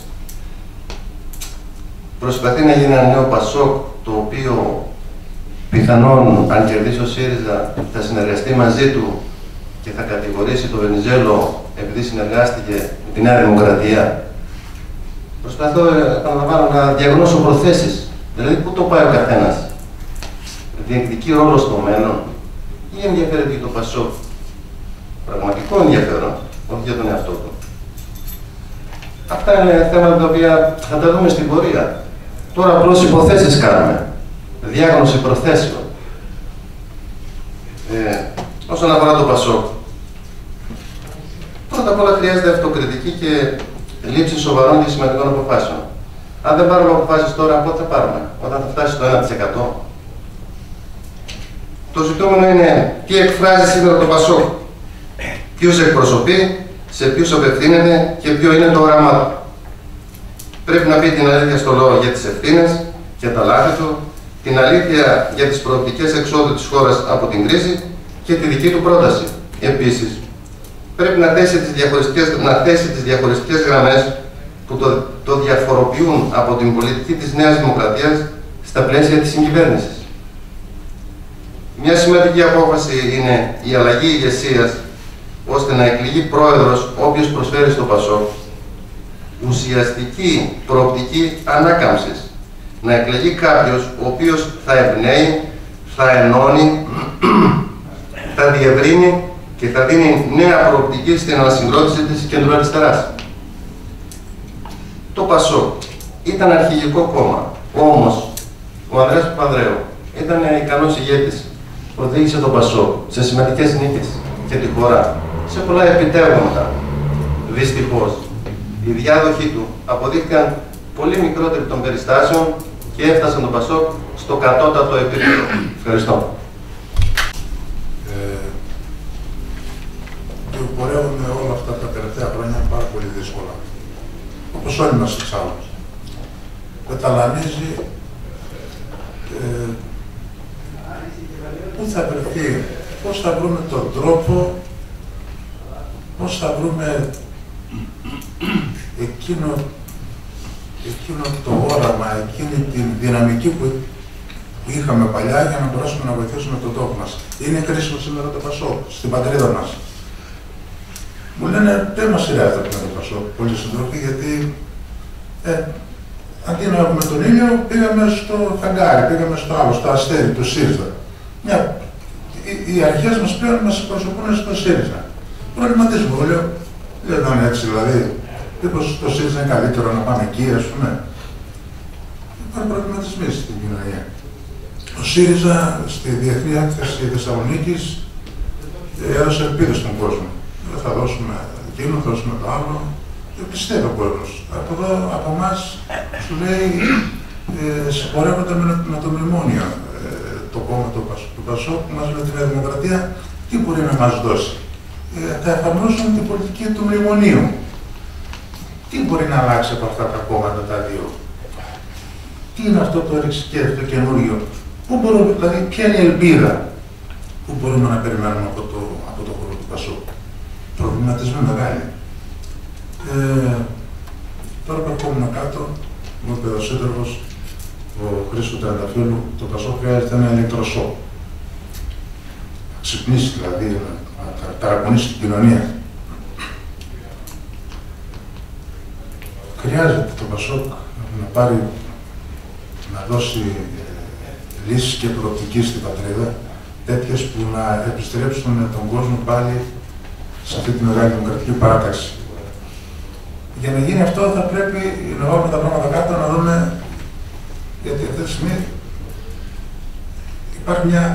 Προσπαθεί να γίνει ένα νέο ΠΑΣΟΚ, το οποίο πιθανόν, αν κερδίσει ο ΣΥΡΙΖΑ, θα συνεργαστεί μαζί του και θα κατηγορήσει τον Βενιζέλο επειδή συνεργάστηκε με τη Νέα Δημοκρατία. Προσπαθώ να διαγνώσω προθέσεις. Δηλαδή, πού το πάει ο καθένας? Διεκδικεί ρόλο στο μέλλον ή ενδιαφέρεται για το ΠΑΣΟΚ? Πραγματικό ενδιαφέρον, όχι για τον εαυτό του. Αυτά είναι θέματα τα οποία θα τα δούμε στην πορεία. Τώρα απλώς υποθέσεις κάνουμε. Διάγνωση προθέσεων. Όσον αφορά το ΠΑΣΟΚ, πρώτα απ' όλα χρειάζεται αυτοκριτική και λήψη σοβαρών και σημαντικών αποφάσεων. Αν δεν πάρουμε αποφάσεις τώρα, πότε θα πάρουμε? Όταν θα φτάσει στο 1%. Το ζητούμενο είναι τι εκφράζει σήμερα το ΠΑΣΟΚ, ποιους εκπροσωπεί, σε ποιους απευθύνεται και ποιο είναι το όραμά του. Πρέπει να πει την αλήθεια στο λαό για τις ευθύνες και τα λάθη του, την αλήθεια για τις προοπτικές εξόδου της χώρας από την κρίση και τη δική του πρόταση. Επίσης, πρέπει να θέσει τις διαχωριστικές γραμμές που το διαφοροποιούν από την πολιτική της Νέας Δημοκρατίας στα πλαίσια της συγκυβέρνησης. Μια σημαντική απόφαση είναι η αλλαγή ηγεσίας, ώστε να εκλεγεί πρόεδρος όποιος προσφέρει στο ΠΑΣΟΚ ουσιαστική προοπτική ανάκαμψης. Να εκλεγεί κάποιος ο οποίος θα εμπνέει, θα ενώνει, θα διευρύνει και θα δίνει νέα προοπτική στην ανασυγκρότηση της κεντροαριστεράς. Το ΠΑΣΟΚ ήταν αρχηγικό κόμμα, όμως ο Ανδρέας Παπανδρέου ήταν ικανός ηγέτης. Οδήγησε το ΠΑΣΟΚ σε σημαντικές νίκες και τη χώρα σε πολλά επιτεύγματα. Δυστυχώς, οι διάδοχοι του αποδείχθηκαν πολύ μικρότεροι των περιστάσεων και έφτασαν το ΠΑΣΟΚ στο κατώτατο επίπεδο. Ευχαριστώ. πορεύουμε όλα αυτά τα τελευταία χρόνια πάρα πολύ δύσκολα. Όπως όλοι μας εξάλλου. Δεν ταλανίζει πού θα βρεθεί, πώς θα βρούμε τον τρόπο, πώς θα βρούμε εκείνο το όραμα, εκείνη τη δυναμική που είχαμε παλιά για να μπορέσουμε να βοηθήσουμε τον τόπο μας. Είναι κρίσιμο σήμερα το Πασόκ, στην πατρίδα μας. Μου λένε δεν μας χρειάζεται πλέον το Πασόκ, πολλοί συντρόφοι, γιατί αντί να έχουμε τον ήλιο, πήγαμε στο φεγγάρι, πήγαμε στο άλλο, στο αστέρι, το ΣΥΡΙΖΑ. Οι αρχές μας πλέον μας εκπροσωπούν στο ΣΥΡΙΖΑ. Προβληματισμό, λέω, δεν ήταν έτσι δηλαδή. Μήπως το ΣΥΡΙΖΑ είναι καλύτερο να πάμε εκεί, ας πούμε. Υπάρχουν προβληματισμοί στην κοινωνία. Ο ΣΥΡΙΖΑ στη Διεθνή Έκθεση Θεσσαλονίκης έδωσε ελπίδες στον κόσμο. Δεν θα δώσουμε εκείνο, θα δώσουμε το άλλο. Και πιστεύει ο κόσμος. Από εδώ, από εμάς, σου λέει, συμπορεύονται με το μνημόνιο. Το κόμμα του Πασόκ μαζί με τη Νέα Δημοκρατία, τι μπορεί να μας δώσει. Θα εφαρμόσουν την πολιτική του μνημονίου. Τι μπορεί να αλλάξει από αυτά τα κόμματα τα δύο. Τι είναι αυτό το ρηξικέλευτο, το καινούριο. Πού μπορούμε, δηλαδή, ποια είναι η ελπίδα που μπορούμε να περιμένουμε από το χώρο του Πασόκ. Προβληματισμοί μεγάλοι. Τώρα που ερχόμουν κάτω, μου είπε ο σύντροφος, ο Χρήστος Τρανταφύλου, το Πασόκ χρειάζεται ένα ηλεκτροσόκ. Να ξυπνήσει δηλαδή, να ταρακονίσει την κοινωνία. Χρειάζεται το Πασόκ να πάρει, να δώσει λύσεις και προοπτική στην πατρίδα, τέτοιες που να επιστρέψουν τον κόσμο πάλι σε αυτή τη μεγάλη δημοκρατική παράταξη. Για να γίνει αυτό θα πρέπει να βάλουμε τα πράγματα κάτω, να δούμε, γιατί αυτή τη στιγμή υπάρχει μια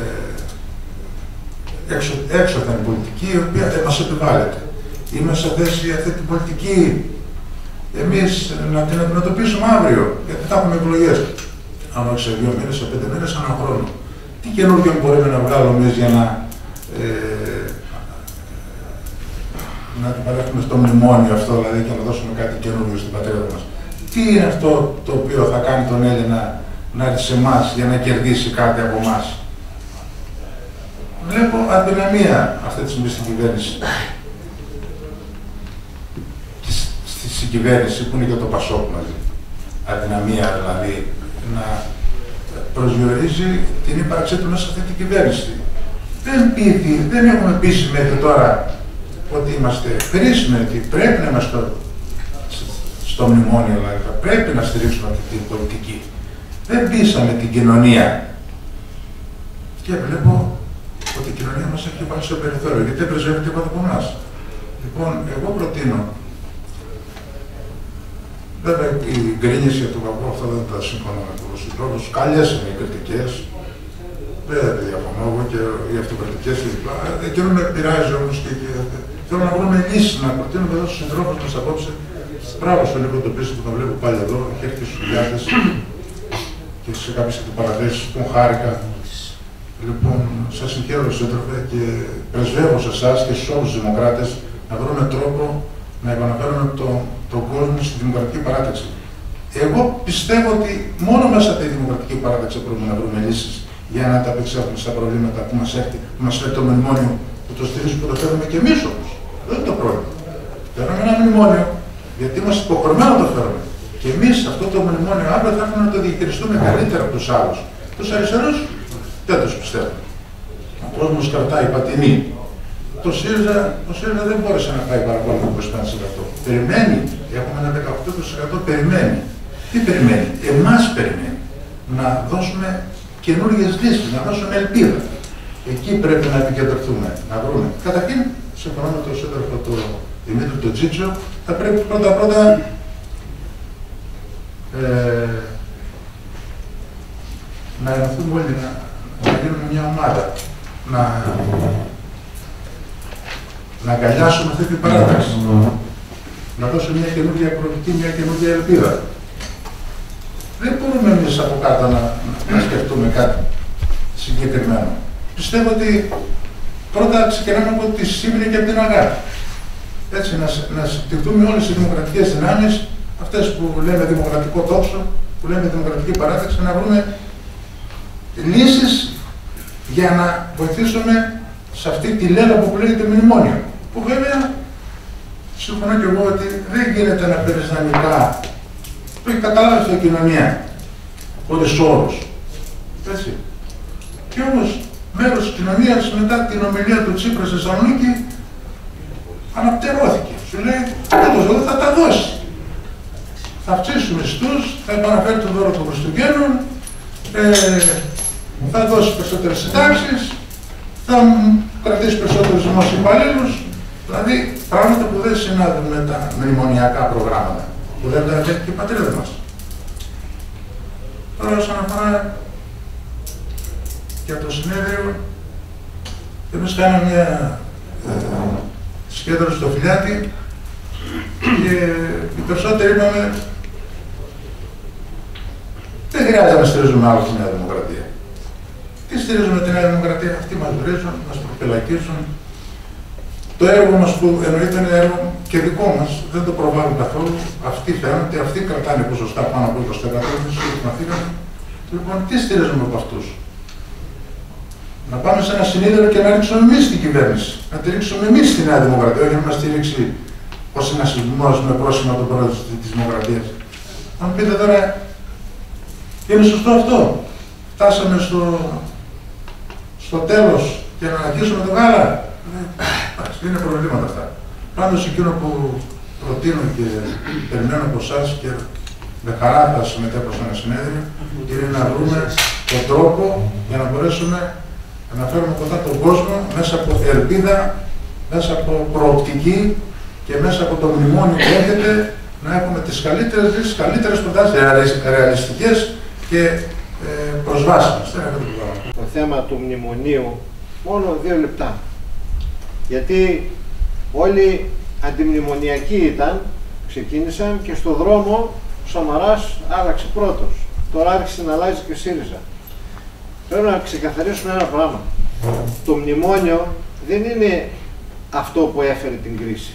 έξωθεν πολιτική η οποία μας επιβάλλεται. Είμαστε σε θέση αυτή την πολιτική εμείς να την αντιμετωπίσουμε αύριο, γιατί θα έχουμε εκλογές. Αν όχι σε 2 μήνες, σε 5 μήνες, έναν χρόνο. Τι καινούργιο μπορούμε να βγάλουμε εμείς για να την παρέχουμε στο μνημόνιο αυτό, δηλαδή, και να δώσουμε κάτι καινούργιο στην πατρίδα μας. Τι είναι αυτό το οποίο θα κάνει τον Έλληνα να έρθει σε εμάς για να κερδίσει κάτι από εμάς. Βλέπω αδυναμία αυτή τη στιγμή στην κυβέρνηση. Στη συγκυβέρνηση που είναι και το Πασόκ μαζί. Αδυναμία δηλαδή να προσδιορίζει την ύπαρξή του μέσα σε αυτή την κυβέρνηση. Δεν έχουμε πείσει μέχρι τώρα ότι είμαστε χρήσιμοι, ότι πρέπει να είμαστε στο μνημόνιο, δηλαδή πρέπει να στηρίξουμε αυτή την πολιτική. Δεν πείσαμε την κοινωνία. Και βλέπω ότι η κοινωνία μας έχει βάλει στο περιθώριο, γιατί δεν πρεσβεύει τίποτα από εμάς. Λοιπόν, εγώ προτείνω, βέβαια η γκρίνηση του παππού, αυτό δεν τα σύμφωνα με τους συντρόφους, καλές είναι οι κριτικές, δεν διαφωνώ εγώ και οι αυτοκριτικές κλπ. Εκείνο με πειράζει όμως και θέλω να βρούμε λύσεις, να προτείνουμε εδώ στους συντρόφους μας απόψε. Μπράβο στον Νίκο τον Πίστη που τον βλέπω πάλι εδώ, έχει έρθει στους δουλειάτες και σε κάποιες αντιπαραθέσεις που χάρηκα. Λοιπόν, σας συγχαίρω σύντροφε και πρεσβεύω σε εσάς και στους όλους τους δημοκράτες να βρούμε τρόπο να επαναφέρουμε τον κόσμο στη δημοκρατική παράταξη. Εγώ πιστεύω ότι μόνο μέσα από τη δημοκρατική παράταξη μπορούμε να βρούμε λύσεις για να ανταπεξέλθουμε στα προβλήματα που μας έρχεται, που μας φέρει το μνημόνιο, που το στηρίζουμε που το φέρουμε και εμείς όμως. Δεν είναι το πρόβλημα. Φέρουμε ένα μνημόνιο, γιατί είμαστε υποχρεωμένοι να το φέρουμε. Και εμείς αυτό το μνημόνιο αύριο θα έχουμε να το διαχειριστούμε καλύτερα από τους άλλους. Τους αριστερούς δεν τους πιστεύω. Ο κόσμος κρατάει πατηνή. Το ΣΥΡΙΖΑ δεν μπόρεσε να πάει παραπάνω από 25%. Περιμένει, έχουμε ένα 18%, περιμένει. Τι περιμένει, εμάς περιμένει. Να δώσουμε καινούργιες λύσεις, να δώσουμε ελπίδα. Εκεί πρέπει να επικεντρωθούμε, να βρούμε. Καταρχήν, συμφωνώ με τον σύντροφο του Δημήτρη τον Τζίτσο, θα πρέπει πρώτα-πρώτα να ενωθούμε όλοι, να γίνουμε μια ομάδα, να αγκαλιάσουμε αυτή την παράταξη, να δώσουμε μια καινούργια προοπτική, μια καινούργια ελπίδα. Δεν μπορούμε εμείς από κάτω να σκεφτούμε κάτι συγκεκριμένο. Πιστεύω ότι πρώτα ξεκινάμε από τη Σύμπρη και από την Αγάπη. Έτσι, να συμπτυχθούμε όλες οι δημοκρατικές δυνάμεις, αυτές που λέμε δημοκρατικό τόξο, που λέμε δημοκρατική παράταξη, να βρούμε λύσεις για να βοηθήσουμε σε αυτή τη λέλα που λέγεται μνημόνιο. Που βέβαια, συμφωνώ και εγώ ότι δεν γίνεται να παίρνεις δανεικά, το έχει καταλάβει στην κοινωνία, χωρίς όρους. Έτσι. Και όμως, μέρος της κοινωνίας μετά την ομιλία του Τσίπρα στη Θεσσαλονίκη αναπτερώθηκε. Σου λέει, δεν θα τα δώσει. Θα αυξήσει μισθούς, θα επαναφέρει το δώρο των Χριστουγέννων, θα δώσει περισσότερες συντάξεις, θα κρατήσει περισσότερους δημόσιους υπαλλήλους. Δηλαδή, πράγματα που δεν συνάδουν με τα μνημονιακά προγράμματα, που δεν τα έχει και η πατρίδα μας. Τώρα, όσον αφορά για το συνέδριο, εμείς κάναμε μια συγκέντρωση στο Φιλιάτι και οι περισσότεροι είπαμε δεν χρειάζεται να στηρίζουμε άλλο τη Νέα Δημοκρατία. Τι στηρίζουμε τη Νέα Δημοκρατία, αυτοί μας βρίζουν, μας προπελακίζουν. Το έργο μας που εννοείται είναι έργο και δικό μας, δεν το προβάλλουν καθόλου. Αυτοί φαίνονται, αυτοί κρατάνε ποσοστά πάνω από 20% και μαθήκαμε. Λοιπόν, τι στηρίζουμε από αυτούς? Να πάμε σε ένα συνέδριο και να ρίξουμε εμείς την κυβέρνηση. Να τη ρίξουμε εμείς τη Νέα Δημοκρατία, όχι να μας στηρίξει ο συνασπισμός με πρόσημα του πρόεδρου της Δημοκρατίας. Αν πείτε τώρα, είναι σωστό αυτό? Φτάσαμε στο τέλος και να αρχίσουμε το γάλα. Εντάξει, είναι προβλήματα αυτά. Πάντως εκείνο που προτείνω και περιμένω από εσάς και με χαρά θα συμμετέχω σε ένα συνέδριο, είναι να βρούμε τον τρόπο για να μπορέσουμε να φέρουμε κοντά τον κόσμο μέσα από ελπίδα, μέσα από προοπτική και μέσα από το μνημόνιο που έρχεται να έχουμε τις καλύτερες λύσεις, καλύτερες προτάσεις, ρεαλιστικές και προσβάσιμες. Το θέμα του μνημονίου, μόνο 2 λεπτά. Γιατί όλοι αντιμνημονιακοί ήταν, ξεκίνησαν και στο δρόμο ο Σαμαράς άλλαξε πρώτος. Τώρα άρχισε να αλλάζει και ο ΣΥΡΙΖΑ. Πρέπει να ξεκαθαρίσουμε ένα πράγμα. Το μνημόνιο δεν είναι αυτό που έφερε την κρίση.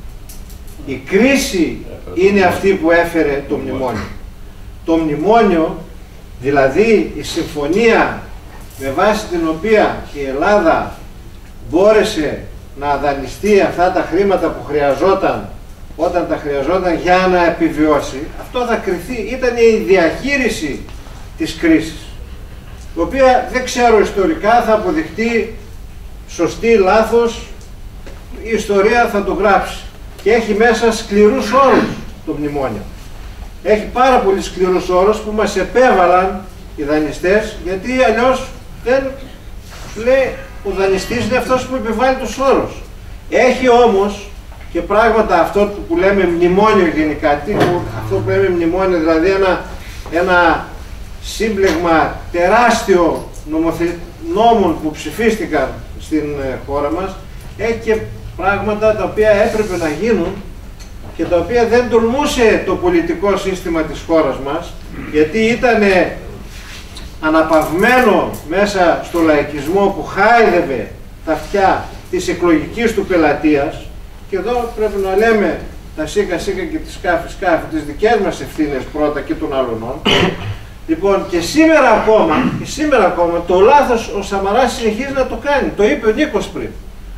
Η κρίση είναι αυτή που έφερε το μνημόνιο. Το μνημόνιο, δηλαδή η συμφωνία με βάση την οποία η Ελλάδα μπόρεσε να δανειστεί αυτά τα χρήματα που χρειαζόταν όταν τα χρειαζόταν για να επιβιώσει, αυτό θα κριθεί, ήταν η διαχείριση της κρίσης, η οποία δεν ξέρω ιστορικά θα αποδειχτεί σωστή, λάθος, η ιστορία θα το γράψει. Και έχει μέσα σκληρούς όρους το μνημόνιο. Έχει πάρα πολύ σκληρούς όρους που μας επέβαλαν οι δανειστές, γιατί αλλιώς δεν λέει ο δανειστής είναι αυτός που επιβάλλει τους όρους. Έχει όμως και πράγματα αυτό που λέμε μνημόνιο γενικά, αυτό που λέμε μνημόνιο, δηλαδή ένα σύμπλεγμα τεράστιο νόμων που ψηφίστηκαν στην χώρα μας, έχει και πράγματα τα οποία έπρεπε να γίνουν και τα οποία δεν τολμούσε το πολιτικό σύστημα της χώρας μας, γιατί ήταν αναπαυμένο μέσα στο λαϊκισμό που χάιδευε τα αυτιά της εκλογικής του πελατείας. Και εδώ πρέπει να λέμε τα σίκα σίκα και τις σκάφη σκάφη, τις δικές μας ευθύνες πρώτα και των άλλων. Λοιπόν, και σήμερα ακόμα το λάθος ο Σαμαράς συνεχίζει να το κάνει. Το είπε ο Νίκος πριν.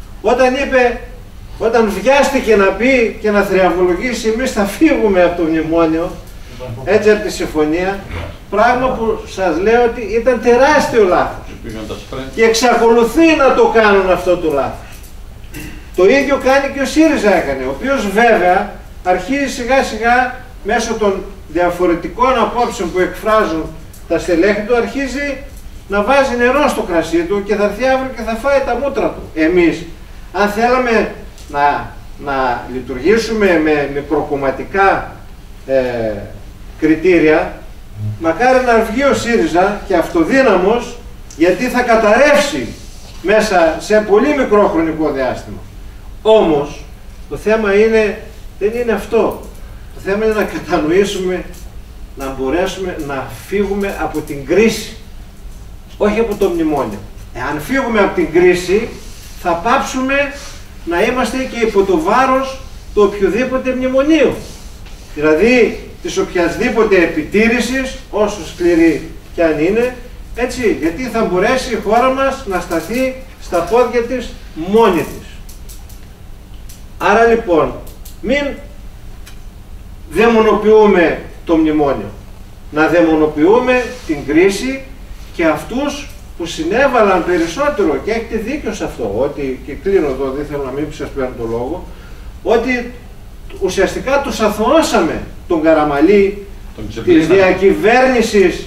Όταν βιάστηκε να πει και να θριαμβολογήσει εμείς θα φύγουμε από το μνημόνιο, έτσι από τη συμφωνία, πράγμα που σας λέω ότι ήταν τεράστιο λάθος. Και εξακολουθεί να το κάνουν αυτό το λάθος. Το ίδιο κάνει και ο ΣΥΡΙΖΑ έκανε, ο οποίος βέβαια αρχίζει σιγά σιγά μέσω των διαφορετικών απόψεων που εκφράζουν τα στελέχη του, αρχίζει να βάζει νερό στο κρασί του και θα έρθει αύριο και θα φάει τα μούτρα του. Εμείς, αν θέλαμε να λειτουργήσουμε με μικροκομματικά κριτήρια, μακάρι να βγει ο ΣΥΡΙΖΑ και αυτοδύναμος, γιατί θα καταρρεύσει μέσα σε πολύ μικρό χρονικό διάστημα. Όμως, το θέμα δεν είναι αυτό. Το θέμα είναι να κατανοήσουμε, να μπορέσουμε να φύγουμε από την κρίση, όχι από το μνημόνιο. Εάν φύγουμε από την κρίση, θα πάψουμε να είμαστε και υπό το βάρος του οποιοδήποτε μνημονίου. Δηλαδή της οποιασδήποτε επιτήρησης, όσο σκληρή κι αν είναι, έτσι, γιατί θα μπορέσει η χώρα μας να σταθεί στα πόδια της μόνη της. Άρα λοιπόν, μην δαιμονοποιούμε το μνημόνιο. Να δαιμονοποιούμε την κρίση και αυτούς που συνέβαλαν περισσότερο, και έχετε δίκιο σε αυτό, ότι, και κλείνω εδώ, δεν θέλω να μην σας παίρνω το λόγο, ότι ουσιαστικά τους αθωώσαμε τον Καραμαλή της διακυβέρνησης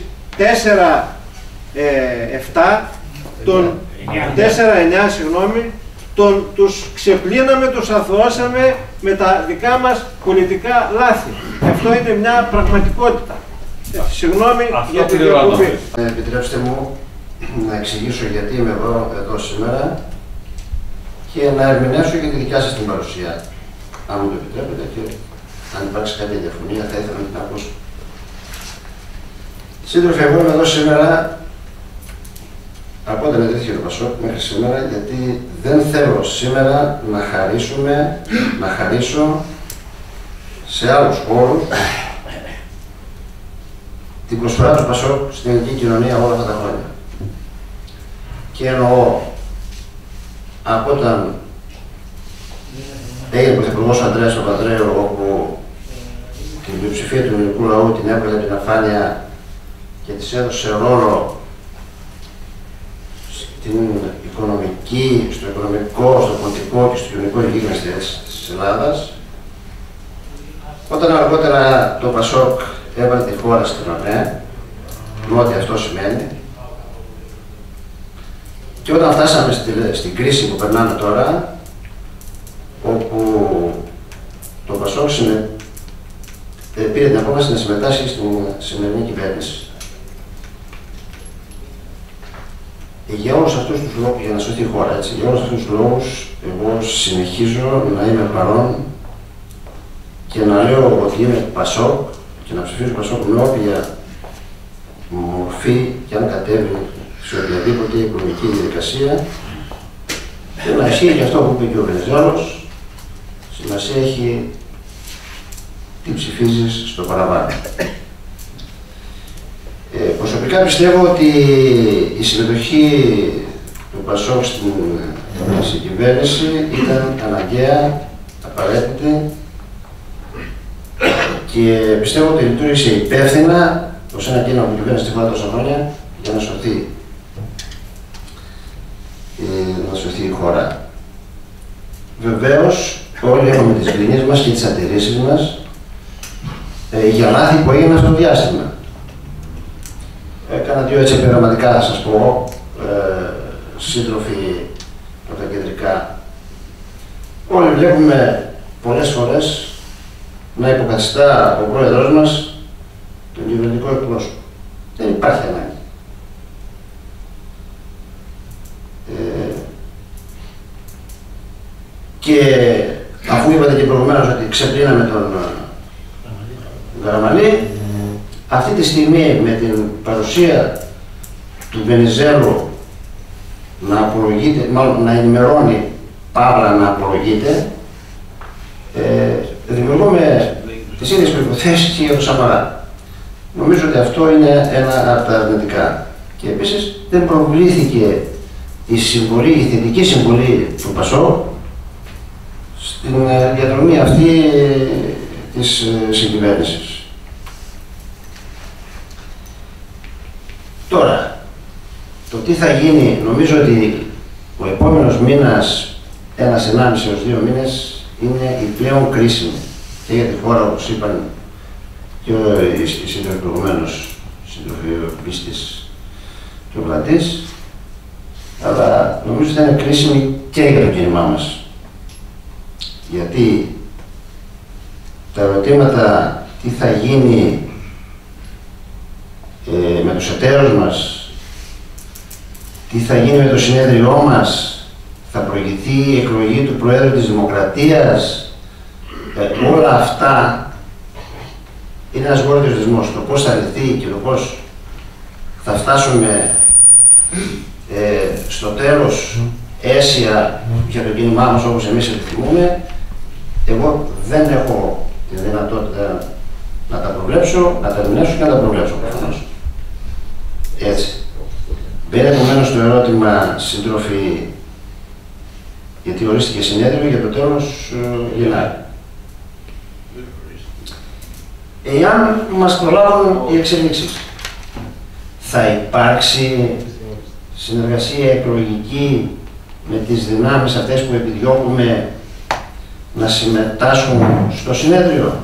4-7, τον 4-9, συγγνώμη, τους ξεπλύναμε, τους αθωώσαμε με τα δικά μας πολιτικά λάθη. Αυτό είναι μια πραγματικότητα. Συγγνώμη για την διακοπή. Επιτρέψτε μου να εξηγήσω γιατί είμαι εδώ σήμερα και να ερμηνεύσω και τη δικιά σας την παρουσία. Αν μου το επιτρέπετε, και αν υπάρξει κάποια διαφωνία θα ήθελα να την ακούσω. Σύντροφοι, εγώ είμαι εδώ σήμερα από όταν ιδρύθηκε το ΠΑΣΟΚ μέχρι σήμερα, γιατί δεν θέλω σήμερα να χαρίσω σε άλλους χώρους την προσφορά του ΠΑΣΟΚ στην ελληνική κοινωνία όλα αυτά τα χρόνια. Και εννοώ, από όταν έγινε πρωθυπουργός ο Ανδρέας Παπανδρέου, όπου την πλειοψηφία του ελληνικού λαού την έβγαλε την αφάνεια και της έδωσε ρόλο στην οικονομική, στο οικονομικό, στο πολιτικό και στο κοινωνικό γίγνεσθε της Ελλάδας. Όταν αργότερα το ΠΑΣΟΚ έβαλε τη χώρα στην ΟΝΕ, με ό,τι αυτό σημαίνει, και όταν φτάσαμε στην κρίση που περνάμε τώρα, όπου το ΠΑΣΟΚ πήρε την απόφαση να συμμετάσχει στην σημερινή κυβέρνηση. Για όλους αυτούς τους λόγους, για να σωθεί η χώρα, έτσι, για όλους αυτούς τους λόγους, εγώ συνεχίζω να είμαι παρόν και να λέω ότι είμαι ΠΑΣΟΚ και να ψηφίζω ΠΑΣΟΚ με όποια μορφή και αν κατέβει σε οποιαδήποτε οικονομική διαδικασία, και να ισχύει και αυτό που είπε και ο Βενιζέλος, σημασία έχει τι ψηφίζεις στο παραπάνω. Προσωπικά πιστεύω ότι η συμμετοχή του ΠΑΣΟΚ στην κυβέρνηση ήταν αναγκαία, απαραίτητη, και πιστεύω ότι λειτουργήσε υπεύθυνα ως ένα κίνημα που κυβέρνησε τη χώρα τόσα χρόνια για να σωθεί η χώρα. Βεβαίως, όλοι έχουμε τις γκρινιές μας και τις αντιρρήσεις μας για λάθη που έγιναν στο διάστημα. Κάνα δύο έτσι επιγραμματικά θα σας πω, σύντροφοι από τα κεντρικά. Όλοι βλέπουμε πολλές φορές να υποκαθιστά ο πρόεδρος μας τον κυβερνητικό εκπρόσωπο. Δεν υπάρχει ανάγκη. Και αφού είπατε και προηγουμένως ότι ξεπλύναμε τον Καραμαλή, αυτή τη στιγμή με την παρουσία του Βενιζέλου να απολογείται, μάλλον να ενημερώνει, παύλα να απολογείται, δημιουργούμε τις ίδιες προϋποθέσεις και για το Σαμαρά. Νομίζω ότι αυτό είναι ένα από τα αρνητικά. Και επίσης δεν προβλήθηκε η θετική συμβολή του ΠΑΣΟΚ στην διαδρομή αυτή της συγκυβέρνησης. Τώρα, το τι θα γίνει, νομίζω ότι ο επόμενος μήνας, 1,5 έως 2 μήνες, είναι η πλέον κρίσιμη και για τη χώρα, όπως είπαν και οι σύντροφοι προηγουμένως, σύντροφοι Πίστης και ο Πλατής, αλλά νομίζω ότι θα είναι κρίσιμη και για το κίνημά μας. Γιατί τα ερωτήματα τι θα γίνει με τους εταίρους μας, τι θα γίνει με το συνέδριό μας, θα προηγηθεί η εκλογή του Προέδρου της Δημοκρατίας, όλα αυτά είναι ένας γόρδιος δεσμός. Το πώς θα λυθεί και το πώς θα φτάσουμε στο τέλος αίσια για το κίνημά μας όπως εμείς επιθυμούμε, εγώ δεν έχω τη δυνατότητα να τα προβλέψω, να τα ερμηνεύσω και να τα προβλέψω προφανώς. Έτσι. Μπαίνει επομένως το ερώτημα, σύντροφοι, γιατί ορίστηκε συνέδριο για το τέλος Γενάρη. Εάν μας προλάβουν οι εξελίξεις, θα υπάρξει συνεργασία εκλογική με τις δυνάμεις αυτές που επιδιώκουμε να συμμετάσχουν στο συνέδριο?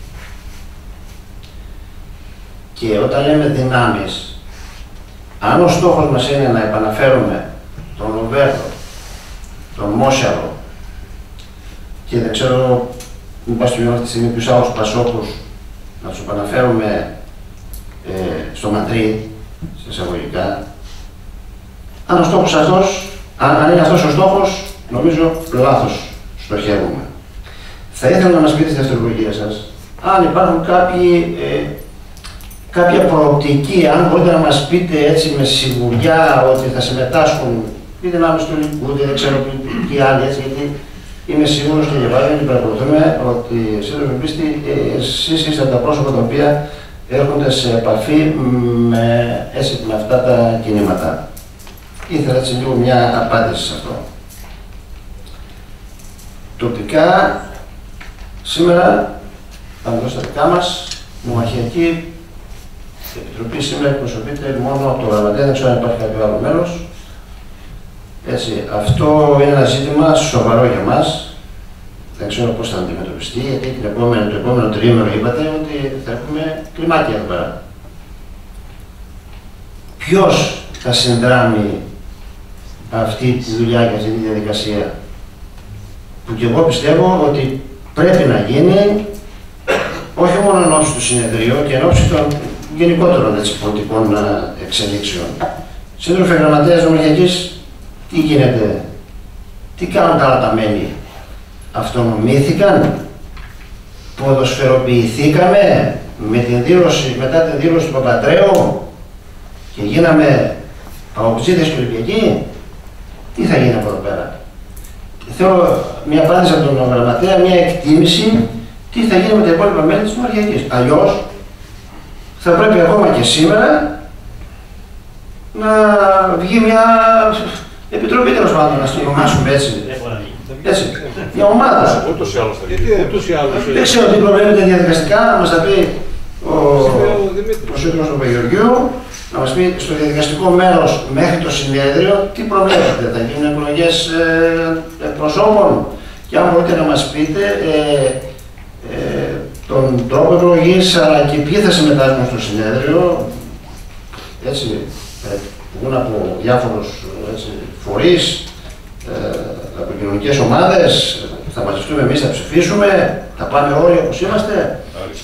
Και όταν λέμε δυνάμεις, αν ο στόχος μας είναι να επαναφέρουμε τον Λοβέρδο, τον Μόσιαλο και δεν ξέρω, μην πας αυτή τη στιγμή ποιους άλλους Πασόκους να τους επαναφέρουμε στο Μαντρί, σε εισαγωγικά, αν ο στόχος αυτός, αν είναι αυτός ο στόχος, νομίζω λάθος στοχεύουμε. Θα ήθελα να μας πείτε στη δευτερολογία σας, αν υπάρχουν κάποια προοπτική, αν μπορείτε να μας πείτε έτσι με σιγουριά ότι θα συμμετάσχουν οι δυνάμεις του Λυκούντ, δεν ξέρω τι άλλοι, έτσι, γιατί είμαι σίγουρος και διαβάζω και παρακολουθούμε ότι σύντροφοι πίστη, εσείς είστε από τα πρόσωπα τα οποία έρχονται σε επαφή με αυτά τα κινήματα. Ήθελα έτσι λίγο μια απάντηση σε αυτό. Τοπικά, σήμερα, αντιστατικά μας, νομαρχιακή επιτροπή σήμερα εκπροσωπείται μόνο από το Γραμματέα, δεν ξέρω αν υπάρχει κάποιο άλλο μέλος. Έτσι, αυτό είναι ένα ζήτημα σοβαρό για μας. Δεν ξέρω πώς θα αντιμετωπιστεί, γιατί το επόμενο τριήμερο είπατε ότι θα έχουμε κλιμάκια εδώ πέρα. Ποιος θα συνδράμει αυτή τη δουλειά και αυτή τη διαδικασία, που και εγώ πιστεύω ότι πρέπει να γίνει όχι μόνο εν ώψη του συνεδρίου και εν ώψη των γενικότερων πολιτικών εξελίξεων. Σύντροφοι Γραμματέας Νομαρχιακής, τι γίνεται, τι κάνουν τα άλλα τα μέλη? Αυτονομήθηκαν, ποδοσφαιροποιηθήκαμε μετά την δήλωση του Παπαντρέου και γίναμε παοξίδες και Ολυμπιακοί? Τι θα γίνει από εδώ πέρα? Θέλω μια απάντηση από τον Γραμματέα, μια εκτίμηση τι θα γίνει με τα υπόλοιπα μέλη της Νομαρχιακής. Αλλιώς θα πρέπει ακόμα και σήμερα να βγει μια επιτροπή, τέλος πάντων, να ονομάσουμε έτσι. Έτσι, μια ομάδα. Ούτως ή άλλως θα γίνει. Δεν ξέρω τι προβλέπετε διαδικαστικά, να μας τα πει ο σύντροφος του Παγιοργιού, να μας πει στο διαδικαστικό μέρος μέχρι το συνέδριο τι προβλέπετε. Θα γίνουν εκλογές προσώπων και αν μπορείτε να μας πείτε τον τρόπο εκλογής αλλά και ποιοι θα συμμετάσχουν στο συνέδριο. Έτσι, βγουν από διάφορους φορείς, από κοινωνικές ομάδες, θα μαζευτούμε εμείς, θα ψηφίσουμε, θα πάμε όλοι όπως είμαστε.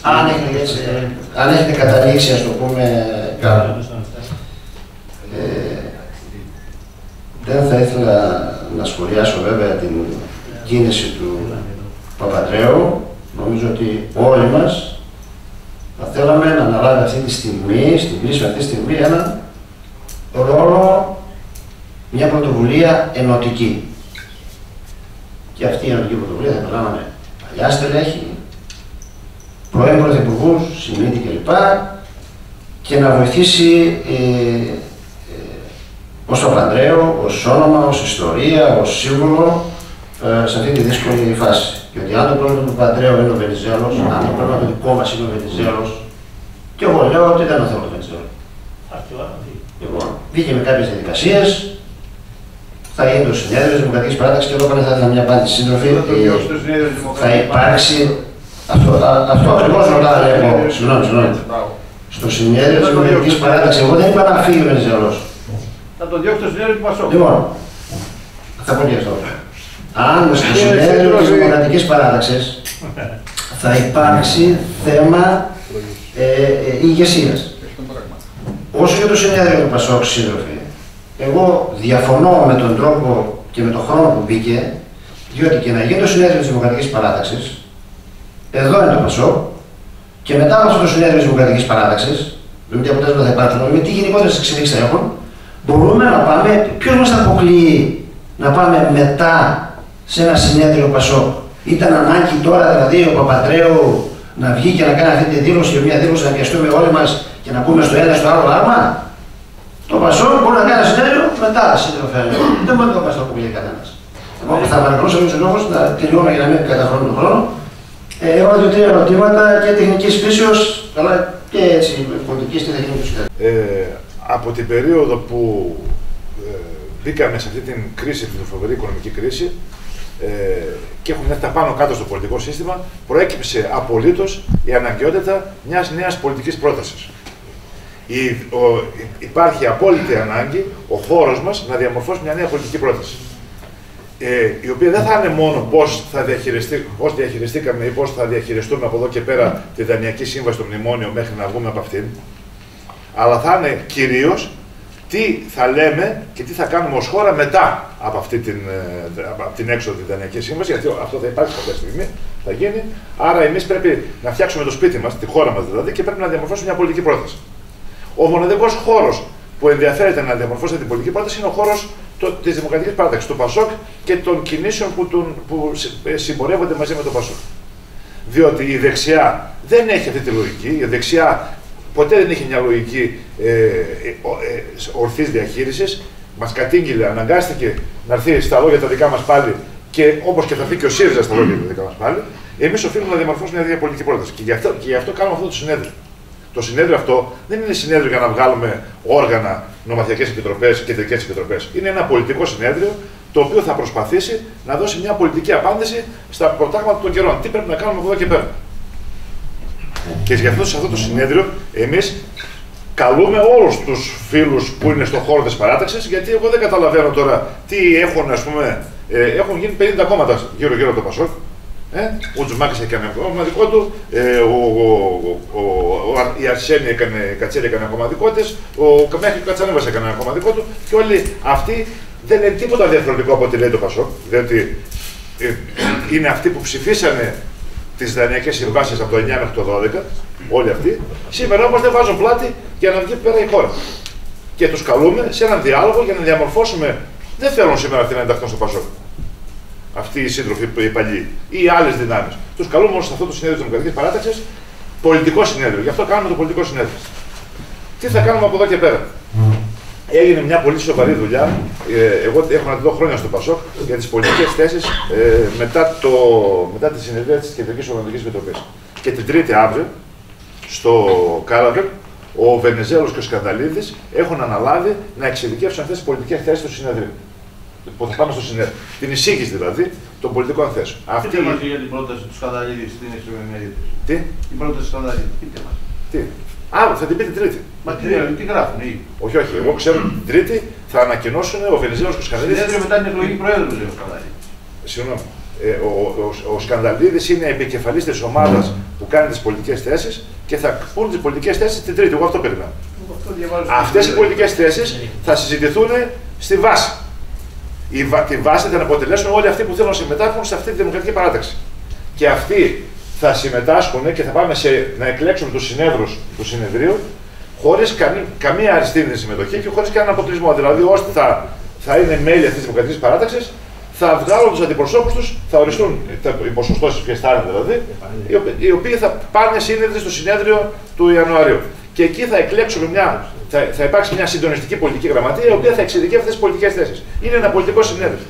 Αν έχετε καταλήξει, ας το πούμε, κάπου. Δεν θα ήθελα να σχολιάσω βέβαια την κίνηση του Παπαντρέου. Νομίζω ότι όλοι μας θα θέλαμε να αναλάβει αυτή τη στιγμή, στην κρίσιμη αυτή τη στιγμή, έναν ρόλο, μια πρωτοβουλία ενωτική. Και αυτή η ενωτική πρωτοβουλία θα περνάμε παλιά στελέχη, πρώην πρωθυπουργούς, Σιμίτη κλπ. Και να βοηθήσει ως Παπαντρέου, ως όνομα, ως ιστορία, ως σύμβολο σε αυτή τη δύσκολη φάση. Γιατί αν το πρόβλημα του Παπαντρέου είναι ο Βενιζέλος, αν το πρόβλημα του δικό μας είναι ο Βενιζέλος, και εγώ λέω ότι δεν θέλω το Βενιζέλο. Λοιπόν, βγήκε με κάποιες διαδικασίες, θα γίνει το συνέδριο της Δημοκρατικής Παράταξης και εδώ πάνε θα ήθελα μια απάντηση σύντροφη. Θα υπάρξει. Αυτό ακριβώς ρωτάω εγώ. Συγγνώμη. Στο συνέδριο της Δημοκρατικής Παράταξης, εγώ δεν είπα να φύγει ο Βενιζέλος. Θα το διώξει το συνέδριο του Πασόκ. Λοιπόν, θα πω και αυτό. Αν στο συνέδριο της Δημοκρατικής Παράταξης θα υπάρξει θέμα ηγεσίας. Όσο για το συνέδριο του Πασόκ, σύντροφοι, εγώ διαφωνώ με τον τρόπο και με τον χρόνο που μπήκε, διότι και να γίνει το συνέδριο της Δημοκρατικής Παράταξης, εδώ είναι το Πασόκ, και μετά από αυτό το συνέδριο της Δημοκρατικής Παράταξης, με τι αποτέλεσμα θα υπάρξουν, με τι γενικότερες εξελίξεις θα έχουν, μπορούμε να πάμε, ποιος μας θα αποκλείει να πάμε μετά σε ένα συνέδριο Πασόκ. Ήταν ανάγκη τώρα δηλαδή ο Παπαντρέου να βγει και να κάνει αυτή τη δήλωση, μια δήλωση να πιαστούμε όλοι μας και να πούμε στο ένα στο άλλο άμα. Το Πασόκ μπορεί να κάνει ένα συνέδριο μετά σύντροφε. Δεν μπορεί να το Πασόκ που λέει κανένας. Εγώ θα παρακαλούσα ο λόγος να τελειώνω για να μην καταχρώνω τον χρόνο. Έχω 2-3 ερωτήματα και τεχνικής φύσεως, αλλά και έτσι πολιτικής τι θα γίνει τους από την περίοδο που μπήκαμε σε αυτή την κρίση, την φοβερή οικονομική κρίση, και έχουμε έρθει τα πάνω κάτω στο πολιτικό σύστημα, προέκυψε απολύτως η αναγκαιότητα μιας νέας πολιτικής πρότασης. Υπάρχει απόλυτη ανάγκη ο χώρος μας να διαμορφώσει μια νέα πολιτική πρόταση. Η οποία δεν θα είναι μόνο πώς διαχειριστήκαμε ή πώς θα διαχειριστούμε από εδώ και πέρα τη Δανειακή Σύμβαση στο Μνημόνιο μέχρι να βγούμε από αυτήν, αλλά θα είναι κυρίως τι θα λέμε και τι θα κάνουμε ως χώρα μετά από από την έξοδο τη Δανειακή Σύμβαση, γιατί αυτό θα υπάρξει κάποια στιγμή, θα γίνει. Άρα εμείς πρέπει να φτιάξουμε το σπίτι μας, τη χώρα μας δηλαδή, και πρέπει να διαμορφώσουμε μια πολιτική πρόταση. Ο μοναδικός χώρος που ενδιαφέρεται να διαμορφώσει την πολιτική πρόταση είναι ο χώρος της Δημοκρατικής Παράταξης, του ΠΑΣΟΚ και των κινήσεων που συμπορεύονται μαζί με το ΠΑΣΟΚ. Διότι η δεξιά δεν έχει αυτή τη λογική, η δεξιά ποτέ δεν είχε μια λογική ορθής διαχείρισης. Μας κατήγγειλε, αναγκάστηκε να έρθει στα λόγια τα δικά μας πάλι, και όπως και θα έρθει και ο ΣΥΡΙΖΑ στα λόγια τα δικά μας πάλι. Εμείς οφείλουμε να διαμορφώσουμε μια τέτοια πολιτική πρόταση. Και γι' αυτό κάνουμε αυτό το συνέδριο. Το συνέδριο αυτό δεν είναι συνέδριο για να βγάλουμε όργανα, νομαθειακές επιτροπές, κεντρικές επιτροπές. Είναι ένα πολιτικό συνέδριο το οποίο θα προσπαθήσει να δώσει μια πολιτική απάντηση στα προτάγματα των καιρών. Τι πρέπει να κάνουμε από εδώ και πέρα. Και γι' αυτό σε αυτό το συνέδριο εμείς καλούμε όλους τους φίλους που είναι στον χώρο της παράταξης, γιατί εγώ δεν καταλαβαίνω τώρα τι έχουν, ας πούμε, έχουν γίνει 50 κόμματα γύρω-γύρω από το ΠΑΣΟΚ. Ο Τζουμάκης έκανε ένα κόμμα δικό του, η Αρσένη Κατσέλη έκανε ένα κόμμα δικό της, ο Μέχρι Κατσανέβας έκανε ένα κόμμα δικό του, και όλοι αυτοί δεν είναι τίποτα διαφορετικό από ό,τι λέει το ΠΑΣΟΚ, διότι είναι αυτοί που ψηφίσανε τις Δανειακές Συμβάσεις από το 9 μέχρι το 12, όλοι αυτοί. Σήμερα όμως δεν βάζουν πλάτη για να βγει πέρα η χώρα. Και τους καλούμε σε έναν διάλογο για να διαμορφώσουμε. Δεν θέλουν σήμερα αυτοί να ενταχθούν στο ΠΑΣΟΚ. Αυτοί οι σύντροφοι, οι παλιοί ή άλλες δυνάμεις. Τους καλούμε όμως σε αυτό το συνέδριο της Δημοκρατικής Παράταξης, πολιτικό συνέδριο. Γι' αυτό κάνουμε το πολιτικό συνέδριο. Τι θα κάνουμε από εδώ και πέρα. Έγινε μια πολύ σοβαρή δουλειά. Εγώ έχω να τη δω χρόνια στο ΠΑΣΟΚ για τις πολιτικές θέσεις μετά τη συνεδρία της Κεντρικής Οργανωτικής Επιτροπής. Και την Τρίτη αύριο, στο Κάλαβερ, ο Βενιζέλος και ο Σκανδαλίδης έχουν αναλάβει να εξειδικεύσουν αυτές τις πολιτικές θέσεις του συνεδρίου. Που θα πάμε στο συνέδριο. Την εισήγηση δηλαδή των πολιτικών θέσεων. Πείτε μας για την πρόταση του Σκανδαλίδη στην εφημερίδα. Τι? Η πρόταση του Σκανδαλίδη. Πείτε μας. Τι? Α, θα την πείτε Τρίτη. Μα τι γράφουν, Όχι, όχι. Εγώ ξέρω ότι την Τρίτη θα ανακοινώσουν ο Βενιζέλος και ο Σκανδαλίδης. Συνέδριο μετά την εκλογή Προέδρου, λέει ο Σκανδαλίδης. Συγγνώμη. Ο Σκανδαλίδης είναι επικεφαλής της ομάδας που κάνει τις πολιτικές θέσεις και θα πούν τις πολιτικές θέσεις την Τρίτη. Εγώ αυτό περιμένω. Αυτές οι πολιτικές θέσεις θα συζητηθούν στη βάση. Τη βάση θα αποτελέσουν όλοι αυτοί που θέλουν να συμμετάσχουν σε αυτή τη Δημοκρατική Παράταξη. Και αυτοί θα συμμετάσχουν και θα πάμε να εκλέξουμε τους συνέδρους του συνεδρίου χωρίς καμία αριστεχνη συμμετοχή και χωρίς κανέναν αποκλεισμό. Δηλαδή, όσοι θα είναι μέλη αυτής της Δημοκρατικής Παράταξης, θα βγάλουν τους αντιπροσώπους τους, θα οριστούν οι ποσοστώσεις ποιες θα είναι δηλαδή, οι οποίοι θα πάνε σύνεδροι στο συνέδριο του Ιανουαρίου. Και εκεί θα εκλέξουμε θα υπάρξει μια συντονιστική πολιτική γραμματεία, η οποία θα εξειδικεύει αυτές τις πολιτικές θέσεις. Είναι ένα πολιτικό συνέδριο.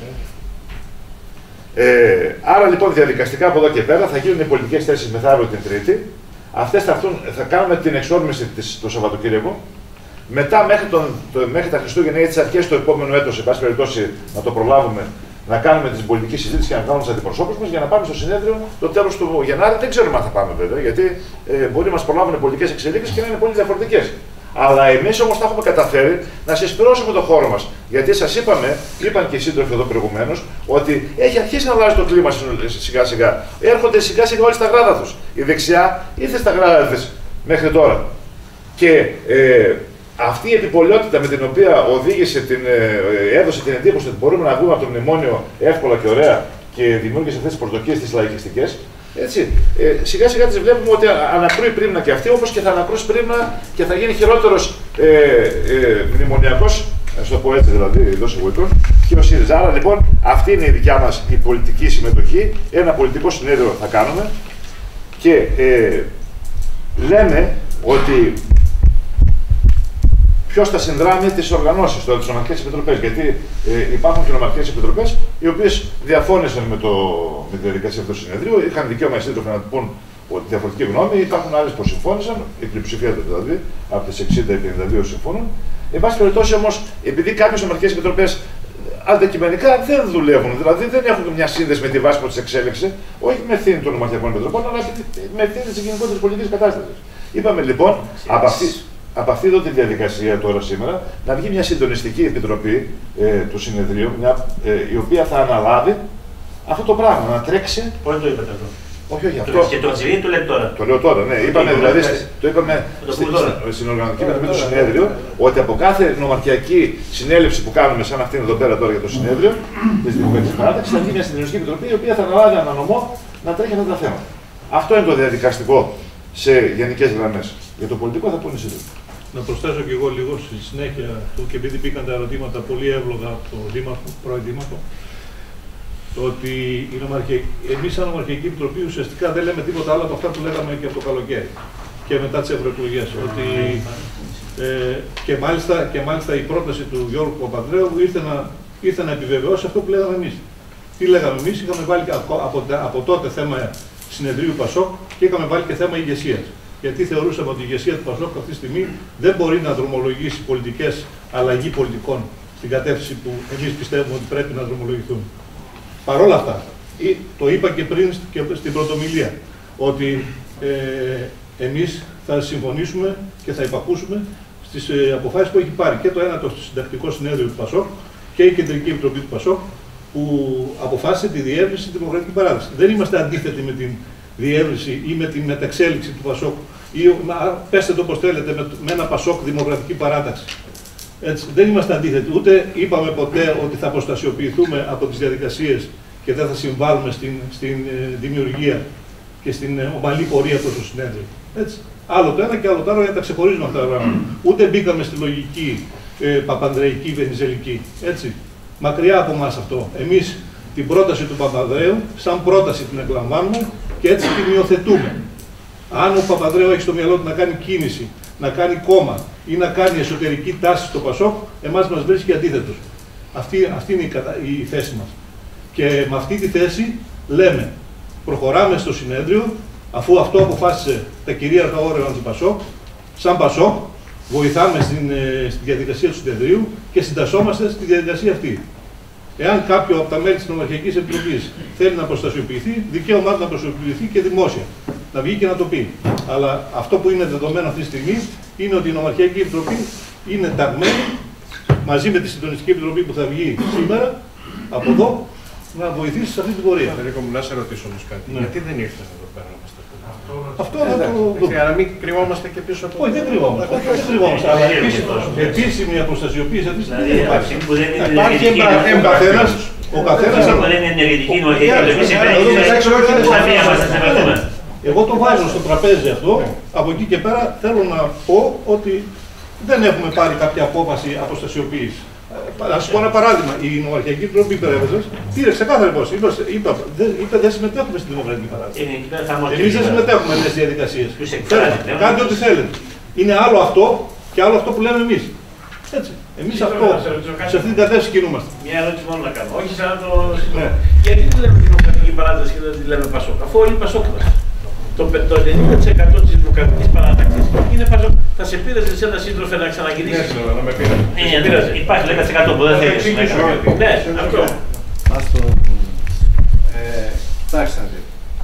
Άρα λοιπόν διαδικαστικά από εδώ και πέρα θα γίνουν οι πολιτικές θέσεις μεθαύριο την Τρίτη. Αυτές θα κάνουμε την εξόρμηση το Σαββατοκύριακο. Μετά μέχρι τα Χριστούγεννα ή τις αρχές του επόμενου έτους, σε πάση περιπτώσει, να το προλάβουμε, να κάνουμε την πολιτική συζήτηση και να κάνουμε τους αντιπροσώπους μας για να πάμε στο συνέδριο το τέλος του Γενάρη. Δεν ξέρουμε αν θα πάμε βέβαια, γιατί μπορεί να μας προλάβουν πολιτικές εξελίξεις και να είναι πολύ διαφορετικές. Αλλά εμείς όμως θα έχουμε καταφέρει να συσπυρώσουμε το χώρο μας. Γιατί σας είπαν και οι σύντροφοι εδώ προηγουμένως, ότι έχει αρχίσει να αλλάζει το κλίμα σιγά σιγά. Έρχονται σιγά σιγά όλοι στα γράδα τους. Η δεξιά ήρθε στα γράδα της μέχρι τώρα. Και αυτή η επιπολαιότητα με την οποία έδωσε την εντύπωση ότι μπορούμε να βγούμε από το μνημόνιο εύκολα και ωραία και δημιούργησε αυτές τις προσδοκίες τις λαϊκιστικές, έτσι, σιγά σιγά τις βλέπουμε ότι ανακρούει πρίμνα και αυτή, όπως και θα ανακρούσει πρίμνα και θα γίνει χειρότερος μνημονιακός, να το πω έτσι δηλαδή, εντός εισαγωγικών, και ο ΣΥΡΙΖΑ. Άρα λοιπόν αυτή είναι η δικιά μας η πολιτική συμμετοχή. Ένα πολιτικό συνέδριο θα κάνουμε και λέμε ότι ποιος θα συνδράμει τις οργανώσεις, τις νομαρχικές επιτροπές. Γιατί υπάρχουν και νομαρχικές επιτροπές οι οποίες διαφώνησαν με τη διαδικασία αυτού του συνεδρίου, είχαν δικαίωμα οι σύντροφοι να πούν διαφορετική γνώμη, υπάρχουν άλλες που συμφώνησαν, η πλειοψηφία του δηλαδή, από τις 60-52 συμφώνουν. Εν πάση περιπτώσει όμως, επειδή κάποιες νομαρχικές επιτροπές αντικειμενικά δεν δουλεύουν, δηλαδή δεν έχουν μια σύνδεση με τη βάση που τις εξέλεξε, όχι με ευθύνη των νομαρχιακών επιτροπών, αλλά με ευθύνη της γενικότερης πολιτικής κατάστασης. Είπαμε λοιπόν, από αυτή εδώ τη διαδικασία τώρα σήμερα, να βγει μια συντονιστική επιτροπή του συνεδρίου, η οποία θα αναλάβει αυτό το πράγμα, να τρέξει. Πώς το είπατε αυτό? Όχι, αυτό. Και το Χατζηδί το λέτε τώρα. Το λέω τώρα, ναι. Είπαμε, δηλαδή, το είπαμε στην οργανωτική επιτροπή του συνέδριου, ότι από κάθε νομαρχιακή συνέλευση που κάνουμε, σαν αυτήν εδώ πέρα τώρα για το συνέδριο τη Δημοκρατική Παράταξη, θα βγει μια συντονιστική επιτροπή η οποία θα αναλάβει ένα νομό να τρέχει αυτά τα θέματα. Αυτό είναι το διαδικαστικό σε γενικές γραμμές. Για το πολιτικό θα πούνε οι Να προσθέσω και εγώ λίγο στη συνέχεια του, και επειδή πήγαν τα ερωτήματα πολύ εύλογα από τον πρώην Δήμαρχο, ότι εμείς σαν νομαρχιακή επιτροπή ουσιαστικά δεν λέμε τίποτα άλλο από αυτά που λέγαμε και από το καλοκαίρι και μετά τις ευρωεκλογές. Και μάλιστα η πρόταση του Γιώργου Παπανδρέου ήρθε να επιβεβαιώσει αυτό που λέγαμε εμείς. Τι λέγαμε εμείς? Είχαμε βάλει από τότε θέμα συνεδρίου Πασόκ και είχαμε βάλει και θέμα ηγεσίας. Γιατί θεωρούσαμε ότι η ηγεσία του Πασόκ αυτή τη στιγμή δεν μπορεί να δρομολογήσει αλλαγή πολιτικών στην κατεύθυνση που εμείς πιστεύουμε ότι πρέπει να δρομολογηθούν. Παρ' όλα αυτά, το είπα και πριν και στην πρωτομιλία, ότι εμείς θα συμφωνήσουμε και θα υπακούσουμε στις αποφάσεις που έχει πάρει και το ένατο συντακτικό συνέδριο του Πασόκ και η Κεντρική Επιτροπή του Πασόκ, που αποφάσισε τη διεύρυνση στη Δημοκρατική Παράταξη. Δεν είμαστε αντίθετοι με την διεύρυνση ή με την μεταξέλιξη του Πασόκ, ή πέστε το όπως θέλετε, με ένα Πασόκ Δημοκρατική Παράταξη. Έτσι, δεν είμαστε αντίθετοι. Ούτε είπαμε ποτέ ότι θα αποστασιοποιηθούμε από τις διαδικασίες και δεν θα συμβάλλουμε στην δημιουργία και στην ομαλή πορεία προς το συνέδριο. Έτσι. Άλλο το ένα και άλλο το άλλο, για να τα ξεχωρίζουμε αυτά τα πράγματα. Ούτε μπήκαμε στη λογική παπανδρεϊκή, βενιζελική. Έτσι. Μακριά από εμάς αυτό. Εμείς την πρόταση του Παπανδρέου, σαν πρόταση την εκλαμβάνουμε και έτσι την υιοθετούμε. Αν ο Παπανδρέου έχει στο μυαλό του να κάνει κίνηση, να κάνει κόμμα ή να κάνει εσωτερική τάση στο Πασόκ, εμάς μας βρίσκει αντίθετος. Αυτή είναι η θέση μας. Και με αυτή τη θέση λέμε, προχωράμε στο συνέδριο, αφού αυτό αποφάσισε τα κυρίαρχα όργανα του Πασόκ, σαν Πασόκ, βοηθάμε στη διαδικασία του συνεδρίου και συντασσόμαστε στη διαδικασία αυτή. Εάν κάποιο από τα μέλη της Νομαρχιακής Επιτροπής θέλει να προστασιοποιηθεί, δικαίωμά του να προστασιοποιηθεί και δημόσια. Να βγει και να το πει. Αλλά αυτό που είναι δεδομένο αυτή τη στιγμή είναι ότι η Νομαρχιακή Επιτροπή είναι ταγμένη μαζί με τη Συντονιστική Επιτροπή που θα βγει σήμερα από εδώ να βοηθήσει σε αυτή την πορεία. Φεδερίκο μου, να σε ρωτήσω όμως κάτι. Ναι. Γιατί δεν ήρθαν εδώ πέρα να μας τα πούνε? Αυτό δεν το. Άρα μην κρυβόμαστε και πίσω από. Όχι, δεν κρυβόμαστε. Αλλά επίσημη αποστασιοποίηση αυτή τη στιγμή δεν υπάρχει. Υπάρχει ο καθένας. Εγώ το βάζω στο τραπέζι αυτό. Από εκεί και πέρα θέλω να πω ότι δεν έχουμε πάρει κάποια απόφαση αποστασιοποίηση. Να σα πω ένα παράδειγμα. Η Νομαρχιακή Επιτροπή Περέβεζας πήρε ξεκάθαρη πόση. Είπε δεν συμμετέχουμε στη Δημοκρατική Παράταξη. Εμείς δεν συμμετέχουμε στις διαδικασίες. Κάντε ό,τι θέλετε. Είναι άλλο αυτό και άλλο αυτό που λέμε εμείς. Έτσι. Εμείς αυτό, σε αυτή την κατεύθυνση κινούμαστε. Μια ερώτηση μόνο να κάνω. Όχι σαν το. Γιατί δεν λέμε Δημοκρατική Παράταξη και δεν τη λέμε Πασόκ? Αφού όλοι οι Πασόκ είμαστε. Το 90% της Δημοκρατικής Παράταξης είναι Πασόκ. Θα σε πείραζε σε ένα σύντροφε να ξαναγυρίσεις? Ναι, να με πείραζε. Υπάρχει 10% που δεν θέλεις. Ναι, αυτό. Κοιτάξτε να δείτε.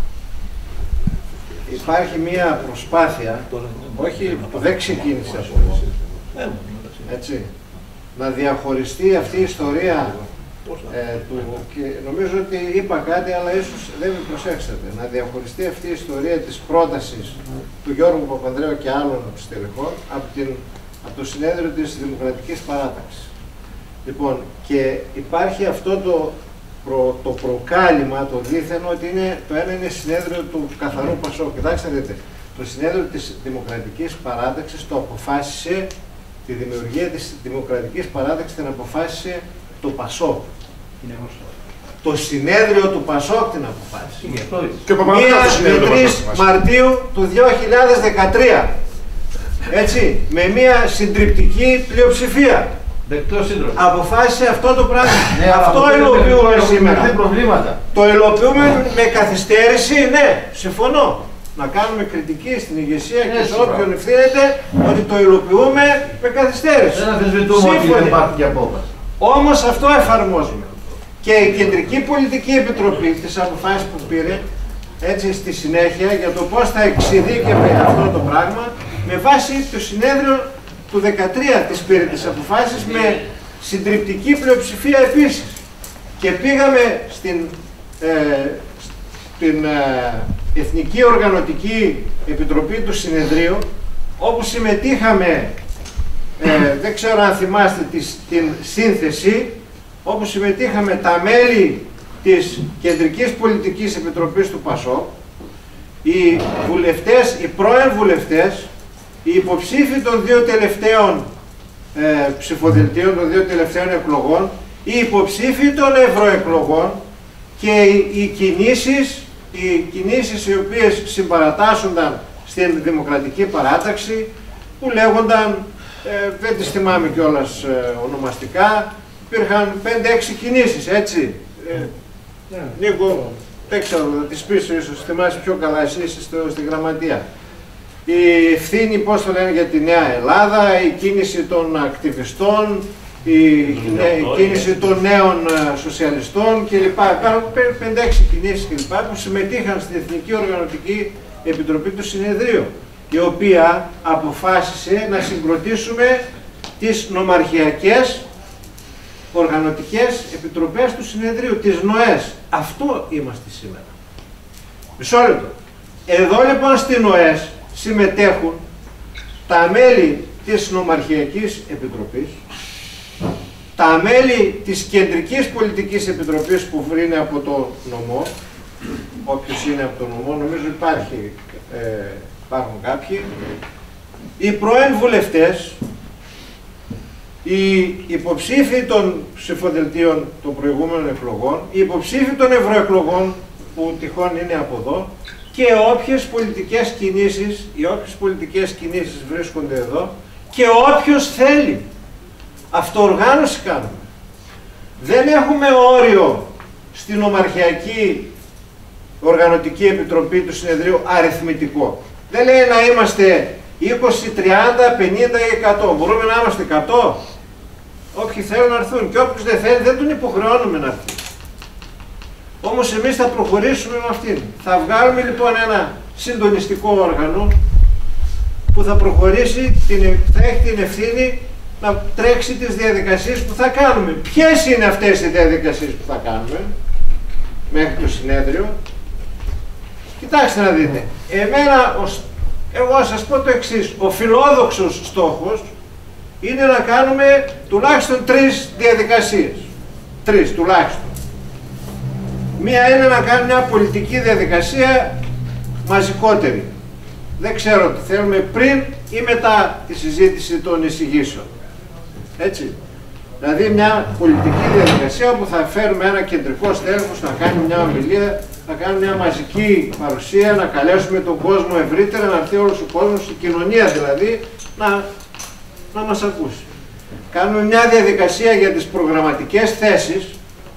Υπάρχει μία προσπάθεια, όχι που δεν ξεκίνησε από εδώ, έτσι, να διαχωριστεί αυτή η ιστορία και νομίζω ότι είπα κάτι, αλλά ίσως δεν με προσέξατε. Να διαχωριστεί αυτή η ιστορία της πρότασης του Γιώργου Παπανδρέου και άλλων στελεχών από το συνέδριο της Δημοκρατικής Παράταξης. Λοιπόν, και υπάρχει αυτό το προκάλημα, το δίθεν, ότι το ένα είναι συνέδριο του καθαρού Πασόκ. Κοιτάξτε, δείτε, το συνέδριο της Δημοκρατικής Παράταξης το αποφάσισε, τη δημιουργία της Δημοκρατικής Παράταξης την αποφάσισε το ΠΑΣΟΚ. Το συνέδριο του ΠΑΣΟΚ την αποφάσισε. Μία 3 Μαρτίου του 2013. Έτσι, με μια συντριπτική πλειοψηφία. Αποφάσισε αυτό το πράγμα. Ναι, αυτό υλοποιούμε σήμερα. Προβλήματα. Το υλοποιούμε με καθυστέρηση, ναι, συμφωνώ. Να κάνουμε κριτική στην ηγεσία και σε όποιον ευθύνεται ότι το υλοποιούμε με καθυστέρηση. Δεν αμφισβητούμε ότι δεν υπάρχει και απόφαση. Όμως αυτό εφαρμόζουμε. Και η Κεντρική Πολιτική Επιτροπή τις αποφάσεις που πήρε έτσι στη συνέχεια για το πώς θα εξειδίκευε αυτό το πράγμα με βάση το συνέδριο του 2013 της πήρε τις αποφάσεις με συντριπτική πλειοψηφία επίσης. Και πήγαμε στην Εθνική Οργανωτική Επιτροπή του Συνεδρίου, όπου συμμετείχαμε, δεν ξέρω αν θυμάστε την σύνθεση, όπου συμμετείχαμε τα μέλη της Κεντρικής Πολιτικής Επιτροπής του ΠΑΣΟΚ, οι βουλευτές, οι πρώην βουλευτές, οι υποψήφοι των δύο τελευταίων ψηφοδελτίων, των δύο τελευταίων εκλογών, οι υποψήφοι των ευρωεκλογών και οι κινήσεις οι οποίες συμπαρατάσσονταν στην Δημοκρατική Παράταξη, που λέγονταν, δεν τις θυμάμαι κιόλας ονομαστικά, υπήρχαν 5-6 κινήσεις, έτσι. Νίκο, δεν ξέρω, θα τις πεις ίσως θυμάσαι πιο καλά, εσύ είσαι στη γραμματεία. Η ευθύνη, πώς το λένε, για τη Νέα Ελλάδα, η κίνηση των ακτιβιστών, η κίνηση των νέων σοσιαλιστών κλπ. 5-6 κινήσεις κλπ. Που συμμετείχαν στην Εθνική Οργανωτική Επιτροπή του Συνεδρίου, η οποία αποφάσισε να συγκροτήσουμε τις νομαρχιακές οργανωτικές επιτροπές του Συνεδρίου, τις ΝΟΕΣ. Αυτό είμαστε σήμερα. Μισό λεπτό. Εδώ λοιπόν στις ΝΟΕΣ συμμετέχουν τα μέλη της Νομαρχιακής Επιτροπής, τα μέλη της Κεντρικής Πολιτικής Επιτροπής που είναι από το νομό, όποιος είναι από το νομό, νομίζω υπάρχουν κάποιοι, οι πρώην βουλευτές, οι υποψήφοι των ψηφοδελτίων των προηγούμενων εκλογών, οι υποψήφοι των ευρωεκλογών που τυχόν είναι από εδώ, και όποιες πολιτικές κινήσεις βρίσκονται εδώ και όποιος θέλει. Αυτοοργάνωση κάνουμε. Δεν έχουμε όριο στην Ομαρχιακή Οργανωτική Επιτροπή του Συνεδρίου αριθμητικό. Δεν λέει να είμαστε 20, 30, 50 ή 100. Μπορούμε να είμαστε 100. Όποιοι θέλουν να έρθουν και όποιος δεν θέλει δεν τον υποχρεώνουμε να έρθει. Όμως εμείς θα προχωρήσουμε με αυτήν. Θα βγάλουμε λοιπόν ένα συντονιστικό όργανο που θα προχωρήσει, θα έχει την ευθύνη να τρέξει τις διαδικασίες που θα κάνουμε. Ποιες είναι αυτές οι διαδικασίες που θα κάνουμε μέχρι το συνέδριο? Κοιτάξτε να δείτε. Εγώ σας πω το εξής. Ο φιλόδοξος στόχος είναι να κάνουμε τουλάχιστον 3 διαδικασίες. 3 τουλάχιστον. Μία είναι να κάνουμε μια πολιτική διαδικασία μαζικότερη. Δεν ξέρω τι θέλουμε, πριν ή μετά τη συζήτηση των εισηγήσεων. Έτσι. Δηλαδή μια πολιτική διαδικασία όπου θα φέρουμε ένα κεντρικό στέλεχος να κάνει μια ομιλία, να κάνει μια μαζική παρουσία, να καλέσουμε τον κόσμο ευρύτερα, να έρθει όλος ο κόσμος, η κοινωνία δηλαδή, να μας ακούσει. Κάνουμε μια διαδικασία για τις προγραμματικές θέσεις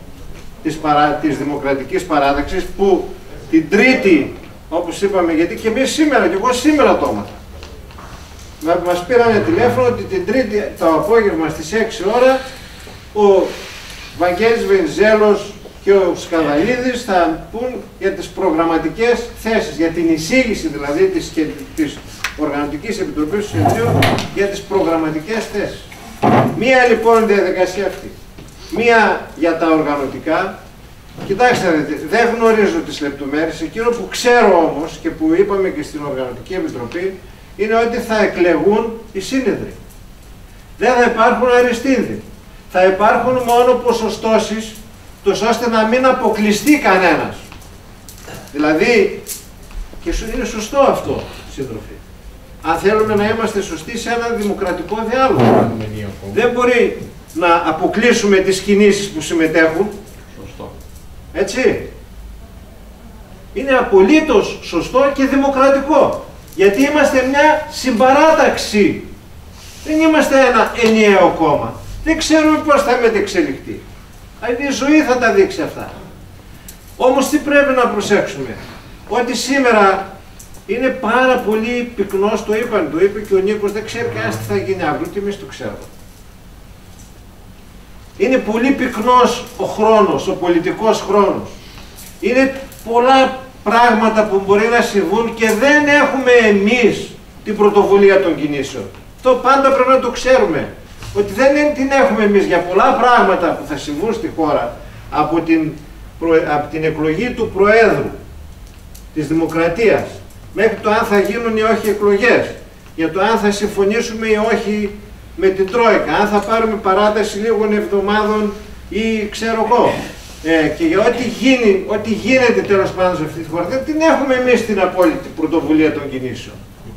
της Δημοκρατικής Παράταξης, που την Τρίτη, όπως είπαμε, γιατί και εμείς σήμερα, και εγώ σήμερα το έμαθα, μας πήρανε τηλέφωνο ότι την Τρίτη το απόγευμα στις 6 ώρα ο Βαγγέλης Βενιζέλος και ο Σκανδαλίδης θα πούν για τις προγραμματικές θέσεις, για την εισήγηση δηλαδή της Οργανωτικής Επιτροπής του Συνεδρίου για τις προγραμματικές θέσεις. Μία λοιπόν διαδικασία αυτή. Μία για τα οργανωτικά. Κοιτάξτε, δεν γνωρίζω τις λεπτομέρειες. Εκείνο που ξέρω όμως και που είπαμε και στην Οργανωτική Επιτροπή είναι ότι θα εκλεγούν οι σύνεδροι. Δεν θα υπάρχουν αριστείδοι. Θα υπάρχουν μόνο ποσοστώσεις, ώστε να μην αποκλειστεί κανένας. Δηλαδή, και είναι σωστό αυτό, σύντροφοι. Αν θέλουμε να είμαστε σωστοί σε ένα δημοκρατικό διάλογο, δεν μπορεί να αποκλείσουμε τις κινήσεις που συμμετέχουν. Σωστό. Έτσι. Είναι απολύτως σωστό και δημοκρατικό. Γιατί είμαστε μια συμπαράταξη. Δεν είμαστε ένα ενιαίο κόμμα. Δεν ξέρουμε πώς θα μετεξελιχθεί. Η ζωή θα τα δείξει αυτά. Όμως τι πρέπει να προσέξουμε? Ότι σήμερα είναι πάρα πολύ πυκνός, το είπε και ο Νίκος, δεν ξέρει κανένας τι θα γίνει αύριο, και εμείς το ξέρουμε. Είναι πολύ πυκνός ο χρόνος, ο πολιτικός χρόνος. Είναι πολλά πράγματα που μπορεί να συμβούν και δεν έχουμε εμείς την πρωτοβουλία των κινήσεων. Αυτό πάντα πρέπει να το ξέρουμε. Ότι δεν την έχουμε εμείς για πολλά πράγματα που θα συμβούν στη χώρα από την εκλογή του Προέδρου της Δημοκρατίας μέχρι το αν θα γίνουν ή όχι εκλογές, για το αν θα συμφωνήσουμε ή όχι με την Τρόικα, αν θα πάρουμε παράταση λίγων εβδομάδων ή ξέρω εγώ. Και για ό,τι γίνεται τέλος πάντων σε αυτή τη χώρα, δεν την έχουμε εμείς την απόλυτη πρωτοβουλία των κινήσεων.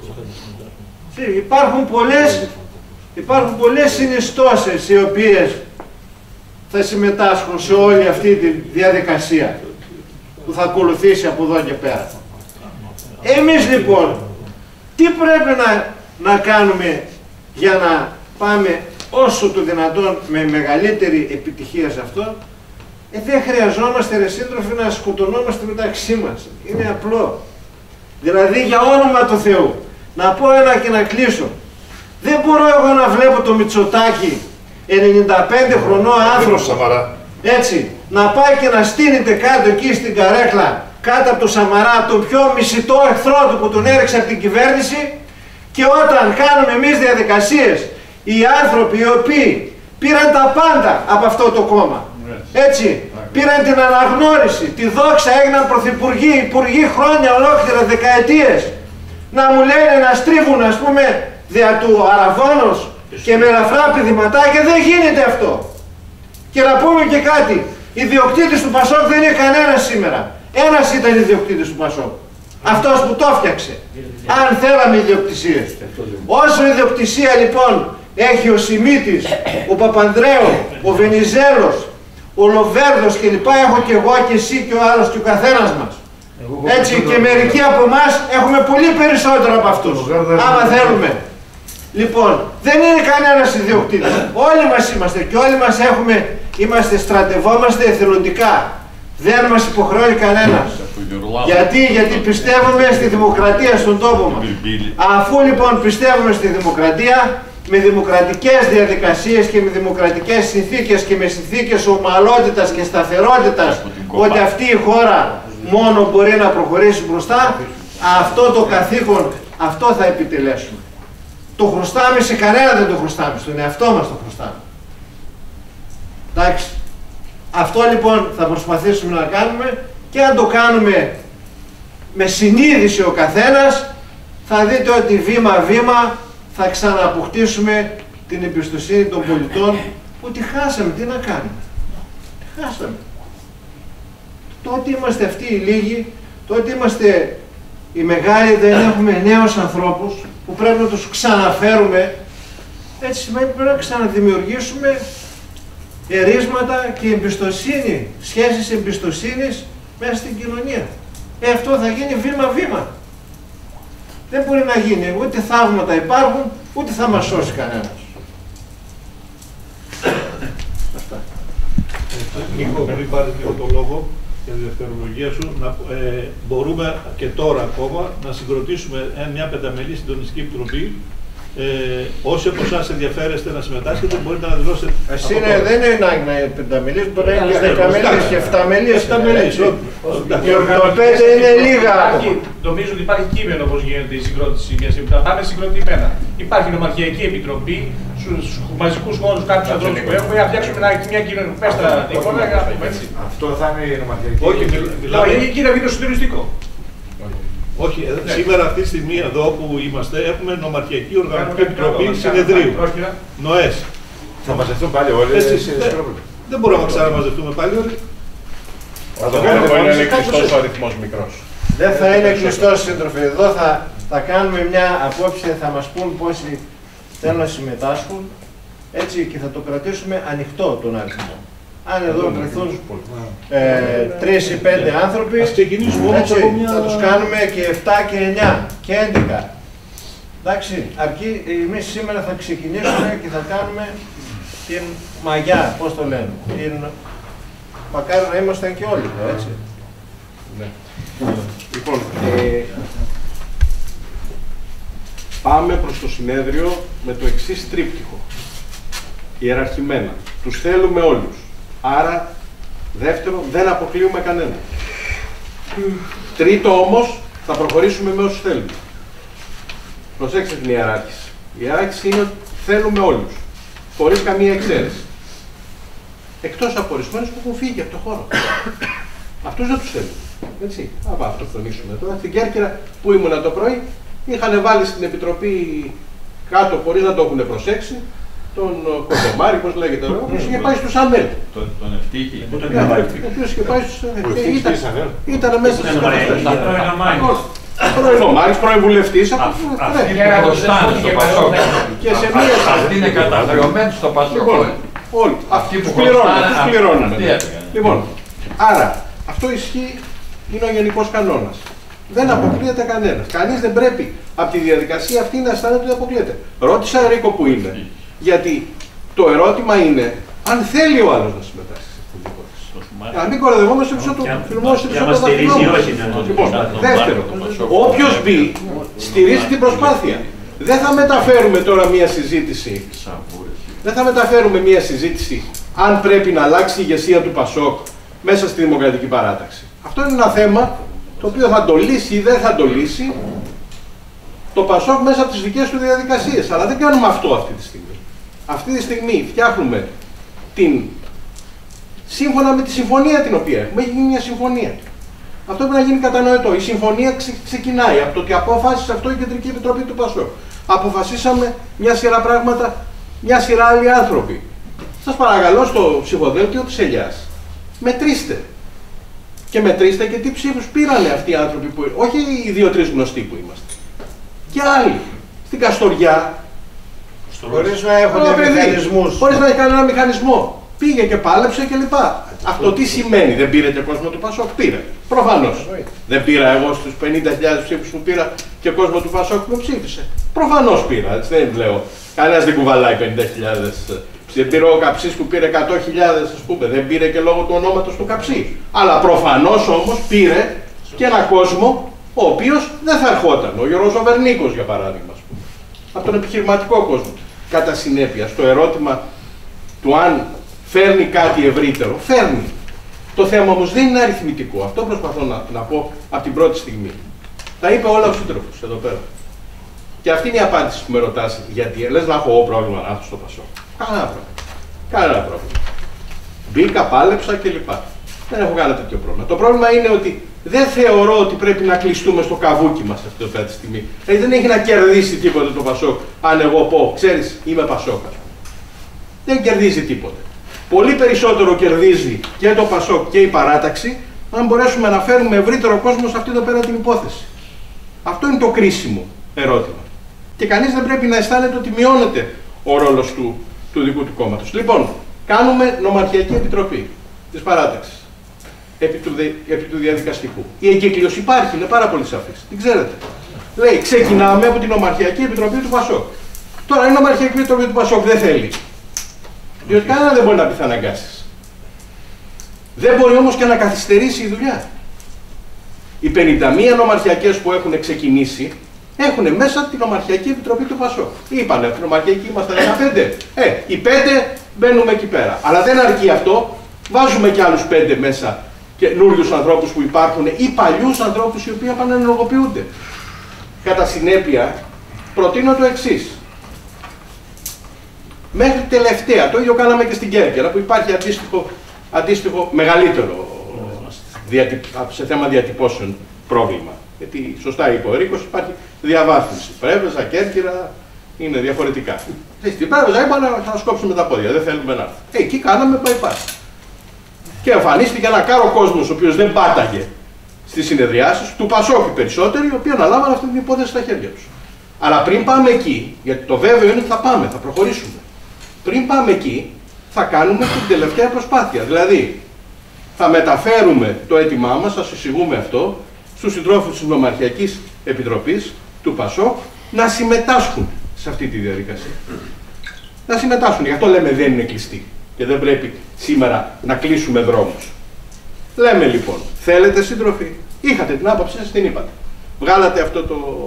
Υπάρχουν πολλές συνιστώσεις οι οποίες θα συμμετάσχουν σε όλη αυτή τη διαδικασία που θα ακολουθήσει από εδώ και πέρα. Εμείς λοιπόν, τι πρέπει να κάνουμε για να πάμε όσο το δυνατόν με μεγαλύτερη επιτυχία σε αυτό? Δεν χρειαζόμαστε, ρε σύντροφοι, να σκοτωνόμαστε μεταξύ μας. Είναι απλό. Δηλαδή, για όνομα του Θεού, να πω ένα και να κλείσω. Δεν μπορώ εγώ να βλέπω το Μητσοτάκη, 95 χρονών άνθρωπο, έτσι, να πάει και να στείνεται κάτω εκεί στην καρέκλα, κάτω από το Σαμαρά, τον πιο μισητό εχθρό του που τον έριξε από την κυβέρνηση, και όταν κάνουμε εμείς διαδικασίες, οι άνθρωποι οι οποίοι πήραν τα πάντα από αυτό το κόμμα, έτσι, πήραν την αναγνώριση, τη δόξα, έγιναν πρωθυπουργοί, υπουργοί χρόνια ολόκληρα, δεκαετίες, να μου λένε να στρίβουν, ας πούμε, δια του αραβώνος και με ελαφρά πηδηματάκια, δεν γίνεται αυτό. Και να πούμε και κάτι, ιδιοκτήτης του Πασόκ δεν είναι κανένας σήμερα. Ένας ήταν ιδιοκτήτης του Πασόκ. Αυτός που το φτιάξε. Αν θέλαμε ιδιοκτησίες. Όσο ιδιοκτησία λοιπόν έχει ο Σιμίτης, ο Παπανδρέου, ο Βενιζέλος, ο Λοβέρδος κλπ. Έχω και εγώ και εσύ και ο άλλος και ο καθένας μας. Έτσι, και μερικοί από εμάς έχουμε πολύ περισσότερο από αυτούς. Άμα θέλουμε. Λοιπόν, δεν είναι κανένας ιδιοκτήτης. Όλοι μας είμαστε και όλοι μας στρατευόμαστε εθελοντικά. Δεν μας υποχρεώνει κανένας. Γιατί πιστεύουμε στη δημοκρατία στον τόπο μας. Αφού λοιπόν πιστεύουμε στη δημοκρατία, με δημοκρατικές διαδικασίες και με δημοκρατικές συνθήκες και με συνθήκες ομαλότητας και σταθερότητας, ότι αυτή η χώρα μόνο μπορεί να προχωρήσει μπροστά, αυτό το καθήκον, αυτό θα επιτελέσουμε. Το χρωστάμε σε κανένα, δεν το χρωστάμε, στον εαυτό μας το χρωστάμε. Εντάξει. Αυτό λοιπόν θα προσπαθήσουμε να κάνουμε, και αν το κάνουμε με συνείδηση ο καθένας, θα δείτε ότι βήμα-βήμα θα ξανααποκτήσουμε την εμπιστοσύνη των πολιτών, που τη χάσαμε. Τι να κάνουμε? Τη χάσαμε. Τότε είμαστε αυτοί οι λίγοι, τότε είμαστε οι μεγάλοι, δεν έχουμε νέους ανθρώπους που πρέπει να τους ξαναφέρουμε. Έτσι σημαίνει πρέπει να ξαναδημιουργήσουμε ερίσματα και εμπιστοσύνη, σχέσεις εμπιστοσύνης μέσα στην κοινωνία. Αυτό θα γίνει βήμα-βήμα. Δεν μπορεί να γίνει, ούτε θαύματα υπάρχουν, ούτε θα μας σώσει κανένας. Αυτά. Νίκο, πριν πάρεις λίγο το λόγο για τη δευτερολογία σου, μπορούμε και τώρα ακόμα να συγκροτήσουμε μια πενταμελή συντονιστική επιτροπή. Όσοι από εσάς ενδιαφέρεστε να συμμετάσχετε, μπορείτε να δηλώσετε. Δεν είναι ανάγκη να είναι πενταμελής, μπορεί να είναι και δεκαμελής και εφταμελής. Οι 85 είναι λίγα. Νομίζω ότι υπάρχει κείμενο πώς γίνεται η συγκρότηση μιας επιτροπής. Θα είναι συγκροτημένα. Υπάρχει νομαρχιακή επιτροπή στους μαζικούς χώρους, κάποιους ανθρώπους που έχουμε, να φτιάξουμε μια κοινωνικοπέστρα εικόνα για να πούμε έτσι. Αυτό θα είναι η νομαρχιακή. Όχι, μιλάμε. Εκεί να βγει το συντονιστικό. Όχι, σήμερα αυτή τη στιγμή εδώ που είμαστε έχουμε νομαρχιακή οργανωτική επιτροπή συνεδρίου. ΝΟΕΣ. Θα μαζευτούν πάλι όλοι. Δεν μπορούμε να ξαναμαζευτούμε πάλι όλοι. Θα το κάνουμε μόνο είναι κλειστός ο αριθμός μικρός. Δεν θα είναι κλειστός, σύντροφοι. Εδώ θα κάνουμε μια απόψη, θα μας πούν πόσοι θέλουν να συμμετάσχουν Έτσι, και θα το κρατήσουμε ανοιχτό τον αριθμό. Αν εδώ βρεθούν 3 ή 5 άνθρωποι, θα τους κάνουμε και 7 και 9 και 11. Εντάξει, αρκεί εμείς σήμερα θα ξεκινήσουμε και θα κάνουμε την μαγιά, πώς το λένε. Μακάρι να ήμασταν και όλοι, έτσι. Ναι. Λοιπόν, πάμε προς το συνέδριο με το εξής τρίπτυχο. Ιεραρχημένα. Τους θέλουμε όλους. Άρα, δεύτερο, δεν αποκλείουμε κανέναν. Τρίτο όμως, θα προχωρήσουμε με όσους θέλουμε. Προσέξτε την ιεράρχηση. Η ιεράρχηση είναι ότι θέλουμε όλους. Χωρίς καμία εξαίρεση. Εκτός από ορισμένους που έχουν φύγει από το χώρο. Αυτούς δεν τους θέλουμε. Έτσι. Θα αυτοκτονήσουμε τώρα. Στην Κέρκυρα που ήμουνα το πρωί, είχαν βάλει στην Επιτροπή κάτω χωρίς να το έχουν προσέξει τον Κοντομάρη, πώς λέγεται ο οποίος είχε πάει στους ΑΝΕΛ. Τον Ευτύχη. Ο οποίος είχε πάει στους ΑΝΕΛ. Ήταν μέσα στις καταστάσεις. Πρώην ο Μάρης, πρώην βουλευτής. Αυτοί είναι χρωστάνε στο Πασόκ. Αυτοί είναι καταδρεωμένοι στο Πασόκ. Όλοι. Αυτοί που πληρώνουν. Λοιπόν, άρα αυτό ισχύει, είναι ο γενικός κανόνας. Δεν αποκλείεται κανένας. Κανείς δεν πρέπει από τη διαδικασία αυτή να αισθάνεται ότι αποκλείεται. Ρώτησα Ρίκο που είναι. Γιατί το ερώτημα είναι αν θέλει ο άλλος να συμμετάσχει σε αυτή την υπόθεση. Να μην κοροϊδευόμαστε πίσω του φιλμού. Λοιπόν, δεύτερο, όποιος μπει στηρίζει την προσπάθεια. Δεν θα μεταφέρουμε τώρα μία συζήτηση. Δεν θα μεταφέρουμε μία συζήτηση αν πρέπει να αλλάξει η ηγεσία του Πασόκ μέσα στη Δημοκρατική Παράταξη. Αυτό είναι ένα θέμα το οποίο θα το λύσει ή δεν θα το λύσει το Πασόκ μέσα από τις δικές του διαδικασίες. Αλλά δεν κάνουμε αυτό αυτή τη στιγμή. Αυτή τη στιγμή φτιάχνουμε σύμφωνα με τη συμφωνία την οποία έχουμε. Έχει γίνει μια συμφωνία. Αυτό πρέπει να γίνει κατανοητό. Η συμφωνία ξεκινάει από το ότι αποφάσισε αυτό η Κεντρική Επιτροπή του Πασόκ. Αποφασίσαμε μια σειρά πράγματα, μια σειρά άλλοι άνθρωποι. Σας παρακαλώ στο ψηφοδέλτιο της Ελιάς. Μετρήστε. Και μετρήστε και τι ψήφους πήρανε αυτοί οι άνθρωποι που. Όχι οι 2-3 γνωστοί που είμαστε. Και άλλοι. Στην Καστοριά. Χωρίς να έχουν μηχανισμούς. Χωρίς να έχει κανένα μηχανισμό. Πήγε και πάλεψε κλπ. Αυτό τι σημαίνει, δεν πήρε και κόσμο του Πασόκ? Πήρε. Προφανώς. Δεν πήρα εγώ στους 50.000 ψήφους που πήρα και κόσμο του Πασόκ που με ψήφισε. Προφανώς πήρα. Έτσι δεν λέω. Κανένας δεν κουβαλάει 50.000. Δεν πήρε ο Καψής που πήρε 100.000, ας πούμε. Δεν πήρε και λόγω του ονόματος του Καψί. Αλλά προφανώς όμως πήρε και ένα κόσμο ο οποίος δεν θα ερχόταν. Ο Γιώργος ο Βερνίκος, για παράδειγμα. Από τον επιχειρηματικό κόσμο. Κατά συνέπεια, στο ερώτημα του αν φέρνει κάτι ευρύτερο, φέρνει. Το θέμα όμως δεν είναι αριθμητικό. Αυτό προσπαθώ να πω από την πρώτη στιγμή. Τα είπε όλα ο σύντροφος εδώ πέρα. Και αυτή είναι η απάντηση που με ρωτάς, γιατί λες να έχω εγώ πρόβλημα να έρθω στο Πασόκ. Κανένα πρόβλημα. Κανένα πρόβλημα. Μπήκα, πάλεψα κλπ. Δεν έχω κανένα τέτοιο πρόβλημα. Το πρόβλημα είναι ότι δεν θεωρώ ότι πρέπει να κλειστούμε στο καβούκι μας αυτή τη στιγμή. Δηλαδή δεν έχει να κερδίσει τίποτα το Πασόκ αν εγώ πω, ξέρεις, είμαι Πασόκα. Δεν κερδίζει τίποτε. Πολύ περισσότερο κερδίζει και το Πασόκ και η παράταξη αν μπορέσουμε να φέρουμε ευρύτερο κόσμο σε αυτή εδώ πέρα την υπόθεση. Αυτό είναι το κρίσιμο ερώτημα. Και κανείς δεν πρέπει να αισθάνεται ότι μειώνεται ο ρόλος του δικού του κόμματος. Λοιπόν, κάνουμε νομαρχιακή επιτροπή της παράταξης. Επί του διαδικαστικού. Η εγκύκλειος υπάρχει, είναι πάρα πολύ σαφής. Την ξέρετε. Λέει, ξεκινάμε από την νομαρχιακή επιτροπή του Πασόκ. Τώρα η νομαρχιακή επιτροπή του Πασόκ δεν θέλει. Διότι κανένα δεν μπορεί να πει θα αναγκάσεις. Δεν μπορεί όμως και να καθυστερήσει η δουλειά. Οι 51 νομαρχιακές που έχουν ξεκινήσει έχουν μέσα την νομαρχιακή επιτροπή του Πασόκ. Είπανε, από την νομαρχιακή είμαστε 15. Οι 5 μπαίνουμε εκεί πέρα. Αλλά δεν αρκεί αυτό. Βάζουμε και άλλους 5 μέσα καινούριους ανθρώπους που υπάρχουν ή παλιούς ανθρώπους οι οποίοι επανενεργοποιούνται. Κατά συνέπεια, προτείνω το εξής. Μέχρι τελευταία, το ίδιο κάναμε και στην Κέρκυρα, που υπάρχει αντίστοιχο μεγαλύτερο σε θέμα διατυπώσεων πρόβλημα. Γιατί σωστά είπε ο Ρίκος, υπάρχει διαβάθμιση. Πρέβεζα, Κέρκυρα είναι διαφορετικά. Στην Πρέβεζα είπαμε να σκόψουμε τα πόδια, δεν θέλουμε να έρθει. Εκεί κάναμε bypass. Και εμφανίστηκε ένα κάρο κόσμος ο οποίος δεν πάταγε στις συνεδριάσεις, του Πασόκ οι περισσότεροι, οι οποίοι αναλάβαν αυτή την υπόθεση στα χέρια τους. Αλλά πριν πάμε εκεί, γιατί το βέβαιο είναι ότι θα πάμε, θα προχωρήσουμε. Πριν πάμε εκεί, θα κάνουμε την τελευταία προσπάθεια. Δηλαδή, θα μεταφέρουμε το αίτημά μας, θα εισηγούμε αυτό, στους συντρόφους της Νομαρχιακής Επιτροπής του ΠΑΣΟΚ να συμμετάσχουν σε αυτή τη διαδικασία. Να συμμετάσχουν. Γι' αυτό λέμε δεν είναι κλειστή και δεν πρέπει σήμερα να κλείσουμε δρόμους. Λέμε λοιπόν, θέλετε σύντροφοι, είχατε την άποψη σας, την είπατε. Βγάλατε αυτό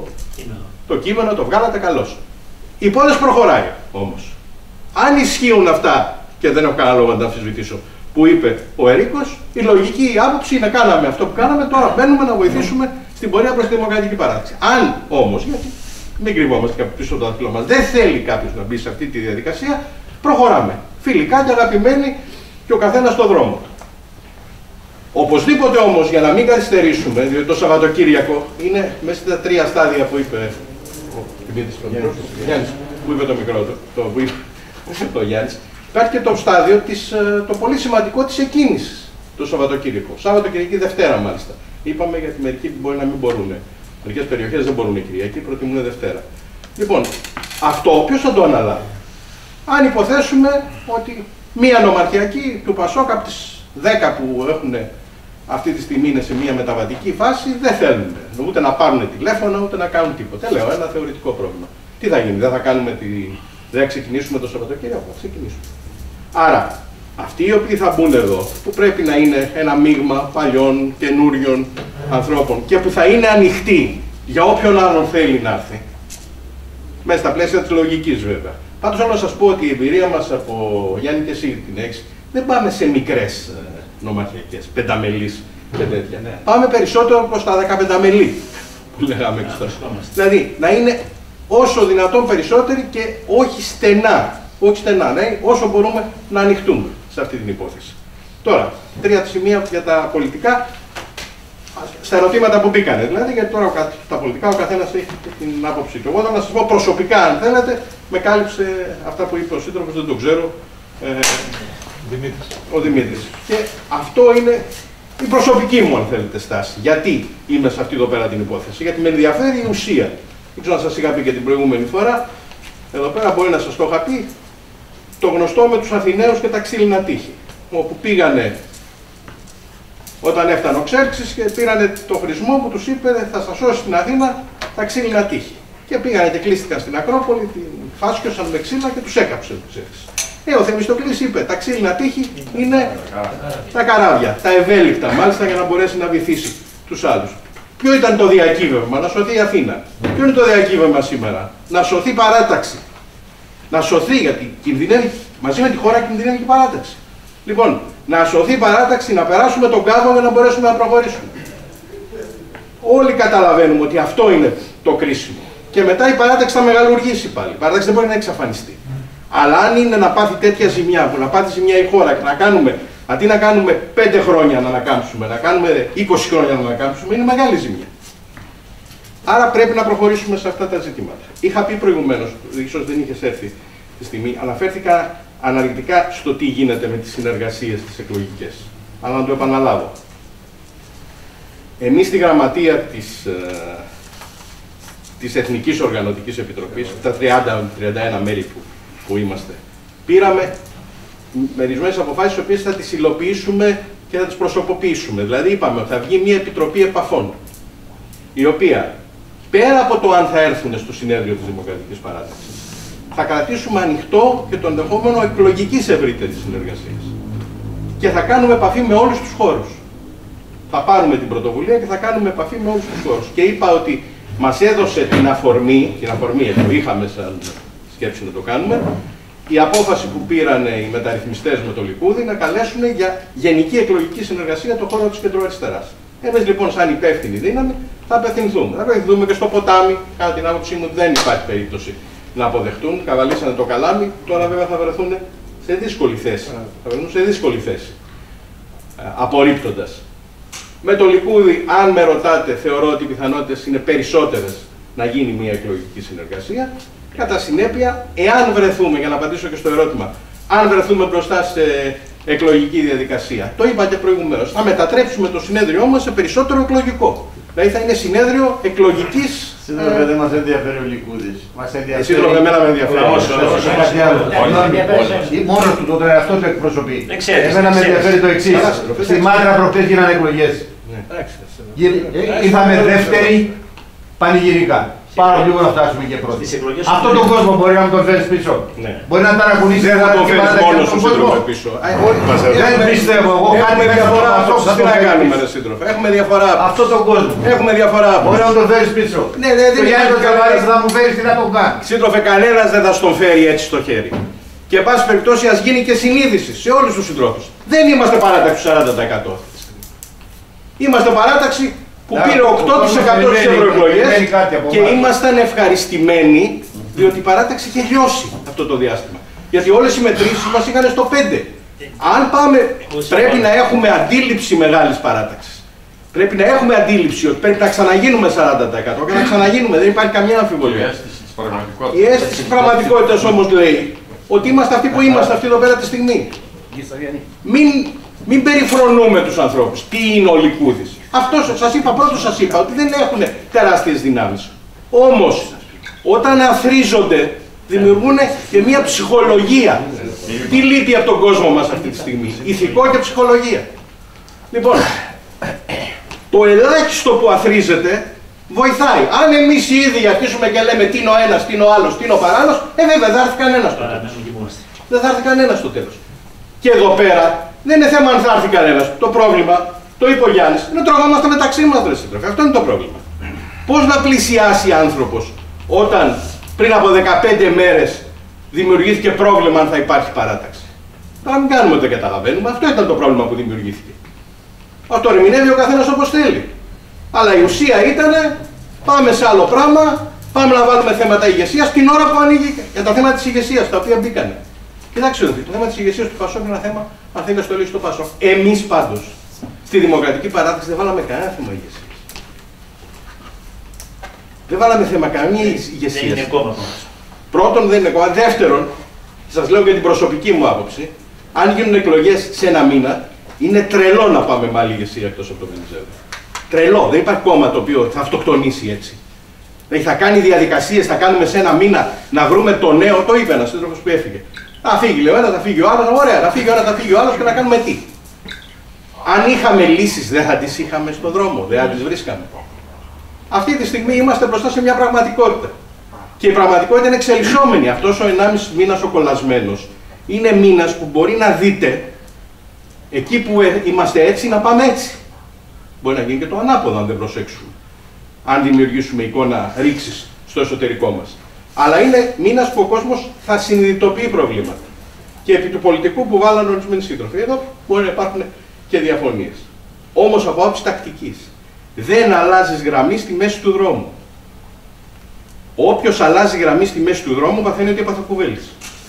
το κείμενο, το βγάλατε καλώς. Η υπόθεση προχωράει όμως. Αν ισχύουν αυτά, και δεν έχω κανένα λόγο να τα αμφισβητήσω, που είπε ο Ερίκος, η λογική άποψη είναι κάναμε αυτό που κάναμε, τώρα μπαίνουμε να βοηθήσουμε στην πορεία προς τη δημοκρατική παράταξη. Αν όμως, γιατί μην κρυβόμαστε και πίσω από το δάχτυλό μας, δεν θέλει κάποιος να μπει σε αυτή τη διαδικασία, προχωράμε. Φιλικά και αγαπημένοι και ο καθένας στο δρόμο του. Οπωσδήποτε όμως, για να μην καθυστερήσουμε, διότι το Σαββατοκύριακο είναι μέσα στα 3 στάδια που είπε ο Γιάννης, που είπε το μικρό, που είπε ο Γιάννης, υπάρχει και το στάδιο, το πολύ σημαντικό της εκκίνησης το Σαββατοκύριακο. Σαββατοκυριακή Δευτέρα μάλιστα. Είπαμε γιατί μερικοί μπορεί να μην μπορούν. Μερικές περιοχές δεν μπορούν Κυριακή, προτιμούν Δευτέρα. Λοιπόν, αυτό ποιος θα το αναλάβει? Αν υποθέσουμε ότι μία νομαρχιακή του ΠΑΣΟΚ από τις 10 που έχουν αυτή τη στιγμή είναι σε μία μεταβατική φάση, δεν θέλουν ούτε να πάρουν τηλέφωνα ούτε να κάνουν τίποτα. Λέω ένα θεωρητικό πρόβλημα. Τι θα γίνει, δεν θα ξεκινήσουμε το Σαββατοκύριακο, θα ξεκινήσουμε. Άρα, αυτοί οι οποίοι θα μπουν εδώ, που πρέπει να είναι ένα μείγμα παλιών, καινούριων ανθρώπων και που θα είναι ανοιχτοί για όποιον άλλον θέλει να έρθει, μέσα στα πλαίσια της λογικής βέβαια. Πάντως θέλω να σας πω ότι η εμπειρία μας από Γιάννη και εσύ την έχεις, δεν πάμε σε μικρές νομαρχιακές, πενταμελείς και τέτοια. Ναι. Πάμε περισσότερο προς τα 15 μελή που λέγαμε και στο δηλαδή να είναι όσο δυνατόν περισσότεροι και όχι στενά. Όχι στενά, ναι, όσο μπορούμε να ανοιχτούμε σε αυτή την υπόθεση. Τώρα, 3 σημεία για τα πολιτικά, στα ερωτήματα που μπήκανε. Δηλαδή, γιατί τώρα τα πολιτικά ο καθένας έχει την άποψή του. Εγώ θα να σας πω προσωπικά, αν θέλετε, με κάλυψε αυτά που είπε ο σύντροφος, δεν το ξέρω, ο Δημήτρης. Και αυτό είναι η προσωπική μου, αν θέλετε, στάση. Γιατί είμαι σε αυτή εδώ πέρα την υπόθεση? Γιατί με ενδιαφέρει η ουσία. Δεν ξέρω αν σας είχα πει και την προηγούμενη φορά. Εδώ πέρα μπορεί να σας το είχα πει. Το γνωστό με τους Αθηναίους και τα ξύλινα τείχη. Όπου πήγανε όταν έφτανε ο Ξέρξης και πήρανε το χρησμό που τους είπε θα σας σώσει στην Αθήνα τα ξύλινα τείχη. Και πήγανε και κλείστηκαν στην Ακρόπολη, την φάσκιωσαν με ξύλα και τους έκαψε ο Ξέρξης. Ο Θεμιστοκλής είπε τα ξύλινα τείχη είναι τα καράβια, τα ευέλικτα μάλιστα για να μπορέσει να βυθίσει τους άλλους. Ποιο ήταν το διακύβευμα? Να σωθεί η Αθήνα. Ποιο είναι το διακύβευμα σήμερα? Να σωθεί παράταξη. Να σωθεί, γιατί κινδυνεύει, μαζί με τη χώρα κινδυνεύει και η παράταξη. Λοιπόν, να σωθεί η παράταξη, να περάσουμε τον κάδο για να μπορέσουμε να προχωρήσουμε. Όλοι καταλαβαίνουμε ότι αυτό είναι το κρίσιμο. Και μετά η παράταξη θα μεγαλουργήσει πάλι. Η παράταξη δεν μπορεί να εξαφανιστεί. Αλλά αν είναι να πάθει τέτοια ζημιά, που να πάθει ζημιά η χώρα και να κάνουμε, αντί να κάνουμε 5 χρόνια να ανακάμψουμε, να κάνουμε 20 χρόνια να ανακάμψουμε, είναι μεγάλη ζημιά. Άρα πρέπει να προχωρήσουμε σε αυτά τα ζητήματα. Είχα πει προηγουμένως, ίσως δεν είχες έρθει τη στιγμή, αναφέρθηκα αναλυτικά στο τι γίνεται με τις συνεργασίες τις εκλογικές. Αλλά να το επαναλάβω. Εμείς στη γραμματεία της Εθνικής Οργανωτικής Επιτροπής, τα 30-31 μέλη που είμαστε, πήραμε μερισμένες αποφάσεις, τις οποίες θα τις υλοποιήσουμε και θα τις προσωποποιήσουμε. Δηλαδή είπαμε ότι θα βγει μια επιτροπή επαφών, η οποία πέρα από το αν θα έρθουν στο συνέδριο της Δημοκρατικής Παράταξης, θα κρατήσουμε ανοιχτό και το ενδεχόμενο εκλογικής ευρύτερης συνεργασίας. Και θα κάνουμε επαφή με όλους τους χώρους. Θα πάρουμε την πρωτοβουλία και θα κάνουμε επαφή με όλους τους χώρους. Και είπα ότι μας έδωσε την αφορμή που είχαμε σαν σκέψη να το κάνουμε, η απόφαση που πήραν οι μεταρρυθμιστές με το Λικούδι να καλέσουν για γενική εκλογική συνεργασία το χώρο της κεντροαριστεράς. Εμείς λοιπόν, σαν υπεύθυνη δύναμη, θα απευθυνθούμε. Θα απευθυνθούμε και στο ποτάμι. Κατά την άποψή μου, δεν υπάρχει περίπτωση να αποδεχτούν. Καβαλήσανε το καλάμι, τώρα βέβαια θα βρεθούν σε δύσκολη θέση. Θα βρεθούν σε δύσκολη θέση. Απορρίπτοντας. Με το Λικούδι, αν με ρωτάτε, θεωρώ ότι οι πιθανότητες είναι περισσότερες να γίνει μια εκλογική συνεργασία. Κατά συνέπεια, εάν βρεθούμε, για να απαντήσω και στο ερώτημα, αν βρεθούμε μπροστά σε εκλογική διαδικασία, το είπα και προηγουμένως, θα μετατρέψουμε το συνέδριό μας σε περισσότερο εκλογικό. Δηλαδή θα είναι συνέδριο εκλογικής. Σύντροφε, δεν μας ενδιαφέρει ο Λικούδης. Μας ενδιαφέρει. Σύντροφε, εμένα με ενδιαφέρει. Κάτι άλλο. Μόνος του το αυτό το εκπροσωπεί. Εμένα με ενδιαφέρει το εξής. Στη Μάντρα προχτές γίνανε εκλογές. Ήρθαμε δεύτερη πανηγυρικά. Πάρα λίγο να φτάσουμε και πρώτοι. Αυτό τον κόσμο μπορεί να τον φέρει πίσω. Μπορεί να ταρακουνήσει δεν θα τον φέρει μόνο σου σύντροφε πίσω. Δεν πιστεύω. Εγώ κάτι διαφορά. Τι να κάνουμε, ρε σύντροφε. Έχουμε διαφορά. Αυτό τον κόσμο. Έχουμε διαφορά. Μπορεί να τον φέρει πίσω. Ναι, δεν υπάρχει. Θα μου φέρει τι να τον κάνει. Σύντροφε, κανένα δεν θα στον φέρει έτσι στο χέρι. Και εν πάση περιπτώσει, α γίνει και συνείδηση σε όλου του συντρόφου. Δεν είμαστε παράταξη του 40%. Είμαστε παράταξη που πήρε 8% στις ευρωεκλογές και ήμασταν ευχαριστημένοι διότι η παράταξη είχε λιώσει αυτό το διάστημα. Γιατί όλες οι μετρήσεις μας είχαν στο 5. Αν πάμε, πρέπει να έχουμε αντίληψη μεγάλης παράταξης. Πρέπει να έχουμε αντίληψη ότι πρέπει να ξαναγίνουμε 40% και να ξαναγίνουμε, δεν υπάρχει καμία αμφιβολία. Η αίσθηση της πραγματικότητας όμως λέει ότι είμαστε αυτοί που είμαστε αυτή εδώ πέρα τη στιγμή. Μην περιφρονούμε τους ανθρώπους. Τι είναι ο Λικούδης. Αυτός σας είπα, πρώτος σας είπα ότι δεν έχουν τεράστιες δυνάμεις. Όμως, όταν αθρίζονται, δημιουργούν και μια ψυχολογία. Τι λείπει από τον κόσμο μας αυτή τη στιγμή. Ηθικό και ψυχολογία. Λοιπόν, το ελάχιστο που αθρίζεται βοηθάει. Αν εμείς οι ίδιοι αρχίσουμε και λέμε τι είναι ο ένας, τι είναι ο άλλος, τι είναι ο παράλληλος, βέβαια δεν θα έρθει κανένας στο τέλος. Δεν θα έρθει κανένας στο τέλος. Και εδώ πέρα δεν είναι θέμα αν θα έρθει κανένας. Το πρόβλημα, το είπε ο Γιάννης, είναι τρογόμαστε μεταξύ μας, ρε σύντροφε. Αυτό είναι το πρόβλημα. Πώς να πλησιάσει άνθρωπος όταν πριν από 15 μέρες δημιουργήθηκε πρόβλημα αν θα υπάρχει παράταξη. Τώρα μην κάνουμε ότι δεν καταλαβαίνουμε. Αυτό ήταν το πρόβλημα που δημιουργήθηκε. Αυτό ερμηνεύει ο καθένας όπως θέλει. Αλλά η ουσία ήταν πάμε σε άλλο πράγμα, πάμε να βάλουμε θέματα ηγεσίας την ώρα που ανοίγει για τα θέματα της ηγεσίας τα οποία μπήκανε. Κοιτάξτε, το θέμα της ηγεσίας του Πασόκ είναι ένα θέμα, αν θέλει να το λύσει το Πασόκ. Εμείς πάντως στη Δημοκρατική Παράταξη δεν βάλαμε κανένα θέμα ηγεσίας. Δεν βάλαμε θέμα καμία ηγεσία. Δεν είναι κόμμα. Πρώτον, δεν είναι κόμμα. Δεύτερον, σας λέω και την προσωπική μου άποψη, αν γίνουν εκλογές σε ένα μήνα, είναι τρελό να πάμε με άλλη ηγεσία εκτός από το Βενιζέλο. Τρελό. Δεν υπάρχει κόμμα το οποίο θα αυτοκτονήσει έτσι. Δηλαδή θα κάνει διαδικασίες, θα κάνουμε σε ένα μήνα να βρούμε το νέο. Το είπε ένας σύντροφος που έφυγε. Θα φύγει, λέει ο ένας, θα φύγει ο άλλος. Ωραία, θα φύγει ο ένας, θα φύγει ο άλλος και να κάνουμε τι. Αν είχαμε λύσεις, δεν θα τις είχαμε στον δρόμο, δεν θα τις βρίσκαμε. Αυτή τη στιγμή είμαστε μπροστά σε μια πραγματικότητα. Και η πραγματικότητα είναι εξελισσόμενη. Αυτός ο 1,5 μήνας ο κολλασμένος είναι μήνας που μπορεί να δείτε εκεί που είμαστε έτσι να πάμε έτσι. Μπορεί να γίνει και το ανάποδο αν δεν προσέξουμε. Αν δημιουργήσουμε εικόνα ρήξης στο εσωτερικό μας. Αλλά είναι μήνας που ο κόσμος θα συνειδητοποιεί προβλήματα. Και επί του πολιτικού που βάλανε ορισμένοι σύντροφοι. Εδώ μπορεί να υπάρχουν και διαφωνίες. Όμως από άποψη τακτικής. Δεν αλλάζεις γραμμή στη μέση του δρόμου. Όποιος αλλάζει γραμμή στη μέση του δρόμου παθαίνει ότι έπαθε κουβέλης.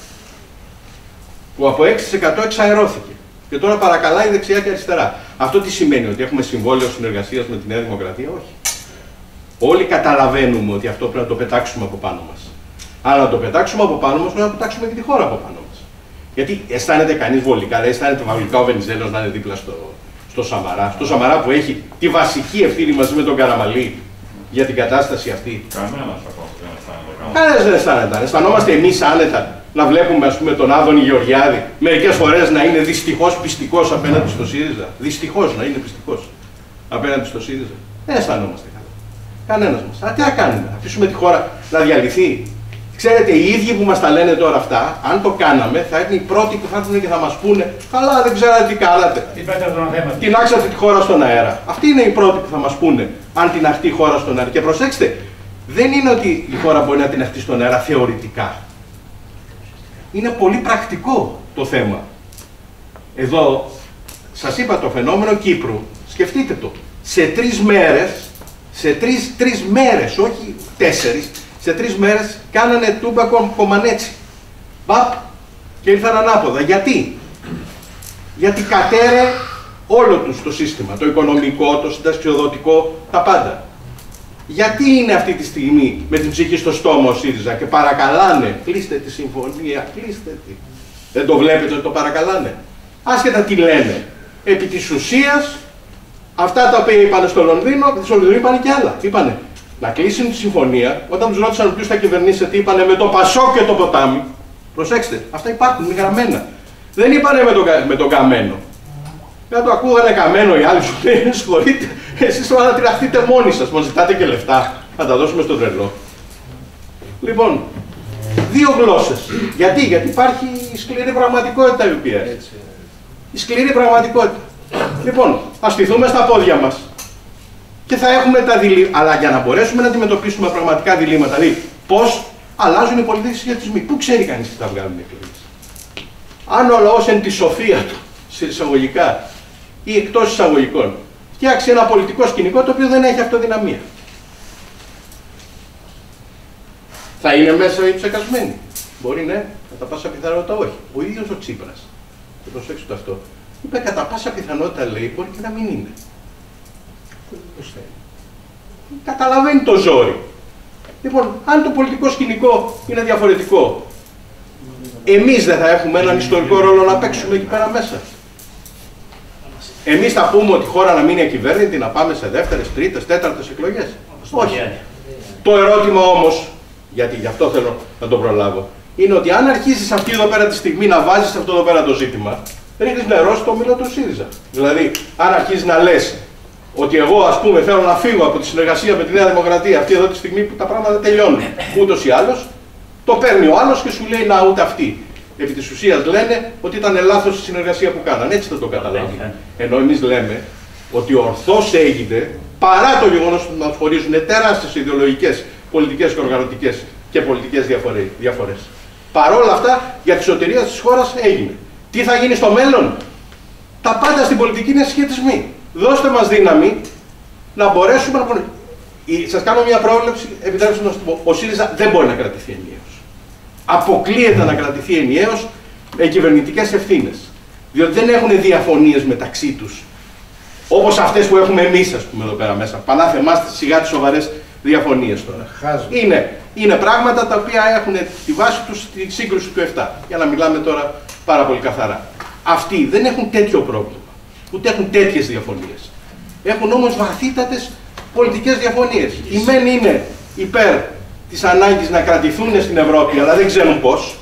Που από 6% εξαερώθηκε. Και τώρα παρακαλάει δεξιά και αριστερά. Αυτό τι σημαίνει, ότι έχουμε συμβόλαιο συνεργασίας με τη Νέα Δημοκρατία? Όχι. Όλοι καταλαβαίνουμε ότι αυτό πρέπει να το πετάξουμε από πάνω μας. Αλλά να το πετάξουμε από πάνω μας, πρέπει να πετάξουμε και τη χώρα από πάνω μας. Γιατί αισθάνεται κανείς βολικά, δεν αισθάνεται βολικά ο Βενιζέλος να είναι δίπλα στο Σαμαρά. Στο Σαμαρά που έχει τη βασική ευθύνη μαζί με τον Καραμαλή για την κατάσταση αυτή. Κανένας ακόμα δεν αισθάνεται. Κανένας δεν αισθάνεται. Αισθανόμαστε εμείς άνετα να βλέπουμε, ας πούμε, τον Άδωνη Γεωργιάδη μερικές φορές να είναι δυστυχώς πιστικός απέναντι στο ΣΥΡΙΖΑ. Δυστυχώς να είναι πιστικός απέναντι στο ΣΥΡΙΖΑ. Δεν αισθανόμαστε καλά. Κανένας μας. Αλλά τι να κάνουμε, να αφήσουμε τη χώρα να διαλυθεί? Ξέρετε, οι ίδιοι που μας τα λένε τώρα αυτά, αν το κάναμε, θα είναι οι πρώτοι που θα έρθουν και θα μας πούνε καλά, δεν ξέρατε τι κάνατε. Τινάξατε τη χώρα στον αέρα. Αυτοί είναι οι πρώτοι που θα μας πούνε αν τιναχτεί η χώρα στον αέρα. Και προσέξτε, δεν είναι ότι η χώρα μπορεί να τιναχτεί στον αέρα θεωρητικά. Είναι πολύ πρακτικό το θέμα. Εδώ, σας είπα το φαινόμενο Κύπρου, σκεφτείτε το. Σε 3 μέρες, σε τρεις μέρες, όχι 4, σε 3 μέρες κάνανε τούμπα κομμανέτσι. Μπαπ, και ήρθαν ανάποδα. Γιατί? Γιατί κατέρε όλο τους το σύστημα, το οικονομικό, το συνταξιοδοτικό, τα πάντα. Γιατί είναι αυτή τη στιγμή με την ψυχή στο στόμα ο ΣΥΡΙΖΑ και παρακαλάνε, κλείστε τη συμφωνία, κλείστε τη. Δεν το βλέπετε ότι το παρακαλάνε? Άσχετα τι λένε. Επί της ουσίας Αυτά τα οποία είπαν στο Λονδίνο, στο Λονδίνο είπαν και άλλα. Είπανε να κλείσουν τη συμφωνία. Όταν τους ρώτησαν ποιος θα κυβερνήσει, τι είπανε, με το Πασόκ και το ποτάμι. Προσέξτε, αυτά υπάρχουν, είναι γραμμένα. Δεν είπανε με τον Καμένο. Δεν το ακούγανε Καμένο οι άλλοι, σου λένε συγχωρείτε, εσείς τώρα να τυραχτείτε μόνοι σας, μας ζητάτε και λεφτά, να τα δώσουμε στο τρελό. Λοιπόν, δύο γλώσσες. Γιατί υπάρχει η σκληρή πραγματικότητα η οποία έτσι. Η σκληρή πραγματικότητα. Λοιπόν, ας στηθούμε στα πόδια μας και θα έχουμε τα διλήμματα. Αλλά για να μπορέσουμε να αντιμετωπίσουμε πραγματικά διλήμματα, δηλαδή πώς αλλάζουν οι πολιτικοί συσχετισμοί. Πού ξέρει κανείς τι θα βγάλουν οι εκλογές. Αν ο λαός εν τη σοφία του, σε εισαγωγικά ή εκτός εισαγωγικών, φτιάξει ένα πολιτικό σκηνικό το οποίο δεν έχει αυτοδυναμία. Θα είναι μέσα οι ψεκασμένοι. Μπορεί ναι, κατά πάσα πιθανότητα όχι. Ο ίδιος ο Τσίπρας, και προσέξτε αυτό, είπε κατά πάσα πιθανότητα λέει μπορεί και να μην είναι. Πώς θέλει. Καταλαβαίνει το ζόρι. Λοιπόν, αν το πολιτικό σκηνικό είναι διαφορετικό, εμείς δεν θα έχουμε έναν ιστορικό ρόλο να παίξουμε εκεί πέρα μέσα. Εμείς θα πούμε ότι η χώρα να μείνει ακυβέρνητη, να πάμε σε δεύτερες, τρίτες, τέταρτες εκλογές. Όχι. Το ερώτημα όμως, γιατί γι' αυτό θέλω να το προλάβω, είναι ότι αν αρχίσεις αυτή εδώ πέρα τη στιγμή να βάζεις αυτό εδώ πέρα το ζήτημα, ρίχνεις νερό στο μήλο του ΣΥΡΙΖΑ. Δηλαδή, αν αρχίσεις να λες ότι εγώ, ας πούμε, θέλω να φύγω από τη συνεργασία με τη Νέα Δημοκρατία αυτή εδώ τη στιγμή που τα πράγματα τελειώνουν ούτως ή άλλως, το παίρνει ο άλλος και σου λέει να ούτε αυτή. Επί της ουσίας λένε ότι ήταν λάθος η συνεργασία που κάνανε. Έτσι θα το καταλάβει. Ενώ εμείς λέμε ότι ορθώς έγινε παρά το γεγονός ότι μας χωρίζουν τεράστιες ιδεολογικές, πολιτικές και οργανωτικές και πολιτικές διαφορές. Παρόλα αυτά, για τη σωτηρία της χώρας έγινε. Τι θα γίνει στο μέλλον? Τα πάντα στην πολιτική είναι συσχετισμοί. Δώστε μας δύναμη να μπορέσουμε να... Σας κάνω μια πρόβλεψη, επιτρέψτε να σας πω. Ο ΣΥΡΙΖΑ δεν μπορεί να κρατηθεί ενιαίος. Αποκλείεται να κρατηθεί ενιαίος με κυβερνητικές ευθύνες. Διότι δεν έχουν διαφωνίες μεταξύ τους. Όπως αυτές που έχουμε εμείς, ας πούμε, εδώ πέρα μέσα. Πανάθε εμάς σιγά τις σοβαρές διαφωνίες τώρα. Είναι πράγματα τα οποία έχουν τη βάση τους στη σύγκρουση του 7. Για να μιλάμε τώρα πάρα πολύ καθαρά. Αυτοί δεν έχουν τέτοιο πρόβλημα. Ούτε έχουν τέτοιες διαφωνίες. Έχουν όμως βαθύτατες πολιτικές διαφωνίες. Οι μεν είναι υπέρ της ανάγκης να κρατηθούν στην Ευρώπη, αλλά δεν ξέρουν πώς.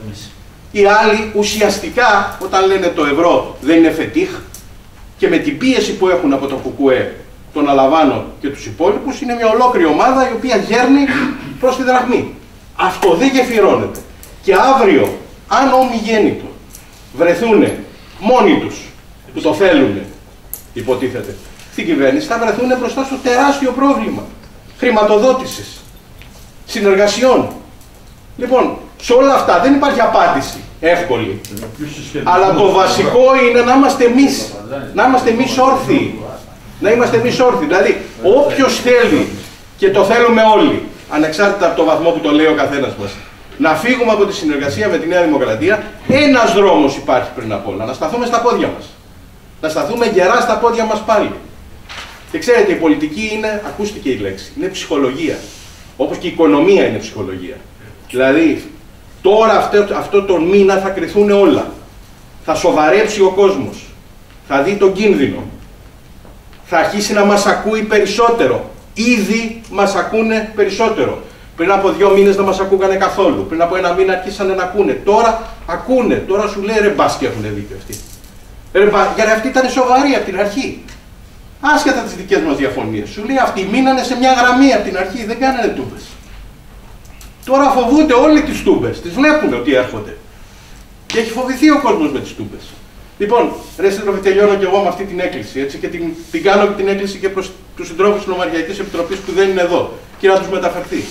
Οι άλλοι ουσιαστικά, όταν λένε το ευρώ δεν είναι φετίχ, και με την πίεση που έχουν από το ΚΚΕ, τον Αλαβάνο και τους υπόλοιπους, είναι μια ολόκληρη ομάδα η οποία γέρνει προς τη δραχμή. Αυτό δεν γεφυρώνεται. Και αύριο, αν ομιγέννητο βρεθούν μόνοι τους, που το θέλουν, υποτίθεται, στην κυβέρνηση, θα βρεθούν μπροστά στο τεράστιο πρόβλημα χρηματοδότησης, συνεργασιών. Λοιπόν, σε όλα αυτά δεν υπάρχει απάντηση εύκολη. Αλλά το βασικό είναι να είμαστε εμείς. Να είμαστε εμείς όρθιοι. Να είμαστε εμείς όρθιοι. Δηλαδή, όποιος θέλει, και το θέλουμε όλοι, ανεξάρτητα από το βαθμό που το λέει ο καθένας μας, να φύγουμε από τη συνεργασία με τη Νέα Δημοκρατία, ένας δρόμος υπάρχει πριν απ' όλα. Να σταθούμε στα πόδια μας. Να σταθούμε γερά στα πόδια μας πάλι. Και ξέρετε, η πολιτική είναι, ακούστηκε η λέξη, είναι ψυχολογία. Όπως και η οικονομία είναι ψυχολογία. Δηλαδή, τώρα αυτό τον μήνα θα κρυθούν όλα. Θα σοβαρέψει ο κόσμος. Θα δει τον κίνδυνο. Θα αρχίσει να μας ακούει περισσότερο. Ήδη μας ακούνε περισσότερο. Πριν από 2 μήνες δεν μας ακούγανε καθόλου. Πριν από 1 μήνα αρχίσανε να ακούνε. Τώρα ακούνε. Τώρα σου λέει ρε μπας και έχουν δίκιο αυτοί. Γιατί αυτοί ήταν σοβαροί από την αρχή. Άσχετα τις δικές μας διαφωνίες. Σου λέει αυτοί μείνανε σε μια γραμμή από την αρχή. Δεν κάνανε τούμπες. Τώρα φοβούνται όλοι τις τούμπες. Τις βλέπουν ότι έρχονται. Και έχει φοβηθεί ο κόσμος με τις τούμπες. Λοιπόν, ρε σύντροφοι, τελειώνω και εγώ με αυτή την έκκληση. Έτσι, και την κάνω και την έκκληση και προς τους συντρόφους της Νομαρχιακής Επιτροπής που δεν είναι εδώ και να τους μεταφερθεί.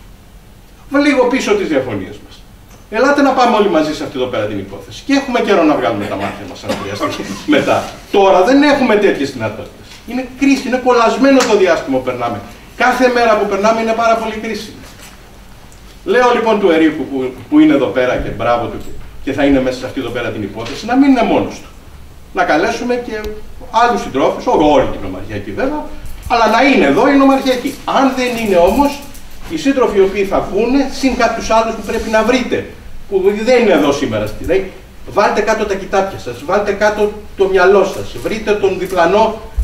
Λίγο πίσω τις διαφωνίες μας. Ελάτε να πάμε όλοι μαζί σε αυτή εδώ πέρα την υπόθεση. Και έχουμε καιρό να βγάλουμε τα μάτια μας αν χρειαστεί μετά. Τώρα δεν έχουμε τέτοιες δυνατότητες. Είναι κρίση, είναι κολλασμένο το διάστημα που περνάμε. Κάθε μέρα που περνάμε είναι πάρα πολύ κρίσιμη. Λέω λοιπόν του Ερίκου που είναι εδώ πέρα και μπράβο του και θα είναι μέσα σε αυτή εδώ πέρα την υπόθεση, να μην είναι μόνος του. Να καλέσουμε και άλλους συντρόφους, όλη την Νομαρχιακή βέβαια, αλλά να είναι εδώ η Νομαρχιακή. Αν δεν είναι όμως, οι σύντροφοι οι οποίοι θα βγουν, συν κάποιους άλλους που πρέπει να βρείτε, που δεν είναι εδώ σήμερα στη βάλτε κάτω τα κοιτάπια σας, βάλτε κάτω το μυαλό σας, βρείτε τον διπλανό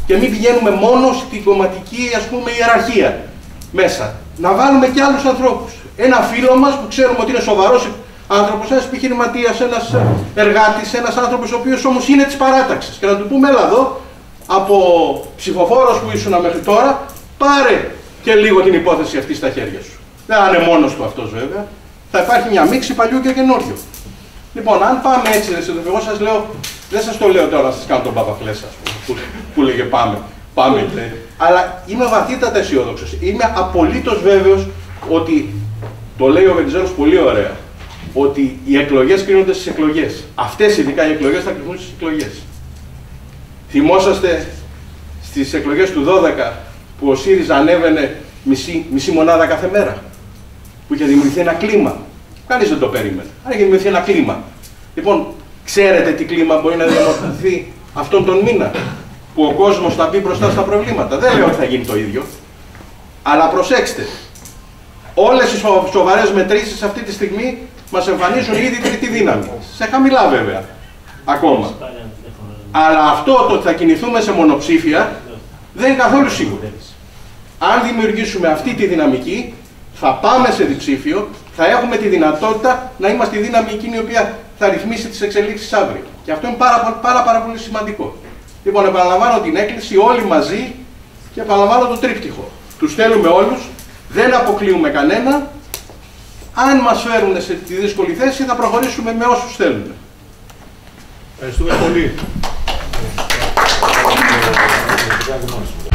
Και μην πηγαίνουμε μόνο στην κομματική, ας πούμε, ιεραρχία μέσα. Να βάλουμε και άλλους ανθρώπους. Ένα φίλο μας που ξέρουμε ότι είναι σοβαρός άνθρωπος, ένας επιχειρηματίας, ένας εργάτης, ένας άνθρωπος ο οποίος όμως είναι της παράταξης. Και να του πούμε, έλα εδώ, από ψηφοφόρος που ήσουν μέχρι τώρα, πάρε και λίγο την υπόθεση αυτή στα χέρια σου. Δεν θα είναι μόνος του αυτός βέβαια. Θα υπάρχει μια μίξη παλιού και καινούριου. Λοιπόν, αν πάμε έτσι, εγώ σας λέω, δεν σας το λέω τώρα να σας κάνω τον Παπαφλέσσα, που λέγε πάμε. Αλλά είμαι βαθύτατα αισιόδοξος. Είμαι απολύτως βέβαιος ότι, το λέει ο Βενιζέλος πολύ ωραία, ότι οι εκλογές κρίνονται στις εκλογές. Αυτές ειδικά οι εκλογές θα κρυφθούν στις εκλογές. Θυμόσαστε στις εκλογές του 12 που ο ΣΥΡΙΖΑ ανέβαινε μισή μονάδα κάθε μέρα. Που είχε δημιουργηθεί ένα κλίμα. Κανείς δεν το περίμενε. Αλλά είχε δημιουργηθεί ένα κλίμα. Λοιπόν, ξέρετε τι κλίμα μπορεί να διαμορφωθεί αυτόν τον μήνα, που ο κόσμος θα μπει μπροστά στα προβλήματα. Δεν λέω ότι θα γίνει το ίδιο. Αλλά προσέξτε, όλες οι σοβαρές μετρήσεις αυτή τη στιγμή μας εμφανίζουν ήδη τρίτη δύναμη. Σε χαμηλά βέβαια, ακόμα. Αλλά αυτό το ότι θα κινηθούμε σε μονοψήφια δεν είναι καθόλου σίγουρο. Αν δημιουργήσουμε αυτή τη δυναμική, θα πάμε σε διψήφιο, θα έχουμε τη δυνατότητα να είμαστε η δύναμη εκείνη η οποία θα ρυθμίσει τις εξελίξεις αύριο. Και αυτό είναι πάρα πολύ σημαντικό. Λοιπόν, επαναλαμβάνω την έκκληση όλοι μαζί και επαναλαμβάνω το τρίπτυχο. Τους θέλουμε όλους, δεν αποκλείουμε κανένα. Αν μας φέρουν σε τη δύσκολη θέση, θα προχωρήσουμε με όσους θέλουμε. Ευχαριστούμε πολύ.